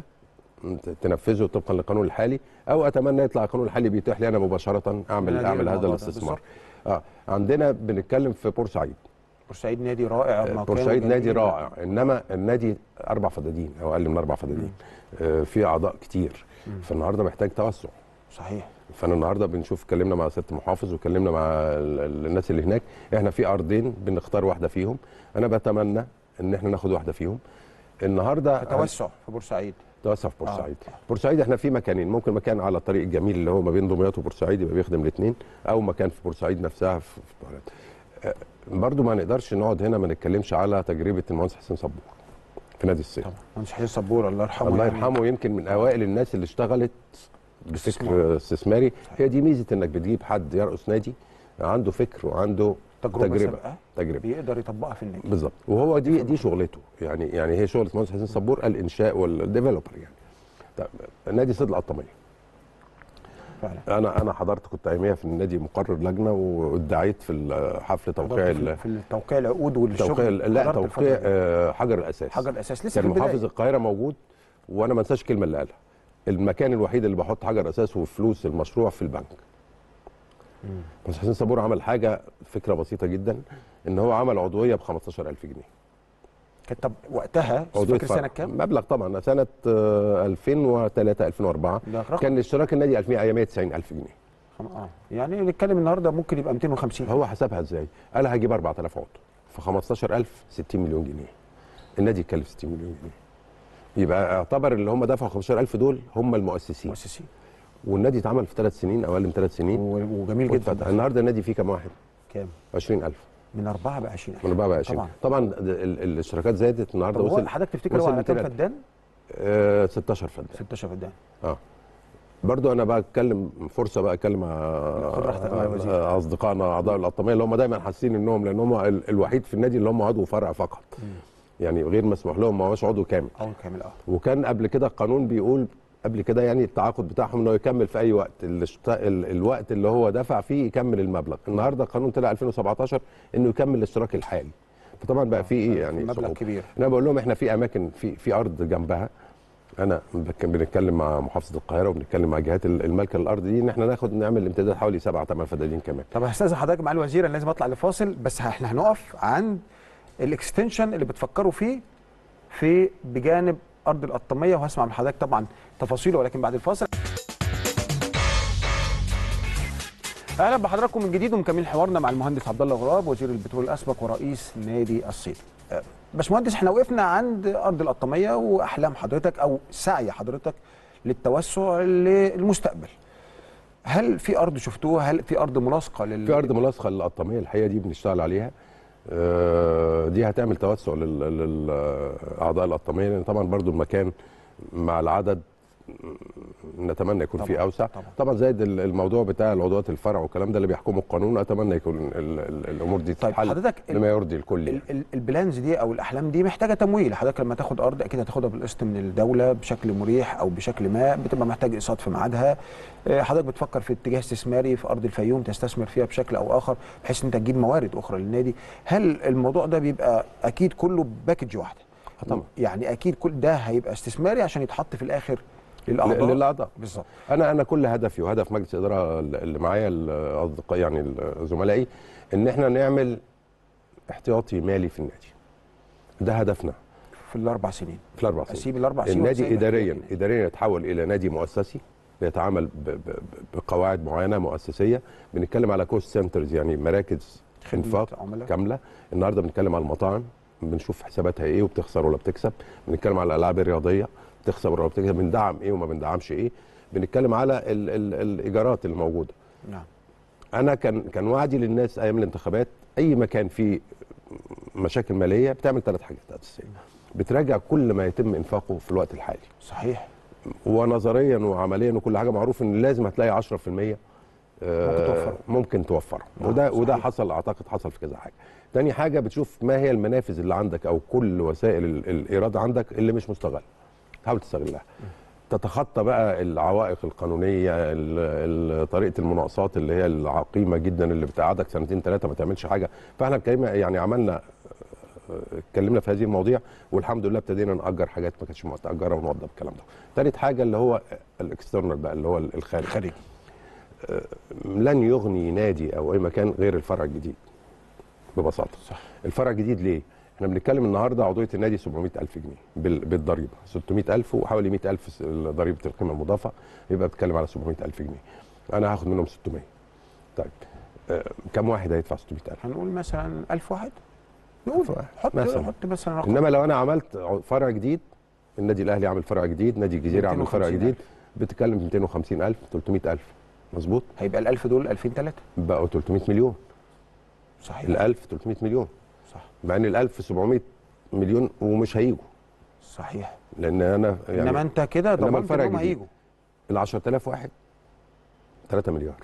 تنفذه طبقا للقانون الحالي، او اتمنى يطلع القانون الحالي بيتيح لي انا مباشره اعمل اعمل هذا الاستثمار. اه عندنا بنتكلم في بورسعيد. بورسعيد نادي رائع، بورسعيد نادي رائع، انما النادي اربع فدادين او اقل من اربع فدادين، آه في اعضاء كتير، فالنهارده محتاج توسع. صحيح. فانا النهارده بنشوف، اتكلمنا مع سياده المحافظ واتكلمنا مع الناس اللي هناك، احنا في ارضين بنختار واحده فيهم، انا بتمنى ان احنا ناخد واحده فيهم النهارده. توسع في بورسعيد، توسع في بورسعيد. آه. بورسعيد احنا في مكانين، ممكن مكان على الطريق الجميل اللي هو ما بين دمياط وبورسعيد يبقى بيخدم الاثنين، او مكان في بورسعيد نفسها في الطريق. آه برضو ما نقدرش نقعد هنا ما نتكلمش على تجربه المهندس حسين صبور في نادي الصيد. طبعا المهندس حسين صبور الله يرحمه، الله يرحمه يعني يمكن من اوائل الناس اللي اشتغلت بفكر استثماري. هي دي ميزه انك بتجيب حد يرأس نادي عنده فكر وعنده تجربه تجربه, تجربة. بيقدر يطبقها في النادي بالظبط، وهو دي دي شغلته يعني يعني هي شغله المهندس حسين صبور الانشاء والديفلوبر يعني. طب نادي صيد القطاميه فعلا، انا انا حضرت، كنت اياميها في النادي مقرر لجنه وادعيت في حفل توقيع في, في توقيع العقود والشغل. توقيع لا توقيع آه حجر الاساس. حجر الاساس لسه كان محافظ القاهره موجود، وانا ما انساش الكلمه اللي قالها، المكان الوحيد اللي بحط حجر اساس وفلوس المشروع في البنك. بس حسين صبور عمل حاجه، فكره بسيطه جدا، ان هو عمل عضويه ب خمستاشر ألف جنيه. كانت طب وقتها فاكر سنه كام؟ مبلغ طبعا سنه ألفين وثلاثة ألفين وأربعة كان اشتراك النادي مية وتسعين ألف جنيه. اه يعني نتكلم النهارده ممكن يبقى مئتين وخمسين. هو حسبها ازاي؟ قال هجيب أربعة آلاف عضو في خمستاشر ألف، ستين مليون جنيه. النادي يكلف ستين مليون جنيه، يبقى اعتبر اللي هم دفعوا خمستاشر ألف دول هم المؤسسين. مؤسسين. والنادي اتعمل في ثلاث سنين او اقل من ثلاث سنين وجميل جدا. النهارده النادي فيه كام واحد؟ كام؟ عشرين ألف. من أربعة ب عشرين ألف. من أربعة ب عشرين. طبعا طبعا الاشتراكات زادت النهارده. وصل حضرتك تفتكر هو على كام فدان؟ آه ستاشر فدان. ستاشر فدان. اه برضو انا بقى اتكلم فرصه بقى اتكلم مع اصدقائنا اعضاء القطاميه اللي هم دايما حاسين انهم، لان هم الوحيد في النادي اللي هم عضو فرع فقط. م. يعني غير مسموح لهم، ما هوش عضو كامل. عضو كامل اه. وكان قبل كده القانون بيقول قبل كده يعني التعاقد بتاعهم انه يكمل في اي وقت، الوقت اللي هو دفع فيه يكمل المبلغ. النهارده القانون طلع ألفين وسبعتاشر انه يكمل الاشتراك الحالي، فطبعا بقى في ايه يعني مبلغ كبير. انا بقول لهم احنا في اماكن في في ارض جنبها، انا بنتكلم مع محافظه القاهره وبنتكلم مع جهات المالكه للارض دي ان احنا ناخد نعمل امتداد حوالي سبعة ثمان فدادين كمان. طب هستاذن حضرتك مع الوزير، انا لازم اطلع لفاصل، بس احنا هنقف عند الاكستنشن اللي بتفكروا فيه في بجانب ارض القطاميه، وهسمع من حضرتك طبعا تفاصيله ولكن بعد الفاصل. اهلا بحضراتكم من جديد ومكملين حوارنا مع المهندس عبد الله غراب وزير البترول الاسبق ورئيس نادي الصيد. باشمهندس احنا وقفنا عند ارض القطاميه واحلام حضرتك او سعي حضرتك للتوسع للمستقبل. هل في ارض شفتوها؟ هل في ارض ملاصقه لل في ارض ملاصقه للقطاميه الحقيقه دي بنشتغل عليها. دي هتعمل توسع للاعضاء القطاميه، لان طبعا برضو المكان مع العدد نتمنى يكون فيه اوسع. طبعا, طبعا زائد الموضوع بتاع العضوات الفرع والكلام ده اللي بيحكمه القانون، اتمنى يكون الامور دي تتحل طيب بما يرضي الكل. يعني. البلانز دي او الاحلام دي محتاجه تمويل، حضرتك لما تاخد ارض اكيد هتاخدها بالقسط من الدوله بشكل مريح او بشكل ما، بتبقى محتاج اقساط في ميعادها. حضرتك بتفكر في اتجاه استثماري في ارض الفيوم تستثمر فيها بشكل او اخر بحيث ان انت تجيب موارد اخرى للنادي. هل الموضوع ده بيبقى اكيد كله باكج واحده؟ طبعا يعني اكيد كل ده هيبقى استثماري عشان يتحط في الاخر للاعضاء للاعضاء بالظبط. انا انا كل هدفي وهدف مجلس الاداره اللي معايا الاصدقاء يعني زملائي ان احنا نعمل احتياطي مالي في النادي. ده هدفنا في الاربع سنين. في الاربع سنين اسيب الاربع سنين النادي اداريا اداريا يتحول الى نادي مؤسسي بيتعامل بقواعد معينه مؤسسيه. بنتكلم على كوست سنترز يعني مراكز انفاق كامله. النهارده بنتكلم على المطاعم بنشوف حساباتها ايه وبتخسر ولا بتكسب. بنتكلم على الالعاب الرياضيه بتخسر ولا بتكسب، بندعم ايه وما بندعمش ايه. بنتكلم على ال ال الايجارات اللي موجوده. نعم. انا كان كان وعدي للناس ايام الانتخابات اي مكان فيه مشاكل ماليه بتعمل ثلاث حاجات اساسيه. بتراجع كل ما يتم انفاقه في الوقت الحالي. صحيح. ونظريا وعمليا وكل حاجه معروف ان لازم هتلاقي عشرة في المية ممكن توفر ممكن توفر. وده صحيح. وده حصل اعتقد حصل في كذا حاجه. تاني حاجه بتشوف ما هي المنافذ اللي عندك او كل وسائل الايراد عندك اللي مش مستغله. تحاول تستغلها. تتخطى بقى العوائق القانونيه، طريقه المناقصات اللي هي العقيمه جدا اللي بتقعدك سنتين ثلاثه ما تعملش حاجه. فاحنا يعني عملنا اتكلمنا في هذه المواضيع والحمد لله ابتدينا نأجر حاجات ما كانتش متأجره ونوضب الكلام ده. ثالث حاجه اللي هو الاكسترنال بقى اللي هو الخارجي. الخارجي لن يغني نادي او اي مكان غير الفرع الجديد ببساطه. صح. الفرع الجديد ليه؟ احنا بنتكلم النهارده عضويه النادي سبعمائة ألف جنيه بالضريبه، ستمائة ألف وحوالي مائة ألف ضريبه القيمه المضافه، يبقى بتتكلم على سبعمائة ألف جنيه. انا هاخد منهم ستمائة. طيب آه كم واحد هيدفع ستمائة ألف؟ هنقول مثلا ألف واحد. نقول حط مثلا. حط مثلا رقم. انما لو انا عملت فرع جديد، النادي الاهلي عامل فرع جديد، نادي الجزيره عامل فرع جديد، بتتكلم في مئتين وخمسين ألف ثلاثمائة ألف. مظبوط؟ هيبقى ال ألف دول ألفين ثلاثة بقوا ثلاثمائة مليون. صحيح. ال ألف ثلاثمائة مليون. صح. مع ان ال ألف سبعمائة مليون ومش هيجوا. صحيح. لان انا يعني انما انت كده ضمنت انهم هيجوا. ال عشرة آلاف واحد ثلاثة مليار.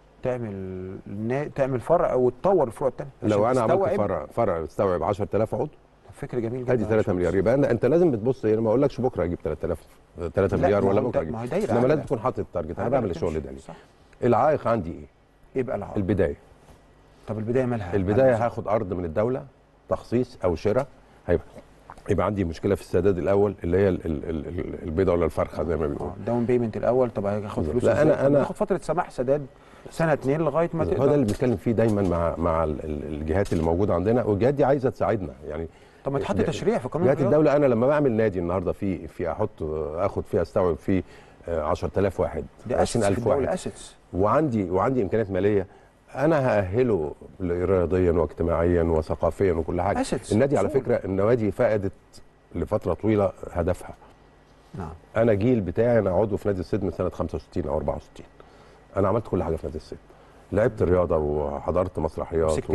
تعمل تعمل فرع وتطور الفروع الثانيه. لو انا عملت فرع فرع يستوعب عشرة آلاف عضو فكره جميل جدا. ادي ثلاثة مليار. يبقى انت انت لازم بتبص انا ما اقولكش بكره اجيب ثلاثة آلاف ثلاثة مليار ولا بكره اجيب. انما لازم تكون حاطط التارجت. انا بعمل الشغل ده ليه؟ العائق عندي ايه؟ يبقى العائق البدايه. طب البدايه مالها؟ البدايه هاخد ارض من الدوله تخصيص او شراء. هيبقى يبقى عندي مشكله في السداد الاول اللي هي البيضه ولا الفرخه زي ما بيقولوا. داون بيمنت الاول. طب هاخد فلوس لا انا انا هاخد فتره سماح سداد سنه اتنين لغايه ما تقدر. هو ده اللي بنتكلم فيه دايما مع مع الجهات اللي موجوده عندنا، والجهات دي عايزه تساعدنا يعني. طب ما تحط تشريع في قانون جهات الدوله. انا لما بعمل نادي النهارده في في احط اخد فيها استوعب فيه عشرة آلاف واحد عشرين ألف واحد اسيتس وعندي وعندي امكانيات ماليه، انا هاهله رياضيا واجتماعيا وثقافيا وكل حاجه. النادي على فكره النوادي فقدت لفتره طويله هدفها. نعم. انا جيل بتاعي انا عضو في نادي الصيد من سنه خمسة وستين او أربعة وستين. انا عملت كل حاجه في نادي الصيد. لعبت الرياضه وحضرت مسرحيات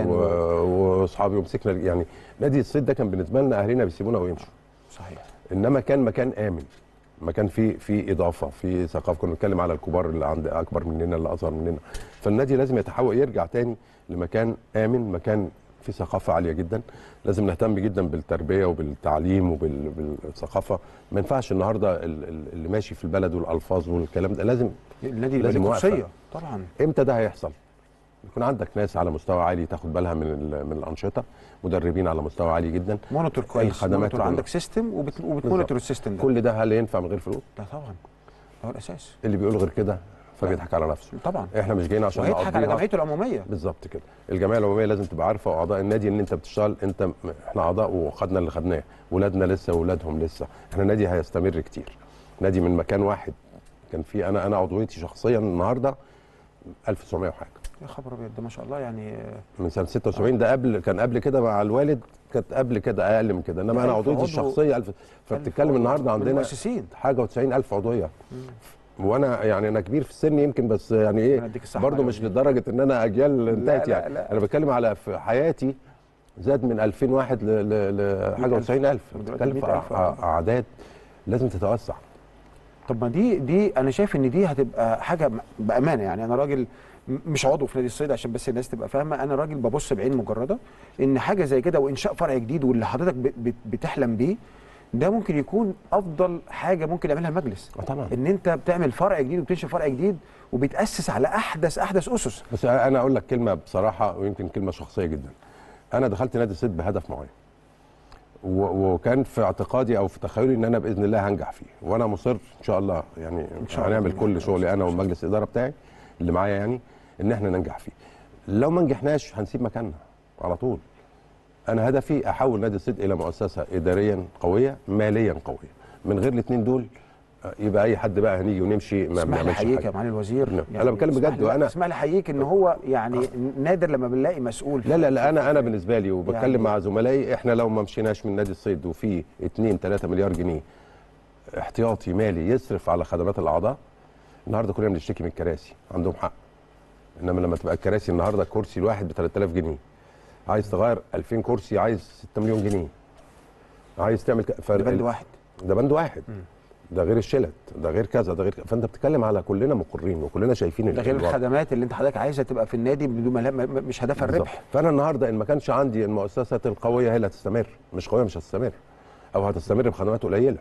واصحابي ومسكنا يعني. نادي الصيد ده كان بالنسبه لنا اهالينا بيسيبونا ويمشوا. صحيح. انما كان مكان امن، مكان فيه فيه اضافه، فيه ثقافه. كنا بنتكلم على الكبار اللي عند اكبر مننا اللي اصغر مننا. فالنادي لازم يتحول يرجع تاني لمكان امن، مكان فيه ثقافه عاليه جدا. لازم نهتم جدا بالتربيه وبالتعليم وبالثقافه. ما ينفعش النهارده اللي ماشي في البلد والالفاظ والكلام ده. لازم النادي لازم قدسيه طبعا. امتى ده هيحصل؟ يكون عندك ناس على مستوى عالي تاخد بالها من من الانشطه، مدربين على مستوى عالي جدا، مونيتور كويس، مونيتور عندك سيستم وبتمونيتور السيستم ده. كل ده هل ينفع من غير فلوس؟ ده طبعا هو الاساس. اللي بيقول غير كده فبيضحك على نفسه. طبعا احنا مش جايين عشان نضحك على جمعيته العموميه. بالظبط كده. الجمعيه العموميه لازم تبقى عارفه، واعضاء النادي ان انت بتشتغل. انت احنا اعضاء وخدنا اللي خدناه، ولادنا لسه واولادهم لسه. احنا النادي هيستمر كتير. نادي من مكان واحد كان في انا انا عضويتي شخصيا النهارده ألف وتسعمائة وحاجه. يا خبر ابيض ده ما شاء الله يعني من سنه ستة وسبعين. ده قبل كان قبل كده مع الوالد كانت قبل كده اقل من كده. انما انا عضويتي الشخصيه ألف. فبتتكلم النهارده عندنا مؤسسين حاجه وتسعين ألف عضويه. وانا يعني انا كبير في السن يمكن، بس يعني ايه برضه مش لدرجه ان انا اجيال انتهت يعني. لا لا. انا بتكلم على في حياتي زاد من ألفين واحد لحاجه وتسعين ألف. بتتكلم في اعداد لازم تتوسع. طب ما دي دي انا شايف ان دي هتبقى حاجه بامانه يعني. انا راجل مش عضو في نادي الصيد عشان بس الناس تبقى فاهمه. انا راجل ببص بعين مجرده ان حاجه زي كده وانشاء فرع جديد واللي حضرتك بتحلم بيه ده ممكن يكون افضل حاجه ممكن يعملها المجلس. طبعا. ان انت بتعمل فرع جديد وبتنشئ فرع جديد وبيتاسس على احدث احدث اسس. بس انا اقول لك كلمه بصراحه ويمكن كلمه شخصيه جدا. انا دخلت نادي الصيد بهدف معين، وكان في اعتقادي او في تخيلي ان انا باذن الله هنجح فيه، وانا مصر ان شاء الله يعني إن شاء هنعمل الله كل شغلي انا والمجلس الاداره بتاعي اللي معايا يعني ان احنا ننجح فيه. لو ما نجحناش هنسيب مكاننا على طول. انا هدفي احول نادي الصيد الى مؤسسه اداريا قويه ماليا قويه. من غير الاثنين دول يبقى اي حد بقى هنيجي ونمشي ما بنعملش حاجه. اسمح لي احييك يا معالي الوزير. يعني انا بتكلم بجد. وانا اسمح لي احييك ان هو يعني نادر لما بنلاقي مسؤول. لا لا لا انا انا بالنسبه لي وبتكلم يعني مع زملائي، احنا لو ما مشيناش من نادي الصيد وفي اتنين تلاتة مليار جنيه احتياطي مالي يصرف على خدمات الاعضاء، النهارده كلنا بنشتكي من الكراسي، عندهم حق. انما لما تبقى الكراسي النهارده الكرسي الواحد ب تلات آلاف جنيه، عايز تغير ألفين كرسي عايز ستة مليون جنيه، عايز تعمل ك... ده بند واحد، ده بند واحد م. ده غير الشلت، ده غير كذا، ده غير كذا. فانت بتتكلم على كلنا مقرين وكلنا شايفين ده غير الخدمات اللي انت حضرتك عايزها تبقى في النادي بدون مش هدفها الربح. فانا النهارده ان ما كانش عندي المؤسسات القويه هي اللي هتستمر، مش قويه مش هتستمر او هتستمر بخدمات قليله.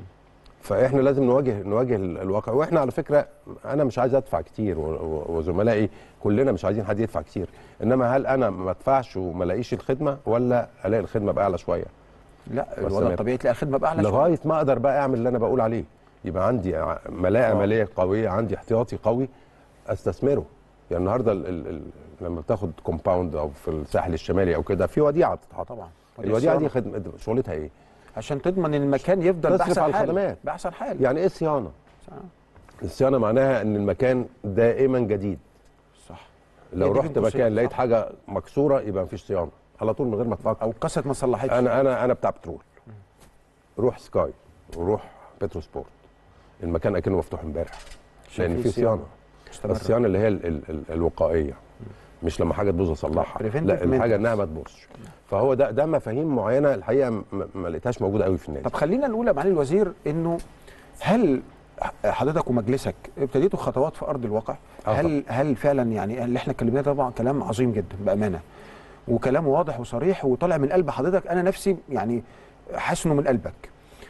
فاحنا لازم نواجه نواجه الواقع. واحنا على فكره انا مش عايز ادفع كتير وزملائي كلنا مش عايزين حد يدفع كتير، انما هل انا ما ادفعش وما الاقيش الخدمه ولا الاقي الخدمه باعلى شويه؟ لا الوضع الطبيعي تلاقي الخدمه باعلى شويه لغايه ما اقدر بقى اعمل اللي انا بقول عليه، يبقى عندي ملاءه ماليه قويه، عندي احتياطي قوي استثمره. يعني النهارده ال ال ال لما بتاخد كومباوند او في الساحل الشمالي او كده في وديعه بتتحط. طبعا الوديعه دي خدمه شغلتها ايه؟ عشان تضمن ان المكان يفضل باحسن حال. الخدمات باحسن حال. يعني ايه صيانه؟ الصيانه معناها ان المكان دائما جديد. صح. لو رحت مكان لقيت حاجه مكسوره يبقى مفيش صيانه على طول من غير ما تفكر. او قصه ما صلحتش. انا انا انا بتاع بترول. روح سكاي وروح بترو سبورت، المكان اكنه مفتوح امبارح لان في صيانه. الصيانه اللي هي ال ال ال الوقائيه، مش لما حاجه تبوظ اصلحها، لا الحاجه انها ما تبوظش. فهو ده ده مفاهيم معينه الحقيقه ما لقيتهاش موجوده قوي في النادي. طب خلينا نقول يا معالي الوزير انه هل حضرتك ومجلسك ابتديتوا خطوات في ارض الواقع؟ هل هل فعلا يعني اللي احنا اتكلمناه طبعا كلام عظيم جدا بامانه وكلام واضح وصريح وطالع من قلب حضرتك، انا نفسي يعني حاسس انه من قلبك.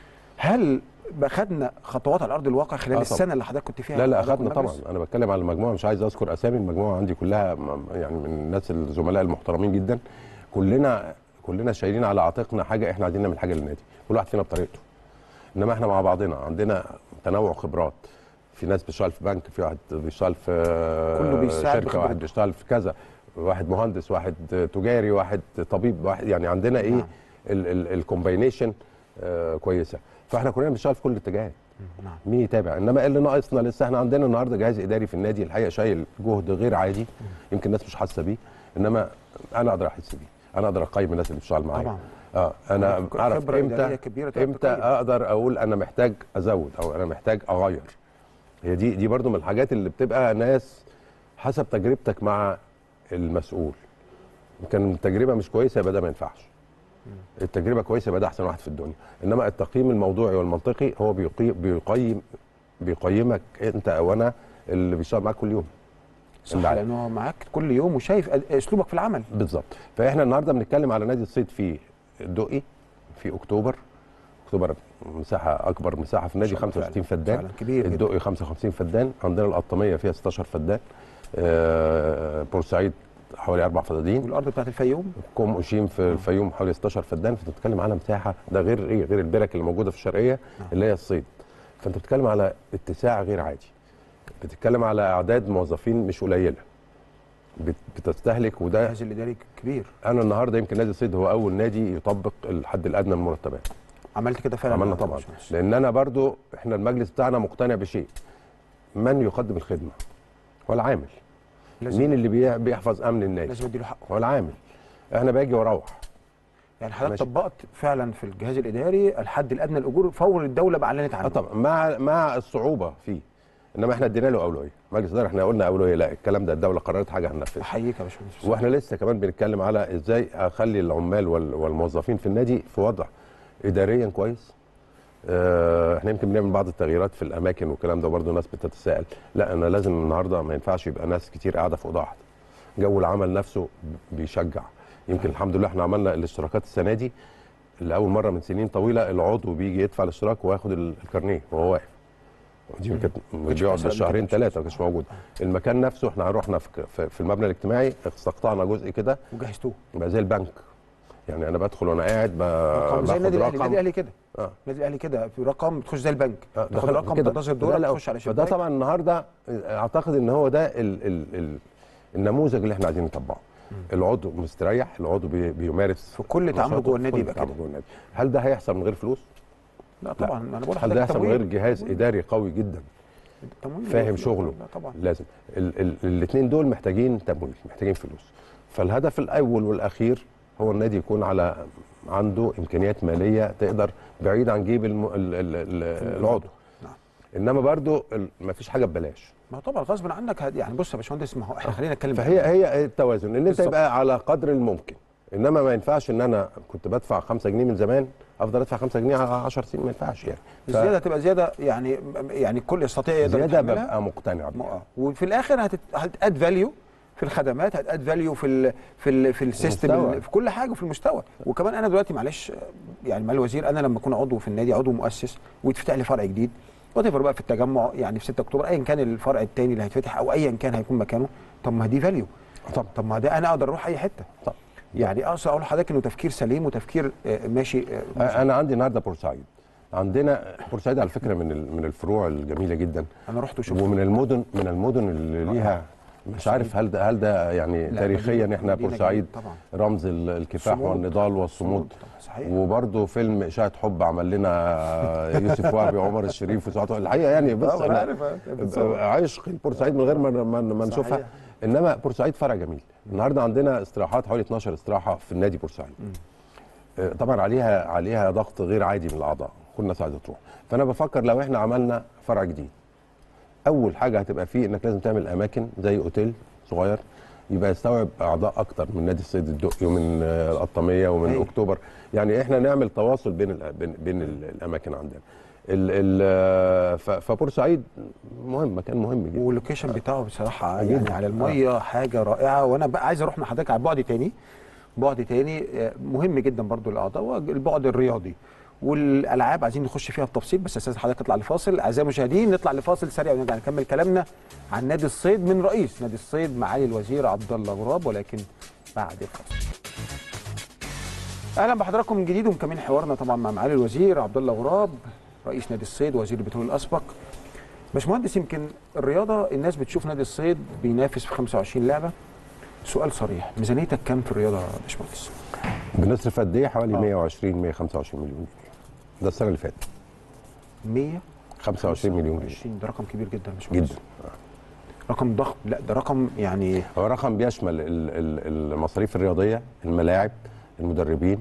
هل خدنا خطوات على ارض الواقع خلال السنه اللي حضرتك كنت فيها؟ لا لا اخدنا طبعا. انا بتكلم على المجموعه، مش عايز اذكر اسامي، المجموعه عندي كلها يعني من الناس الزملاء المحترمين جدا. كلنا كلنا شايلين على عاتقنا حاجه، احنا عايزين نعمل حاجه للنادي، كل واحد فينا بطريقته. انما احنا مع بعضنا عندنا تنوع خبرات، في ناس بتشتغل في بنك، في واحد بيشتغل في كله بيساعد شركه، واحد بيشتغل في كذا، واحد مهندس، واحد تجاري، واحد طبيب، واحد يعني عندنا ايه الكومباينيشن آه كويسه. فاحنا كلنا بنشتغل في كل الاتجاهات. نعم. مين يتابع؟ انما اللي ناقصنا لسه احنا عندنا النهارده جهاز اداري في النادي الحقيقه شايل جهد غير عادي، يمكن الناس مش حاسه بيه، انما انا اقدر احس بيه، انا اقدر اقيم الناس اللي بتشتغل معايا. طبعا. اه انا اعرف امتى امتى اقدر اقول انا محتاج ازود او انا محتاج اغير. هي دي دي برضو من الحاجات اللي بتبقى ناس حسب تجربتك مع المسؤول. كان التجربه مش كويسه يبقى ده ما ينفعش. التجربه كويسه يبقى ده احسن واحد في الدنيا. انما التقييم الموضوعي والمنطقي هو بيقيم بيقيم بيقيمك انت او انا اللي بيشتغل معاك كل يوم. صح، لانه هو معاك كل يوم وشايف اسلوبك في العمل. بالظبط. فاحنا النهارده بنتكلم على نادي الصيد في الدقي، في اكتوبر. اكتوبر مساحه اكبر مساحه في النادي خمسة وستين فدان، فعلا كبير. الدقي خمسة وخمسين فدان، عندنا القطاميه فيها ستاشر فدان، آه بورسعيد حوالي اربع فدادين، والارض بتاعت الفيوم كوم اوشيم في الفيوم حوالي ستاشر فدان. فانت بتتكلم على مساحه، ده غير ايه؟ غير البرك اللي موجوده في الشرقيه اللي هي الصيد. فانت بتتكلم على اتساع غير عادي، بتتكلم على اعداد موظفين مش قليله بتستهلك، وده الجهاز الاداري كبير. انا النهارده يمكن نادي الصيد هو اول نادي يطبق الحد الادنى من المرتبات. عملت كده فعلا؟ عملنا طبعا، لان انا برضو احنا المجلس بتاعنا مقتنع بشيء، من يقدم الخدمه هو العامل. مين اللي بيحفظ امن النادي؟ لازم اديله حقه، هو العامل. احنا باجي واروح. يعني حضرتك طبقت فعلا في الجهاز الاداري الحد الادنى للاجور فور الدوله اعلنت عنه. اه طبعا، مع مع الصعوبه فيه، انما احنا ادينا له اولويه. مجلس الاداره احنا قلنا اولويه، لا الكلام ده الدوله قررت حاجه هننفذها. احييك يا باشمهندس. واحنا لسه كمان بنتكلم على ازاي اخلي العمال والموظفين في النادي في وضع اداريا كويس. اه احنا يمكن بنعمل بعض التغييرات في الاماكن والكلام ده، برضه ناس بتتساءل. لا انا لازم النهارده ما ينفعش يبقى ناس كتير قاعده في اوضه واحده. جو العمل نفسه بيشجع. يمكن الحمد لله احنا عملنا الاشتراكات السنه دي لاول مره من سنين طويله، العضو بيجي يدفع الاشتراك وياخد الكارنيه وهو واقف. دي كانت بيقعد بالشهرين ثلاثه ما كانش موجود. المكان نفسه احنا رحنا في في المبنى الاجتماعي استقطعنا جزء كده وجهزتوه بقى زي البنك. يعني انا بدخل وانا قاعد ب... رقم زي النادي الاهلي، النادي الاهلي كده اه النادي الاهلي كده في رقم تخش زي البنك، آه تاخد رقم تنتظر دورك تخش على شباك. فده طبعا النهارده اعتقد ان هو ده ال... ال... ال... النموذج اللي احنا عايزين نطبقه. العضو مستريح، العضو بي... بيمارس في كل تعامله جوه النادي يبقى كده. هل ده هيحصل من غير فلوس؟ لا طبعا لا. انا بقول هل ده هيحصل من غير جهاز تمويل. اداري قوي جدا فاهم شغله؟ لا طبعا. لازم الاثنين دول محتاجين تمويل، محتاجين فلوس. فالهدف الاول والاخير هو النادي يكون على عنده امكانيات ماليه تقدر بعيد عن جيب الم... ال... ال... ال... العضو. نعم. انما برضو ما فيش حاجه ببلاش. ما طبعا غصب عنك هد... يعني بص يا باشمهندس، ما هو احنا خلينا نتكلم. فهي هي التوازن ان انت يبقى على قدر الممكن، انما ما ينفعش ان انا كنت بدفع خمسة جنيه من زمان افضل ادفع خمسة جنيه على عشر سنين، ما ينفعش يعني. ف... الزياده تبقى زياده يعني يعني الكل يستطيع يقدر زياده ببقى مقتنع بيها. وفي الاخر هت... هتاد فاليو في الخدمات، هتاد فاليو في ال في ال في السيستم، في كل حاجه، في المستوى. وكمان انا دلوقتي معلش يعني مع الوزير، انا لما اكون عضو في النادي، عضو مؤسس ويتفتح لي فرع جديد وات بقى في التجمع يعني في ستة اكتوبر ايا كان الفرع الثاني اللي هيتفتح او ايا كان هيكون مكانه، طب ما دي فاليو. طب طب ما ده انا اقدر اروح اي حته. طب يعني اقصد اقول لحضرتك انه تفكير سليم وتفكير ماشي. انا عندي النهارده بورسعيد، عندنا بورسعيد على فكره من من الفروع الجميله جدا. انا رحت وشفت، ومن المدن من المدن اللي ليها مش عارف هل ده هل ده يعني تاريخيا احنا بورسعيد رمز الكفاح والنضال والصمود. وبرده فيلم اشاعه حب عمل لنا يوسف وهبي وعمر الشريف وسعاد الحقيقه يعني بص عشق بورسعيد من غير ما ما نشوفها. انما بورسعيد فرع جميل. النهارده عندنا استراحات حوالي اتناشر استراحه في النادي بورسعيد. طبعا عليها عليها ضغط غير عادي من الاعضاء، كل الناس عايزه تروح. فانا بفكر لو احنا عملنا فرع جديد، اول حاجه هتبقى فيه انك لازم تعمل اماكن زي اوتيل صغير يبقى يستوعب اعضاء اكتر من نادي الصيد الدقي ومن القطاميه ومن أي. اكتوبر. يعني احنا نعمل تواصل بين ال بين, بين الاماكن عندنا. ال ال فبورسعيد مهم، مكان مهم جدا، واللوكيشن بتاعه بصراحه يعني على الميه آه. حاجه رائعه. وانا بقى عايز اروح مع حضرتك على بعد تاني، بعد تاني مهم جدا برضو للاعضاء، والبعد الرياضي والالعاب عايزين نخش فيها بتفصيل. بس استاذ حضرتك اطلع لفاصل. اعزائي المشاهدين نطلع لفاصل سريع ونرجع نكمل كلامنا عن نادي الصيد من رئيس نادي الصيد معالي الوزير عبد الله غراب، ولكن بعد الفاصل. اهلا بحضراتكم من جديد ومكملين حوارنا طبعا مع معالي الوزير عبد الله غراب رئيس نادي الصيد ووزير البترول الاسبق. باشمهندس، يمكن الرياضه الناس بتشوف نادي الصيد بينافس في خمسة وعشرين لعبه. سؤال صريح، ميزانيتك كام في الرياضه يا باشمهندس؟ بنصرف قد ايه؟ حوالي آه. مية وعشرين مية وخمسة وعشرين مليون جنيه. ده السنه اللي فاتت مية وخمسة وعشرين مليون جنيه. ده رقم كبير جدا يا باشمهندس. جدا. آه. رقم ضخم. لا ده رقم يعني هو رقم بيشمل المصاريف الرياضيه، الملاعب، المدربين،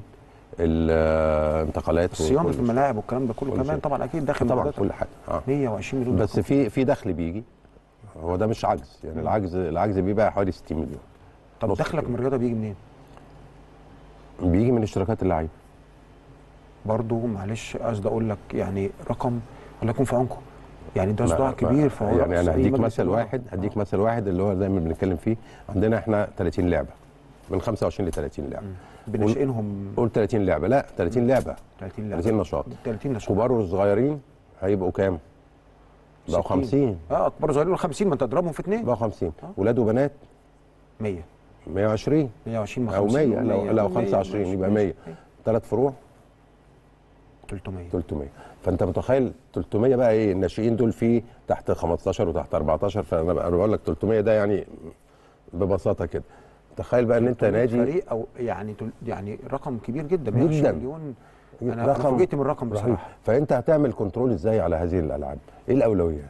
الانتقالات، صيانه الملاعب والكلام ده كله كمان شيء. طبعا اكيد داخل طبعا كل حاجه. آه. مية وعشرين مليون. بس في في دخل بيجي، هو ده مش عجز يعني. العجز العجز بيبقى حوالي ستين مليون. طب دخلك من الرياضه بيجي منين؟ بيجي من اشتراكات اللعيبه برضه. معلش قصدي اقول لك يعني رقم الله يكون في عونكم، يعني ده صداع كبير. فهو يعني انا هديك مثل واحد هديك مثل واحد اللي هو دايما بنتكلم فيه. عندنا احنا تلاتين لعبه، من خمسة وعشرين ل تلاتين لعبه. بنشئنهم قول تلاتين لعبه، لا تلاتين لعبه، تلاتين لعبه، تلاتين نشاط. تلاتين نشاط. كبار والصغيرين هيبقوا كام؟ بقوا خمسين. اه كبار وصغيرين خمسين، ما انت تضربهم في اثنين بقوا خمسين. آه. ولاد وبنات مية مية وعشرين مية وعشرين او مية لو لو خمسة وعشرين يبقى مية. ثلاث فروع تلتمية تلتمية. فانت متخيل تلتمية بقى ايه؟ الناشئين دول فيه تحت خمستاشر وتحت اربعتاشر. فانا بقول لك تلتمية ده يعني ببساطه كده. تخيل بقى ان انت نادي فريق او يعني يعني رقم كبير جدا. جدا مليون. انا فوجئت من الرقم بصراحه. فانت هتعمل كنترول ازاي على هذه الالعاب؟ ايه الاولويات؟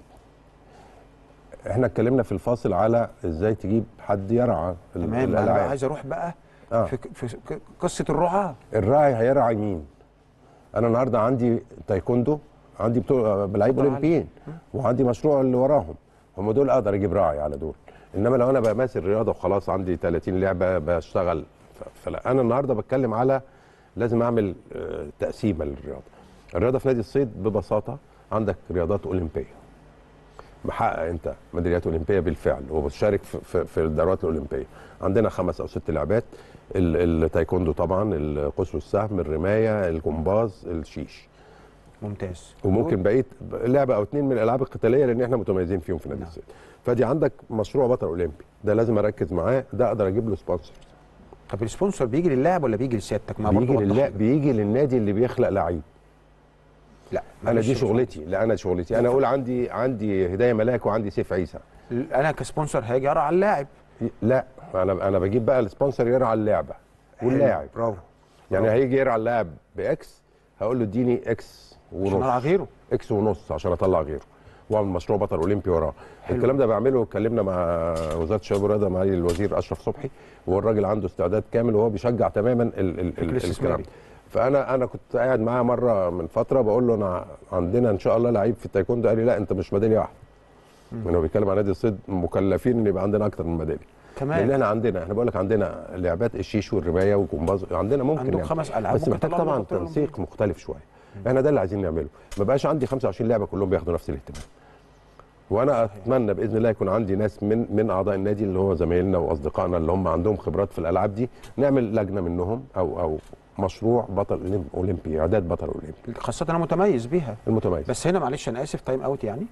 احنا اتكلمنا في الفاصل على ازاي تجيب حد يرعى الالعاب. انا عايز اروح بقى آه. في, في قصه الرعاه. الراعي هيرعى مين؟ انا النهارده عندي تايكوندو، عندي بتوع لعيبه اولمبيين، وعندي مشروع اللي وراهم، هم دول اقدر اجيب راعي على دول. انما لو انا بمارس الرياضه وخلاص عندي تلاتين لعبه بشتغل، فلا. انا النهارده بتكلم على لازم اعمل تقسيمه للرياضه. الرياضه في نادي الصيد ببساطه عندك رياضات اولمبيه، محقق انت ميداليات اولمبيه بالفعل وبتشارك في, في الدورات الاولمبيه. عندنا خمس او ست لعبات: التايكوندو طبعا، القوس والسهم، الرمايه، الجمباز، الشيش. ممتاز. وممكن بقيه لعبه او اتنين من الالعاب القتاليه لان احنا متميزين فيهم في نادي الصيد. فدي عندك مشروع بطل اولمبي، ده لازم اركز معاه، ده اقدر اجيب له سبونسر. طب السبونسر بيجي للاعب ولا بيجي لسيادتك؟ ما بيجي للاعب، بيجي للنادي اللي بيخلق لعيب. لا انا دي شغلتي، لا انا شغلتي انا اقول عندي عندي هدايه ملاك وعندي سيف عيسى. انا كسبونسر هاجي ارعى اللاعب. لا انا انا بجيب بقى السبونسر يرعى اللعبه واللاعب. برافو. يعني هيجي يرعى اللاعب باكس، هقول له اديني اكس ونص عشان ارعى غيره، اكس ونص عشان اطلع غيره واعمل مشروع بطل اولمبي وراه. الكلام ده بعمله، اتكلمنا مع وزاره الشباب والرياضه مع الوزير اشرف صبحي، والراجل عنده استعداد كامل وهو بيشجع تماما ال ال ال الكلام ده. فانا انا كنت قاعد معاه مره من فتره بقول له انا عندنا ان شاء الله لعيب في التايكوندو، قال لي لا انت مش ميداليه واحده. هو بيتكلم عن نادي الصيد مكلفين ان يبقى عندنا اكتر من ميداليه كمان، لان احنا عندنا احنا بقول لك عندنا لعبات الشيش والرمايه والجمباز، عندنا ممكن عندك يعني خمس العاب بس محتاج طبعا تنسيق مختلف شويه. احنا ده اللي عايزين نعمله، ما بقاش عندي خمسة وعشرين لعبه كلهم بياخدوا نفس الاهتمام. وانا اتمنى باذن الله يكون عندي ناس من من اعضاء النادي اللي هو زمايلنا واصدقائنا اللي هم عندهم خبرات في الالعاب دي، نعمل لجنه منهم او او مشروع بطل اولمبي، اعداد بطل اولمبي، خاصه انا متميز بيها. المتميز. بس هنا معلش انا اسف، تايم اوت يعني.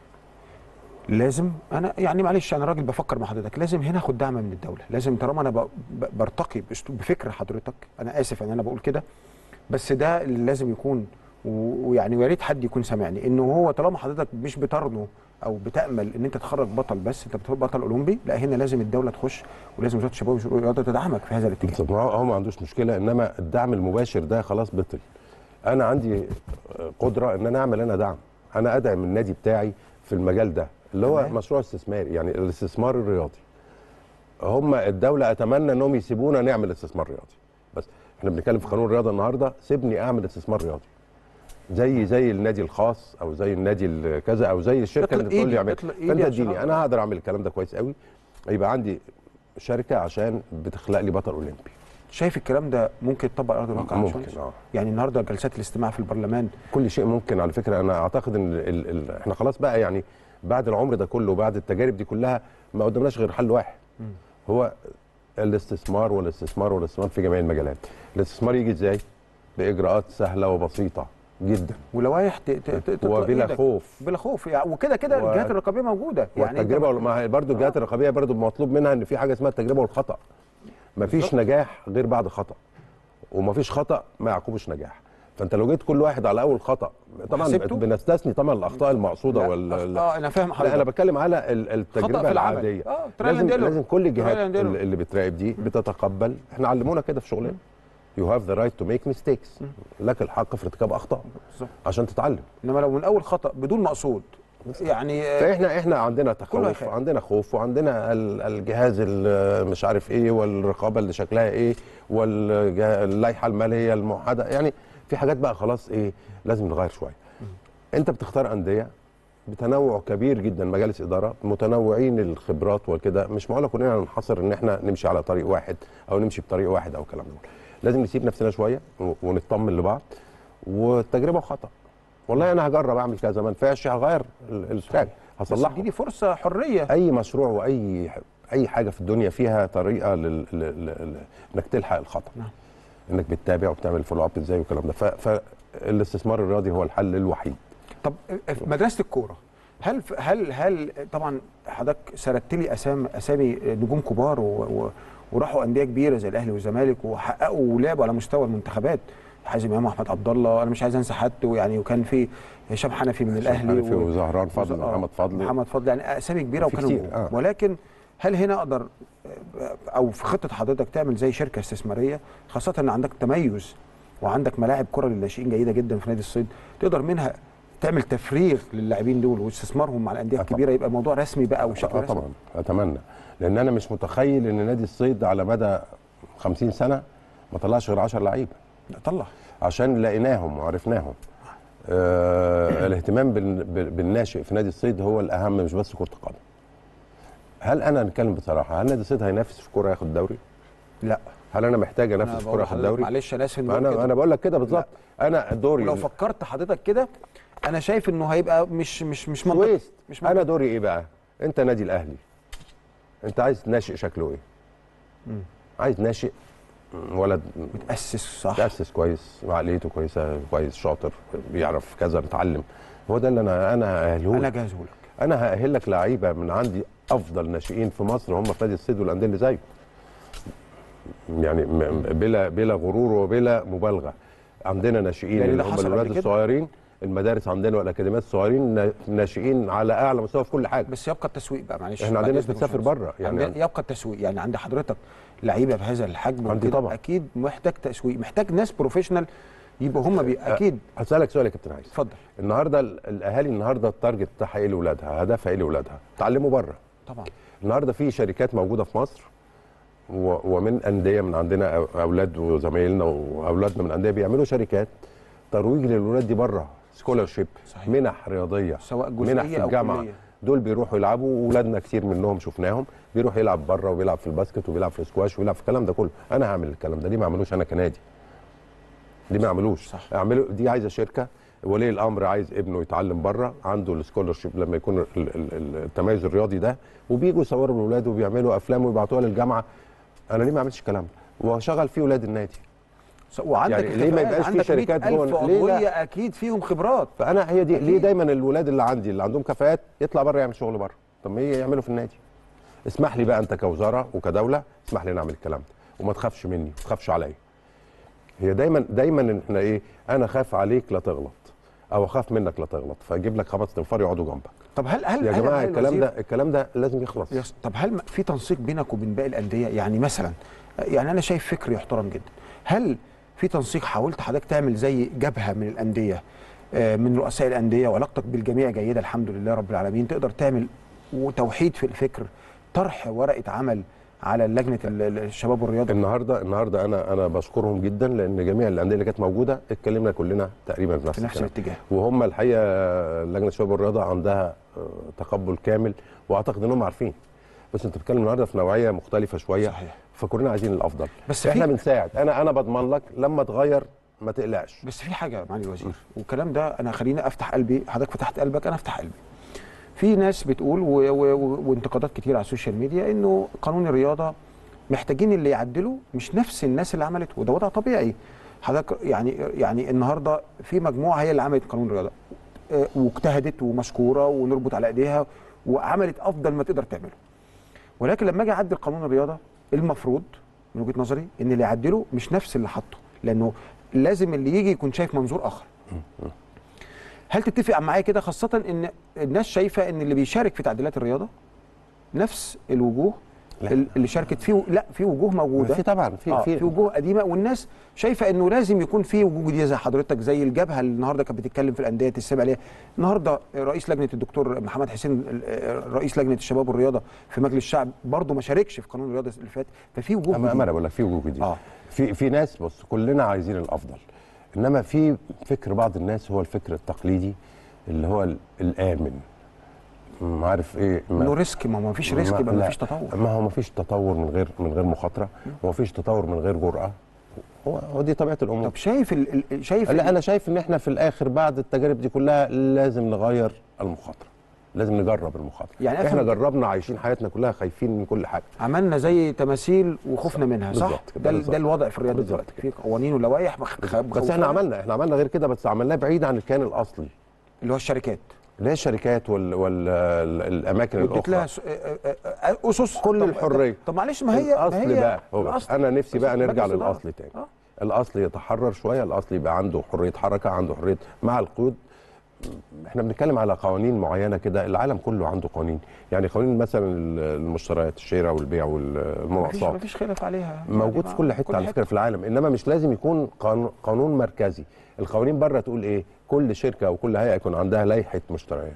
لازم انا يعني معلش انا راجل بفكر مع حضرتك، لازم هنا اخد دعم من الدوله، لازم طالما انا برتقي بفكر حضرتك، انا اسف ان انا بقول كده، بس ده اللي لازم يكون، ويعني ويا ريت حد يكون سامعني، انه هو طالما حضرتك مش بترنو او بتامل ان انت تخرج بطل بس، انت بتخرج بطل اولمبي، لا هنا لازم الدوله تخش، ولازم وزاره الشباب والرياضه تدعمك في هذا الاتجاه. هو ما عندوش مشكله، انما الدعم المباشر ده خلاص بطل. انا عندي قدره ان انا اعمل انا دعم، انا ادعم النادي بتاعي في المجال ده اللي هو مشروع استثماري، يعني الاستثمار الرياضي. هم الدوله اتمنى انهم يسيبونا نعمل استثمار رياضي، بس احنا بنتكلم في قانون الرياضه النهارده، سيبني اعمل استثمار رياضي زي زي النادي الخاص او زي النادي كذا او زي الشركه اللي بتقول لي اعمل. فانت اديني، انا هقدر اعمل الكلام ده كويس قوي، يبقى عندي شركه عشان بتخلق لي بطل اولمبي. شايف الكلام ده ممكن يتطبق على ارض الواقع؟ ممكن اه. يعني النهارده جلسات الاستماع في البرلمان، كل شيء ممكن على فكره. انا اعتقد ان ال ال احنا خلاص بقى، يعني بعد العمر ده كله وبعد التجارب دي كلها ما قدامناش غير حل واحد، م. هو الاستثمار والاستثمار والاستثمار في جميع المجالات. الاستثمار يجي ازاي؟ باجراءات سهله وبسيطه جدا، ولوائح وبلا خوف، بلا خوف يعني، وكده كده و... الجهات الرقابيه موجوده يعني. التجربه ما هي برضه الجهات آه. الرقابيه برضه مطلوب منها ان في حاجه اسمها التجربه والخطا. مفيش نجاح غير بعد خطا، ومفيش خطا ما يعقبش نجاح. فانت لو جيت كل واحد على اول خطا، طبعا بنستثني طبعا الاخطاء المقصوده وال اه انا فاهم حضرتك. لا انا بتكلم على التجربه العاديه. آه. لازم لازم كل الجهات اللي بتراقب دي بتتقبل. احنا علمونا كده في شغلنا، يو هاف ذا رايت تو ميك ميستيكس، لك الحق في ارتكاب اخطاء عشان تتعلم. انما لو من اول خطا بدون مقصود يعني، فاحنا احنا عندنا تخوف، عندنا خوف، وعندنا الجهاز مش عارف ايه، والرقابه اللي شكلها ايه، واللائحه الماليه الموحده، يعني في حاجات بقى خلاص ايه لازم نغير شويه. انت بتختار انديه بتنوع كبير جدا، مجالس اداره متنوعين الخبرات وكده، مش معقول كلنا ننحصر ان احنا نمشي على طريق واحد او نمشي بطريق واحد او الكلام ده. لازم نسيب نفسنا شويه ونطمن لبعض، والتجربه وخطا. والله انا هجرب اعمل كذا، ما نفعش هغير التراك، هصلحه. بس دي فرصه حريه. اي مشروع واي اي حاجه في الدنيا فيها طريقه لل... لل... انك تلحق الخطا، نعم. انك بتتابع وبتعمل فولو اب ازاي والكلام ده. ف... فالاستثمار الرياضي هو الحل الوحيد. طب في مدرسه الكوره، هل هل هل طبعا حضرتك سردت لي اسامي اسامي نجوم كبار و... و... وراحوا انديه كبيره زي الاهلي والزمالك وحققوا ولعبوا على مستوى المنتخبات، حازم امام واحمد عبد الله، انا مش عايز انسى حد يعني، وكان في هشام حنفي من الاهلي حنفي و... وزهران فضل ومحمد فضل محمد فضل، يعني اسامي كبيره وكانوا كتير. آه. ولكن هل هنا اقدر او في خطه حضرتك تعمل زي شركه استثماريه، خاصه ان عندك تميز وعندك ملاعب كره للناشئين جيده جدا في نادي الصيد، تقدر منها تعمل تفريغ للاعبين دول واستثمارهم مع الانديه الكبيره، يبقى موضوع رسمي بقى وشكل رسمي؟ طبعا اتمنى، لان انا مش متخيل ان نادي الصيد على مدى خمسين سنه ما طلعش غير عشرة لعيبه. لا طلع، عشان لقيناهم وعرفناهم. آه الاهتمام بالناشئ في نادي الصيد هو الاهم، مش بس كره القدم. هل انا نتكلم بصراحه، هل نادي الصيد هينافس في كوره ياخد دوري؟ لا. هل انا محتاج انافس في كوره ياخد دوري؟ معلش انا اسف، انا انا بقول لك كده بالظبط. انا دوري، ولو فكرت حضرتك كده انا شايف انه هيبقى مش مش مش منطقي. مش منطقي. انا دوري ايه بقى؟ انت نادي الاهلي، انت عايز ناشئ شكله ايه؟ مم. عايز ناشئ ولد متاسس صح، متاسس كويس، وعقليته كويسه، كويس شاطر، بيعرف كذا، بيتعلم. هو ده اللي انا انا هاهله لك. انا جاهزه لك. انا هاهل لك لعيبه من عندي، افضل ناشئين في مصر هم في نادي الصيد والانديه اللي زيه. يعني بلا بلا غرور وبلا مبالغه. عندنا ناشئين يعني اللي هم الولاد الصغيرين، المدارس عندنا والاكاديميات الصغيرين ناشئين على اعلى مستوى في كل حاجه. بس يبقى التسويق بقى، معلش احنا عندنا ناس بتسافر بره يعني يبقى التسويق. يعني عند حضرتك لعيبه بهذا الحجم عندي طبعا اكيد محتاج تسويق، محتاج ناس بروفيشنال يبقوا هم بي اكيد. هسالك سؤال يا كابتن عايز. اتفضل. النهارده الاهالي النهارده التارجت بتاعها ايه لاولادها؟ هدفها ايه لاولادها؟ تعلموا بره. طبعا. النهارده في شركات موجوده في مصر ومن انديه من عندنا، اولاد وزمايلنا واولادنا من انديه بيعملوا شركات ترويج للولاد دي بره، سكولرشيب، منح رياضيه، سواء جزئيه منح في الجامعه. أو دول بيروحوا يلعبوا، واولادنا كتير منهم شفناهم بيروح يلعب بره وبيلعب في الباسكت وبيلعب في السكواش وبيلعب في الكلام ده كله. انا هعمل الكلام ده ليه ما اعملوش انا كنادي؟ ليه ما اعملوش؟ اعمله. دي عايزه شركه، ولي الامر عايز ابنه يتعلم بره، عنده السكولرشيب لما يكون التميز الرياضي ده، وبييجوا يصوروا لاولاده وبيعملوا افلام ويبعتوها للجامعه. انا ليه ما اعملش الكلام ده واشغل فيه ولاد النادي؟ وعندك يعني ليه ما يبقاش في شركات جوه؟ ليه لا؟ اكيد فيهم خبرات. فانا هي دي أكيد. ليه دايما الولاد اللي عندي اللي عندهم كفاءات يطلع بره يعمل شغل بره؟ طب ما هي يعملوا في النادي. اسمح لي بقى انت كوزاره وكدوله، اسمح لي نعمل الكلام ده وما تخافش مني، ما تخافش عليا. هي دايما دايما احنا ايه؟ انا خاف عليك لا تغلط او اخاف منك لا تغلط، فاجيب لك خمس تنفار يقعدوا جنبك. طب هل هل يا جماعه هل الكلام ده الكلام ده لازم يخلص. يس. طب هل في تنسيق بينك وبين باقي الانديه؟ يعني مثلا يعني انا شايف فكر يحترم جدا. هل في تنسيق؟ حاولت حضرتك تعمل زي جبهه من الانديه، من رؤساء الانديه، وعلاقتك بالجميع جيده الحمد لله رب العالمين، تقدر تعمل وتوحيد في الفكر، طرح ورقه عمل على لجنه الشباب والرياضه؟ النهارده النهارده انا انا بشكرهم جدا، لان جميع الانديه اللي كانت موجوده اتكلمنا كلنا تقريبا في نفس, في نفس الاتجاه، وهم الحقيقه لجنه الشباب والرياضه عندها تقبل كامل، واعتقد انهم عارفين. بس انت بتتكلم النهارده في نوعيه مختلفه شويه. صحيح. فكلنا عايزين الافضل، بس احنا بنساعد. انا انا بضمن لك لما تغير ما تقلقش. بس في حاجه معالي الوزير، والكلام ده انا خليني افتح قلبي، حضرتك فتحت قلبك انا افتح قلبي. في ناس بتقول و... و... وانتقادات كتير على السوشيال ميديا انه قانون الرياضه محتاجين اللي يعدلوا مش نفس الناس اللي عملته، وده وضع طبيعي. حضرتك يعني يعني النهارده في مجموعه هي اللي عملت قانون الرياضه واجتهدت ومشكوره ونربط على ايديها وعملت افضل ما تقدر تعمله. ولكن لما اجي اعدل قانون الرياضه المفروض من وجهه نظري ان اللي يعدله مش نفس اللي حطه، لانه لازم اللي يجي يكون شايف منظور اخر. هل تتفق معايا كده؟ خاصه ان الناس شايفه ان اللي بيشارك في تعديلات الرياضه نفس الوجوه لا. اللي شاركت فيه. لا، في وجوه موجوده، في طبعا في آه في في وجوه قديمه، والناس شايفه انه لازم يكون في وجوه جديده زي حضرتك، زي الجبهه اللي النهارده كانت بتتكلم في الانديه تسمع عليها. النهارده رئيس لجنه الدكتور محمد حسين رئيس لجنه الشباب والرياضه في مجلس الشعب برضه ما شاركش في قانون الرياضه اللي فات، ففي وجوه جديده. انا بقول لك في وجوه جديده. آه. في في ناس، بص كلنا عايزين الافضل، انما في فكر بعض الناس هو الفكر التقليدي اللي هو الامن. ما عارف ايه، انه ريسك. ما هو ما فيش ريسك يبقى ما فيش تطور. ما هو ما فيش تطور من غير من غير مخاطره، وما فيش تطور من غير جرأه. هو هو دي طبيعه الامور. طب شايف ال شايف لا، انا شايف ان احنا في الاخر بعد التجارب دي كلها لازم نغير المخاطره، لازم نجرب المخاطره. يعني احنا جربنا عايشين حياتنا كلها خايفين من كل حاجه، عملنا زي تماثيل وخفنا منها، صح؟ ده ده الوضع في الرياضه دلوقتي، في قوانين ولوائح. بس احنا عملنا احنا عملنا غير كده، بس عملناه بعيد عن الكيان الاصلي اللي هو الشركات، اللي هي الشركات والاماكن الاخرى لها اسس كل الحريه. طب معلش، ما هي الاصل ما هي بقى هو الأصل. انا نفسي بقى نرجع للاصل تاني. آه. الاصل يتحرر شويه، الاصل يبقى عنده حريه حركه، عنده حريه مع القيود. احنا بنتكلم على قوانين معينه كده، العالم كله عنده قوانين، يعني قوانين مثلا المشتريات، الشراء والبيع والمناقصات ما فيش خلاف عليها، موجود يعني في كل حته كل على فكره في العالم، انما مش لازم يكون قانون مركزي. القوانين بره تقول ايه؟ كل شركه وكل هيئه يكون عندها لائحه مشتريات.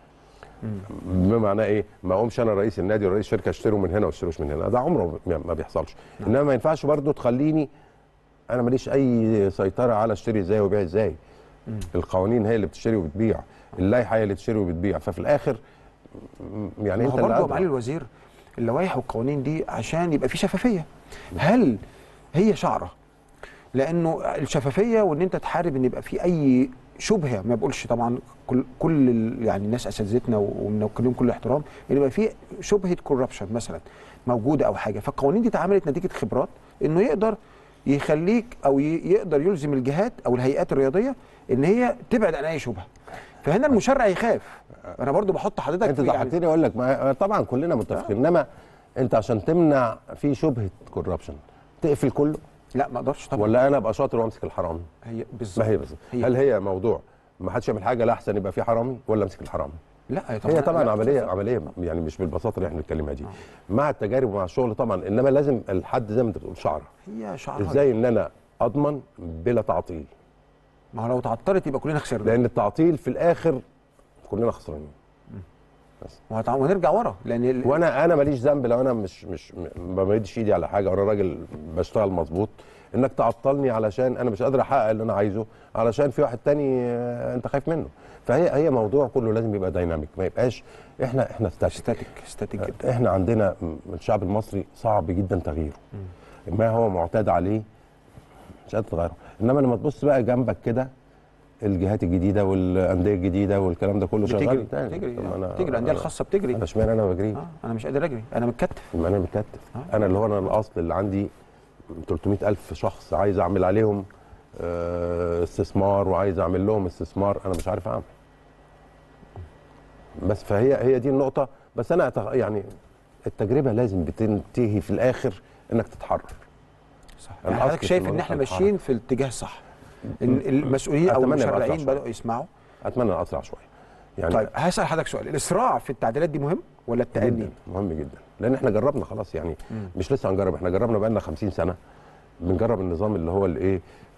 بمعنى ايه؟ ما اقومش انا رئيس النادي ورئيس شركه اشتروا من هنا واشتروش من هنا، ده عمره ما بيحصلش. نعم. انما ما ينفعش برضو تخليني انا ماليش اي سيطره على اشتري ازاي وبيع ازاي. مم. القوانين هي اللي بتشتري وبتبيع، اللائحه هي اللي بتشتري وبتبيع، ففي الاخر يعني انت برضه معالي الوزير اللوائح والقوانين دي عشان يبقى في شفافيه. هل هي شعره؟ لانه الشفافيه وان انت تحارب ان يبقى في اي شبهه، ما بقولش طبعا كل كل يعني الناس اساتذتنا وبنوكلهم كل احترام، ان يبقى في شبهه كوربشن مثلا موجوده او حاجه، فالقوانين دي اتعملت نتيجه خبرات انه يقدر يخليك او يقدر يلزم الجهات او الهيئات الرياضيه ان هي تبعد عن اي شبهه. فهنا المشرع يخاف. انا برضو بحط حضرتك انت ضحكتني يعني اقول لك طبعا كلنا متفقين، انما انت عشان تمنع في شبهه كوربشن تقفل كله؟ لا ما اقدرش طبعا. ولا انا ابقى شاطر وامسك الحرامي؟ هي بالظبط. ما هي بالظبط. هل هي موضوع ما حدش يعمل حاجه لا احسن يبقى في حرامي ولا امسك الحرامي؟ لا هي طبعا هي طبعا لا عمليه لا. عمليه يعني مش بالبساطه اللي احنا بنتكلمها دي. آه. مع التجارب ومع الشغل طبعا، انما لازم الحد زي ما انت بتقول شعره. هي شعره. ازاي ان انا اضمن بلا تعطيل؟ ما هو لو تعطلت يبقى كلنا خسرنا. لان التعطيل في الاخر كلنا خسرانين. بس ونرجع ورا لان ال... وانا انا ماليش ذنب لو انا مش مش ما بمدش ايدي على حاجه وانا راجل بشتغل مظبوط، انك تعطلني علشان انا مش قادر احقق اللي انا عايزه، علشان في واحد تاني انت خايف منه. فهي هي موضوع كله لازم يبقى دايناميك، ما يبقاش احنا احنا ستاتيك ستاتيك ستاتيك جدا. احنا عندنا الشعب المصري صعب جدا تغييره. م. ما هو معتاد عليه مش قادر تغيره. انما لما تبص بقى جنبك كده الجهات الجديده والانديه الجديده والكلام ده كله شغال بتجري بتجري بتجري الانديه الخاصه بتجري. انا اشمعنى انا بجري؟ آه انا مش قادر اجري، انا متكتف. ما انا متكتف. آه. انا اللي هو انا الاصل اللي عندي ثلاثمائة ألف شخص عايز اعمل عليهم آه استثمار وعايز اعمل لهم استثمار، انا مش عارف اعمل. بس فهي هي دي النقطه. بس انا يعني التجربه لازم بتنتهي في الاخر انك تتحرر. صح. يعني حضرتك شايف ان احنا ماشيين في الاتجاه الصح، ان المسؤولين او المشرعين بداوا يسمعوا؟ اتمنى اسرع شويه. يعني طيب هسال حضرتك سؤال، الاسراع في التعديلات دي مهم ولا التأني؟ جدا مهم جدا، لان احنا جربنا خلاص يعني. مم. مش لسه هنجرب، احنا جربنا بقى لنا خمسين سنه بنجرب النظام اللي هو الايه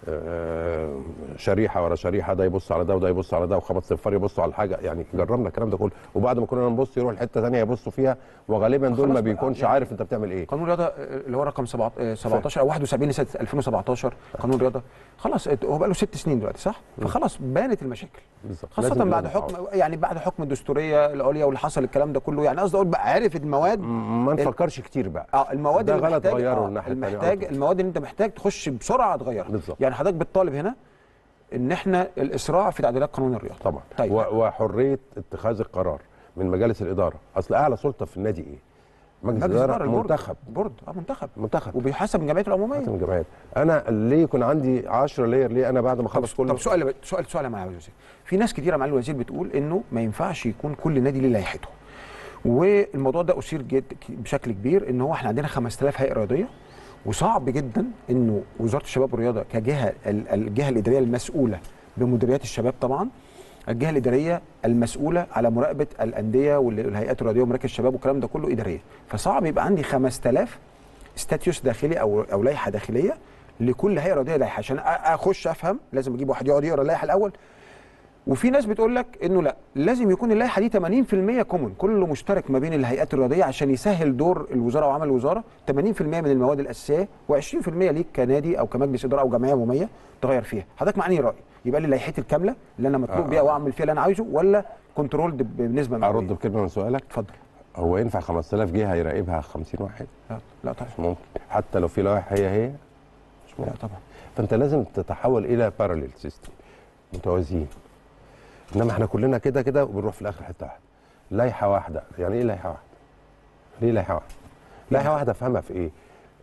آه شريحه ورا شريحه، ده يبص على ده وده يبص على ده وخمس صفار يبصوا على الحاجه. يعني جربنا الكلام ده كله، وبعد ما كنا نبص يروح لحته ثانيه يبصوا فيها، وغالبا دول ما بيكونش يعني عارف انت بتعمل ايه. قانون الرياضه اللي هو رقم سبعتاشر او واحد وسبعين لسنه ألفين وسبعتاشر، قانون الرياضه خلاص هو بقى له ست سنين دلوقتي صح؟ فخلاص بانت المشاكل بالظبط، خاصه بعد حكم يعني بعد حكم الدستوريه العليا واللي حصل الكلام ده كله. يعني قصدي اقول بقى عارف المواد، ما نفكرش كتير بقى. اه المواد اللي غلط غيره الناحيه الثانيه، المحتاج المواد اللي انت محتاج تخش بسرعه تغيرها. يعني حضرتك بتطالب هنا ان احنا الاسراع في تعديلات قانون الرياضه طبعا. طيب. وحريه اتخاذ القرار من مجالس الاداره. اصل اعلى سلطه في النادي ايه؟ مجلس الاداره منتخب بورد اه منتخب منتخب وبيحاسب من الجمعيات العموميه. من الجمعيات. انا ليه يكون عندي عشرة لاير؟ ليه انا بعد ما اخلص كل طب سؤال سؤال سؤال يا معالي الوزير، في ناس كتيره معالي الوزير بتقول انه ما ينفعش يكون كل نادي ليه لائحته، والموضوع ده اثير جد بشكل كبير، ان هو احنا عندنا خمسة آلاف هيئه رياضيه، وصعب جدا انه وزاره الشباب والرياضه كجهه الجهه الاداريه المسؤوله بمديريات الشباب، طبعا الجهه الاداريه المسؤوله على مراقبه الانديه والهيئات الرياضيه ومراكز الشباب والكلام ده كله اداريه، فصعب يبقى عندي خمسة آلاف ستاتيوس داخلي او او لائحه داخليه لكل هيئه رياضيه لائحه عشان اخش افهم. لازم اجيب واحد يقعد يقرا اللائحه الاول. وفي ناس بتقول لك انه لا، لازم يكون اللائحه دي ثمانين في المية كومن، كله مشترك ما بين الهيئات الرياضيه عشان يسهل دور الوزاره وعمل الوزاره. ثمانين في المية من المواد الاساسيه وعشرين في المية ليك كنادي او كمجلس اداره او جمعيه عموميه تغير فيها. حضرتك معني راي يبقى لي لائحتي الكامله اللي انا مطلوب آه بيها واعمل فيها اللي انا عايزه، ولا كنترول بنسبه معينه؟ ارد بكلمه من سؤالك. اتفضل. هو ينفع خمسة آلاف جهه يراقبها خمسين واحد؟ لا لا طبعا مش ممكن، حتى لو في لائحه هي هي مش ممكن. لا طبعا. فانت لازم تتحول الى باراليل سيستم متوازيين. انما احنا كلنا كده كده وبنروح في الاخر حته واحده. لائحه واحده، يعني ايه لائحه واحده؟ ليه لائحه واحده؟ لائحه واحده افهمها في ايه؟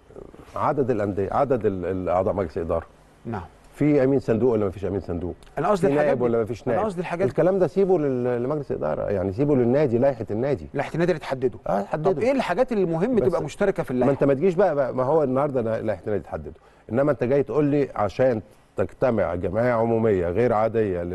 عدد الانديه، عدد الاعضاء مجلس الاداره. نعم. في امين صندوق ولا ما فيش امين صندوق؟ انا قصدي الحاجات نائب ولا ما فيش نائب؟ انا قصدي الحاجات الكلام ده سيبه لمجلس الاداره، يعني سيبه للنادي، لائحه النادي. لائحه النادي اللي تحدده. اه تحدده. طب ايه الحاجات اللي مهم تبقى مشتركه في اللائحه؟ ما انت ما تجيش بقى, بقى ما هو النهارده لائحه النادي تحدده، انما انت جاي تقول لي عشان تجتمع جمعيه عموميه غير عاديه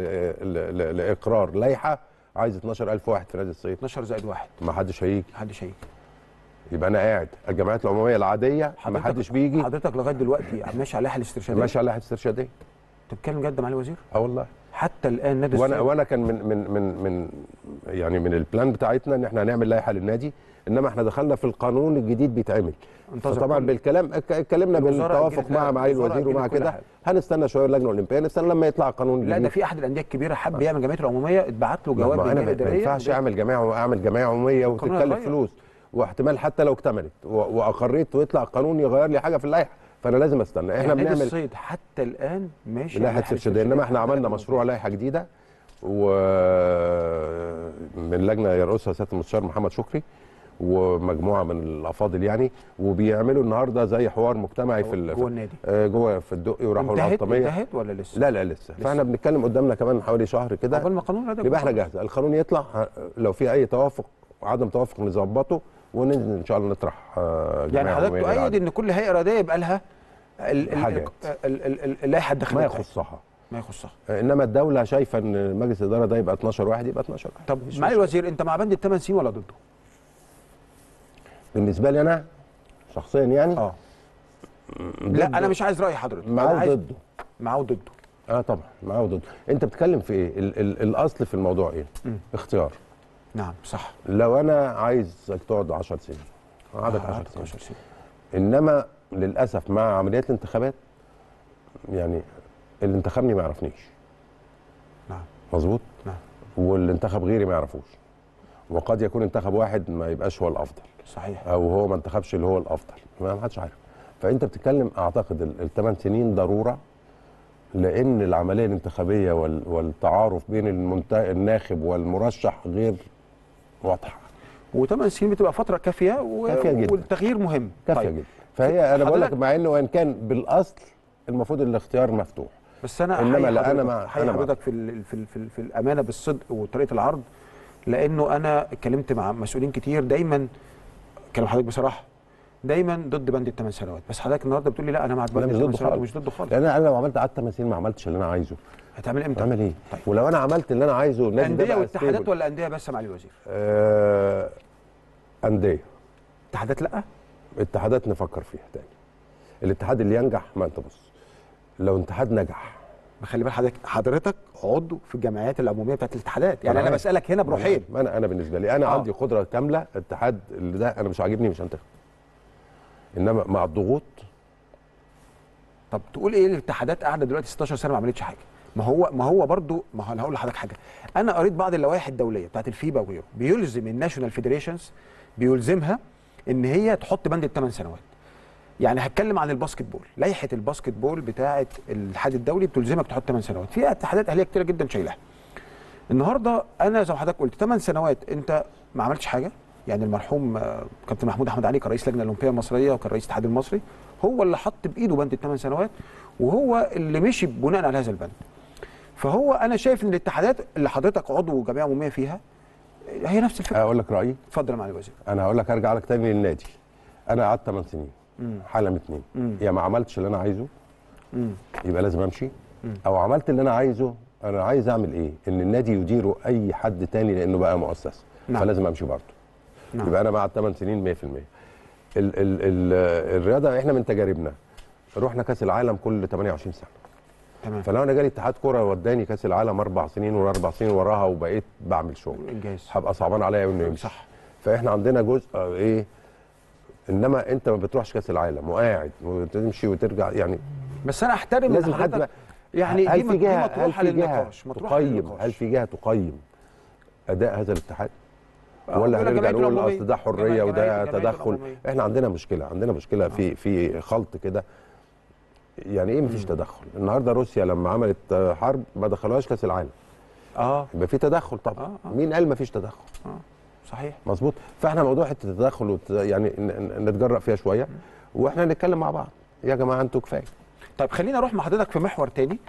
لاقرار لائحه عايز اتناشر ألف واحد في نادي الصيد. اتناشر زائد واحد. ما حدش هيجي. ما حدش هيجي. يبقى انا قاعد الجمعيات العموميه العاديه ما حدش بيجي. حضرتك لغايه دلوقتي ماشي على اللائحه الاسترشاديه؟ ماشي على اللائحه الاسترشاديه. انت بتتكلم جد يا معالي الوزير؟ اه والله. حتى الان نادي وانا الصيد وانا كان من من من من يعني من البلان بتاعتنا ان احنا هنعمل لائحه للنادي، انما احنا دخلنا في القانون الجديد بيتعمل. طبعا بالكلام اتكلمنا بالتوافق مع معالي الوزير ومع كده، هنستنى شويه اللجنه الاولمبيه، نستنى لما يطلع قانون جديد. لا ده في احد الانديه الكبيره حب يعمل جمعيه العموميه، اتبعت له جواب من الجهه الاداريه. ما ينفعش اعمل جمعيه اعمل جمعيه عموميه وتتكلف فلوس، واحتمال حتى لو اكتملت واقريت ويطلع قانون يغير لي حاجه في اللائحه، فانا لازم استنى. احنا يعني بنعمل الصيد حتى الان ماشي لائحه استرشاديه، انما احنا عملنا مشروع لائحه جديده ومن لجنه يرأسها سياده المستشار محمد شكري ومجموعه من الافاضل يعني، وبيعملوا النهارده زي حوار مجتمعي في جوه النادي جوه في الدقي وراحوا القطاميه. انتهت ولا لسه؟ لا لا لسه, لسه. فاحنا بنتكلم قدامنا كمان حوالي شهر كده قبل ما القانون يبقى احنا جاهزه. القانون يطلع لو في اي توافق وعدم توافق نظبطه وننزل ان شاء الله نطرح يعني حضرتك تؤيد ان كل هيئه رياضيه يبقى لها حاجات اللائحه الداخليه ما يخصها ما يخصها انما الدوله شايفه ان مجلس الاداره ده يبقى اتناشر واحد يبقى اتناشر واحد. طب معالي الوزير، انت مع بند الثمان سنين ولا ضده؟ بالنسبه لي انا شخصيا يعني اه لا انا مش عايز راي حضرتك، معاه وضده. معاه وضده اه طبعا معاه وضده. انت بتتكلم في ايه؟ ال ال الاصل في الموضوع ايه؟ م. اختيار. نعم صح. لو انا عايزك تقعد عشر سنين قعدك آه عشر سنين. انما للاسف مع عمليات الانتخابات يعني اللي انتخبني ما يعرفنيش. نعم مظبوط؟ نعم. واللي انتخب غيري ما يعرفوش. وقد يكون انتخب واحد ما يبقاش هو الافضل. صحيح. او هو ما انتخبش اللي هو الافضل، ما حدش عارف. فانت بتتكلم اعتقد الثمان سنين ضروره، لان العمليه الانتخابيه والتعارف بين الناخب والمرشح غير واضحه. وثمان سنين بتبقى فتره كافيه و... كافيه جدا، والتغيير مهم. كافيه طيب. جدا. فهي انا بقول لك مع انه وان كان بالاصل المفروض الاختيار مفتوح، بس انا انما لا انا مع انا حضرتك في ال... في ال... في, ال... في الامانه بالصدق وطريقه العرض، لانه انا اتكلمت مع مسؤولين كتير دايما كلام حضرتك بصراحه دايما ضد بند الثمان سنوات، بس حضرتك النهارده بتقول لي لا انا مع بند الثمان سنوات ومش ضده خالص. لان انا لو عملت قعدت ثمان سنين ما عملتش اللي انا عايزه هتعمل امتى؟ هعمل ايه؟ طيب. ولو انا عملت اللي انا عايزه النادي انديه واتحادات ولا انديه بس يا معالي الوزير؟ آه انديه. اتحادات لا؟ اتحادات نفكر فيها تاني. الاتحاد اللي ينجح، ما انت بص لو اتحاد نجح، خلي بال حضرتك حضرتك عضو في الجمعيات العموميه بتاعت الاتحادات، يعني انا بسالك هنا بروحين. ما انا انا بالنسبه لي انا آه. عندي قدره كامله. الاتحاد اللي ده انا مش عاجبني مش هنتخب، انما مع الضغوط. طب تقول ايه الاتحادات قاعده دلوقتي ستاشر سنه ما عملتش حاجه؟ ما هو ما هو برضو ما هو انا هقول لحضرتك حاجه، انا قريت بعض اللوائح الدوليه بتاعت الفيبا وغيره بيلزم الناشونال فيدريشنز بيلزمها ان هي تحط بند الثمان سنوات. يعني هتكلم عن الباسكت بول، لائحه الباسكت بول بتاعه الاتحاد الدولي بتلزمك تحط ثمان سنوات، في اتحادات اهليه كتيره جدا شايلها. النهارده انا زي ما حضرتك قلت ثمان سنوات انت ما عملتش حاجه، يعني المرحوم كابتن محمود احمد علي كان رئيس اللجنه الاولمبيه المصريه وكان رئيس الاتحاد المصري، هو اللي حط بايده بند الثمان سنوات وهو اللي مشي بناء على هذا البند. فهو انا شايف ان الاتحادات اللي حضرتك عضو جمعيه عموميه فيها هي نفس الفكره. اقول لك رايي؟ اتفضل يا معالي الوزير. انا هقول لك ارجع لك تاني للنادي. انا قعدت ثمان سنين حاله من اتنين، يا ما عملتش اللي انا عايزه مم. يبقى لازم امشي، مم. او عملت اللي انا عايزه. انا عايز اعمل ايه؟ ان النادي يديره اي حد تاني لانه بقى مؤسسه. نعم. فلازم امشي برضه. نعم. يبقى انا مع الثمان سنين مية في المية. ال ال ال الرياضه احنا من تجاربنا رحنا كاس العالم كل ثمانية وعشرين سنه. تمام. فلو انا جالي اتحاد كوره وداني كاس العالم اربع سنين واربع سنين وراها وبقيت بعمل شغل انجاز، هبقى صعبان عليا انه يمشي. صح. فاحنا عندنا جزء ايه؟ انما انت ما بتروحش كاس العالم وقاعد وتمشي وترجع يعني. بس انا احترم لازم حد يعني هل دي في جهه مطروحه للنقاش، مطروحه للنقاش. هل في جهه تقيم اداء هذا الاتحاد؟ ولا هنرجع نقول اصل ده حريه وده تدخل؟ احنا عندنا مشكله، عندنا مشكله آه. في في خلط كده. يعني ايه مفيش تدخل؟ النهارده روسيا لما عملت حرب ما دخلوهاش كاس العالم. اه يبقى في تدخل طبعا. آه. آه. مين قال مفيش تدخل؟ اه صحيح مظبوط. فاحنا موضوع حته التدخل وت... يعني نتجرأ فيها شويه واحنا نتكلم مع بعض يا جماعه انتوا كفايه. طيب خلينا اروح مع حضرتك في محور تاني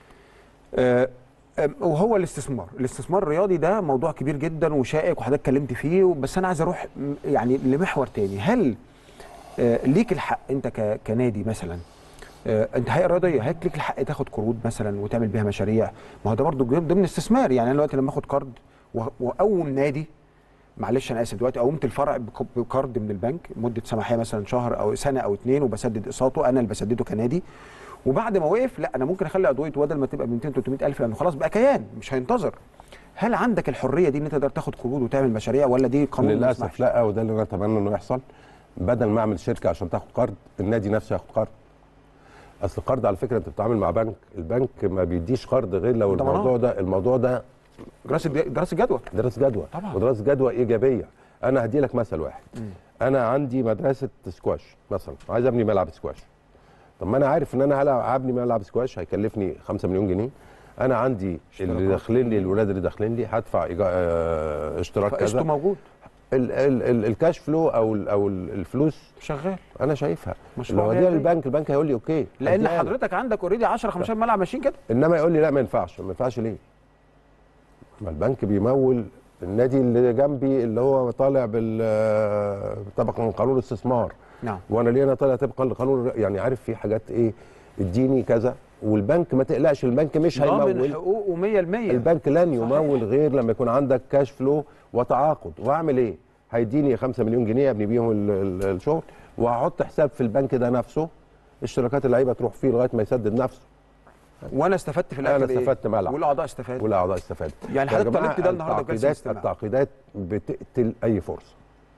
آه وهو الاستثمار. الاستثمار الرياضي ده موضوع كبير جدا وشائك وحضرتك اتكلمت فيه، بس انا عايز اروح يعني لمحور تاني. هل آه ليك الحق انت كنادي مثلا، آه انت هيئه رياضيه، هل ليك الحق تاخد قروض مثلا وتعمل بيها مشاريع؟ ما هو ده برضه ضمن استثمار. يعني انا دلوقتي لما اخد قرض واقوم نادي، معلش انا اسف، دلوقتي قومت الفرع بقرض من البنك مده سماحيه مثلا شهر او سنه او اتنين وبسدد اقساطه، انا اللي بسدده كنادي، وبعد ما وقف لا انا ممكن اخلي عضويته بدل ما تبقى ب مئتين تلتمية الف لانه خلاص بقى كيان مش هينتظر. هل عندك الحريه دي ان انت تقدر تاخد قروض وتعمل مشاريع ولا دي قانون؟ للاسف لا، وده اللي انا اتمنى انه يحصل. بدل ما اعمل شركه عشان تاخد قرض، النادي نفسه ياخد قرض. اصل القرض على فكره انت بتتعامل مع بنك، البنك ما بيديش قرض غير لو الموضوع ده الموضوع ده دراسه دراسه جدوى دراسه جدوى طبعا، ودراسه جدوى ايجابيه. انا هدي لك مثل واحد. م. انا عندي مدرسه سكواش مثلا، عايز ابني ملعب سكواش. طب ما انا عارف ان انا هبني ملعب سكواش هيكلفني خمسة مليون جنيه. انا عندي اللي داخلين لي، الولاد اللي داخلين لي هدفع اه اشتراك كذا. فقسطه موجود. ال ال ال الكاش فلو او ال او الفلوس شغال، انا شايفها. لو هديها للبنك، البنك هيقول لي اوكي، لان حضرتك عندك اوريدي عشرة خمستاشر ملعب ماشيين كده. انما يقول لي لا ما ينفعش. ما ينفعش ليه؟ ما البنك بيمول النادي اللي جنبي اللي هو طالع بال طبقا من قانون الاستثمار، نعم. وانا ليه انا طالع طبقا لقانون، يعني عارف في حاجات ايه، اديني كذا، والبنك ما تقلقش، البنك مش هيمول، ضامن حقوقه مية بالمية. البنك لن يمول صحيح. غير لما يكون عندك كاش فلو وتعاقد. واعمل ايه؟ هيديني خمسة مليون جنيه ابني بيهم ال- ال- الشغل، وهحط حساب في البنك ده نفسه، اشتراكات اللعيبه تروح فيه لغايه ما يسدد نفسه. وانا استفدت في الاخر انا استفدت إيه؟ ملعب، والاعضاء استفادوا، والاعضاء استفادوا. يعني يا حضرتك جماعة طالبت ده النهارده في جلسه التعقيدات الاستماع. التعقيدات بتقتل اي فرصه،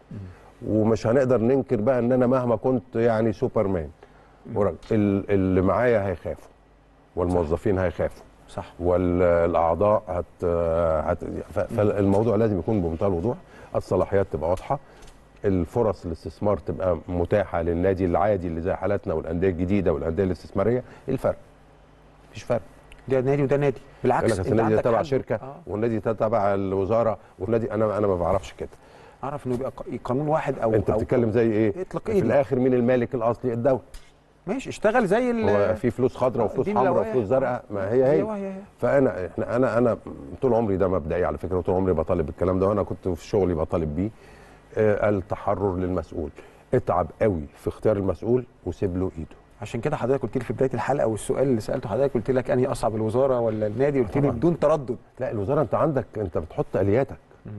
ومش هنقدر ننكر بقى ان انا مهما كنت يعني سوبرمان وراجل، ال- اللي معايا هيخافوا، والموظفين هيخافوا، صح. والاعضاء هت, هت ف- فالموضوع لازم يكون بمنتهى الوضوح، الصلاحيات تبقى واضحه، الفرص الاستثمار تبقى متاحه للنادي العادي اللي زي حالاتنا والانديه الجديده والانديه الاستثماريه. ايه الفرق؟ مفيش فرق. ده نادي وده نادي، بالعكس يقول لك انت النادي ده عندك تبع حل. شركه آه. والنادي ده تبع الوزاره، والنادي انا انا ما بعرفش كده. اعرف انه يبقى ق- قانون واحد او انت أو بتتكلم زي ايه؟ اطلق في ايدي. الاخر مين المالك الاصلي؟ الدوله. ماشي، اشتغل زي ال هو في فلوس خضراء وفلوس دي حمراء اللوائح. وفلوس زرقاء، ما هي هي. هي هي. فانا احنا انا انا طول عمري ده مبدئي على فكره، وطول عمري بطالب بالكلام ده، وانا كنت في شغلي بطالب بيه. آه التحرر للمسؤول، اتعب قوي في اختيار المسؤول وسيب له ايده. عشان كده حضرتك قلت لي في بدايه الحلقه، والسؤال اللي سالته حضرتك قلت لك انهي اصعب، الوزاره ولا النادي؟ قلت لي طبعاً. بدون تردد. لا الوزاره انت عندك، انت بتحط الياتك.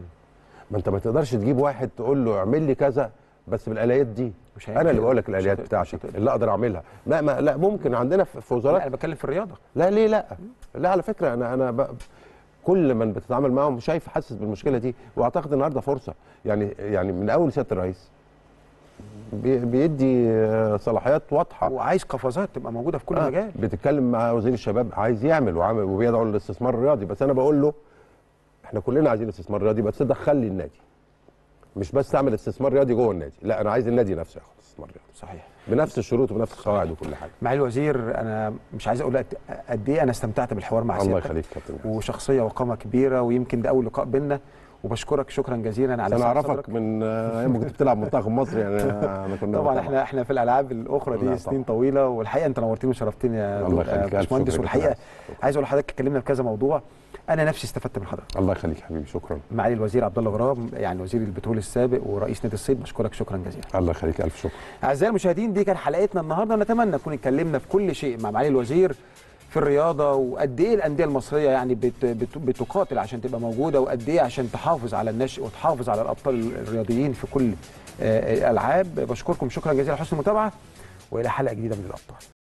ما انت ما تقدرش تجيب واحد تقول له اعمل لي كذا بس بالاليات دي. مش هيعمل انا اللي كده. بقول لك مش الاليات هتقدر- بتاعتي مش هتقدر. اللي اقدر اعملها. لا ما لا ممكن عندنا في في لا وزارات. انا بتكلم في الرياضه. لا ليه لا؟ لا على فكره انا انا ب... كل من بتتعامل معاهم شايف حاسس بالمشكله دي، واعتقد النهارده فرصه، يعني يعني من اول سياده الرئيس بي... بيدي آه، صلاحيات واضحه. وعايز قفزات تبقى موجوده في كل آه، مجال. بتتكلم مع وزير الشباب عايز يعمل وعامل وبيدعو للاستثمار الرياضي، بس انا بقول له احنا كلنا عايزين استثمار رياضي، بس دخل لي النادي، مش بس تعمل استثمار رياضي جوه النادي، لا انا عايز النادي نفسه ياخد استثمار رياضي صحيح. بنفس الشروط وبنفس القواعد وكل حاجه. معالي الوزير، انا مش عايز اقول قد- قد ايه انا استمتعت بالحوار مع الله سيادتك. يخليك يا كابتن. وشخصيه وقامه كبيره، ويمكن ده اول لقاء بينا، وبشكرك شكرا جزيلا على انا سعة اعرفك صدرك. من آه، ايام ما كنت بتلعب منتخب مصر، يعني انا كنا طبعا احنا احنا في الالعاب الاخرى لا دي سنين طويله، والحقيقه انت نورتني وشرفتني يا الله يخليك، ألف باشمهندس. شكر. والحقيقه عايز اقول لحضرتك اتكلمنا في كذا موضوع، انا نفسي استفدت من حضرتك. الله يخليك يا حبيبي، شكرا. معالي الوزير عبد الله غراب، يعني وزير البترول السابق ورئيس نادي الصيد، بشكرك شكرا جزيلا. الله يخليك، الف شكر. اعزائي المشاهدين، دي كانت حلقتنا النهارده، نتمنى نكون اتكلمنا في كل شيء مع معالي الوزير في الرياضه، وقد ايه الانديه المصريه يعني بت بت بتقاتل عشان تبقى موجوده، وقد ايه عشان تحافظ على النشء وتحافظ على الابطال الرياضيين في كل آه، الالعاب. بشكركم شكرا جزيلا على حسن المتابعه، والى حلقه جديده من الابطال.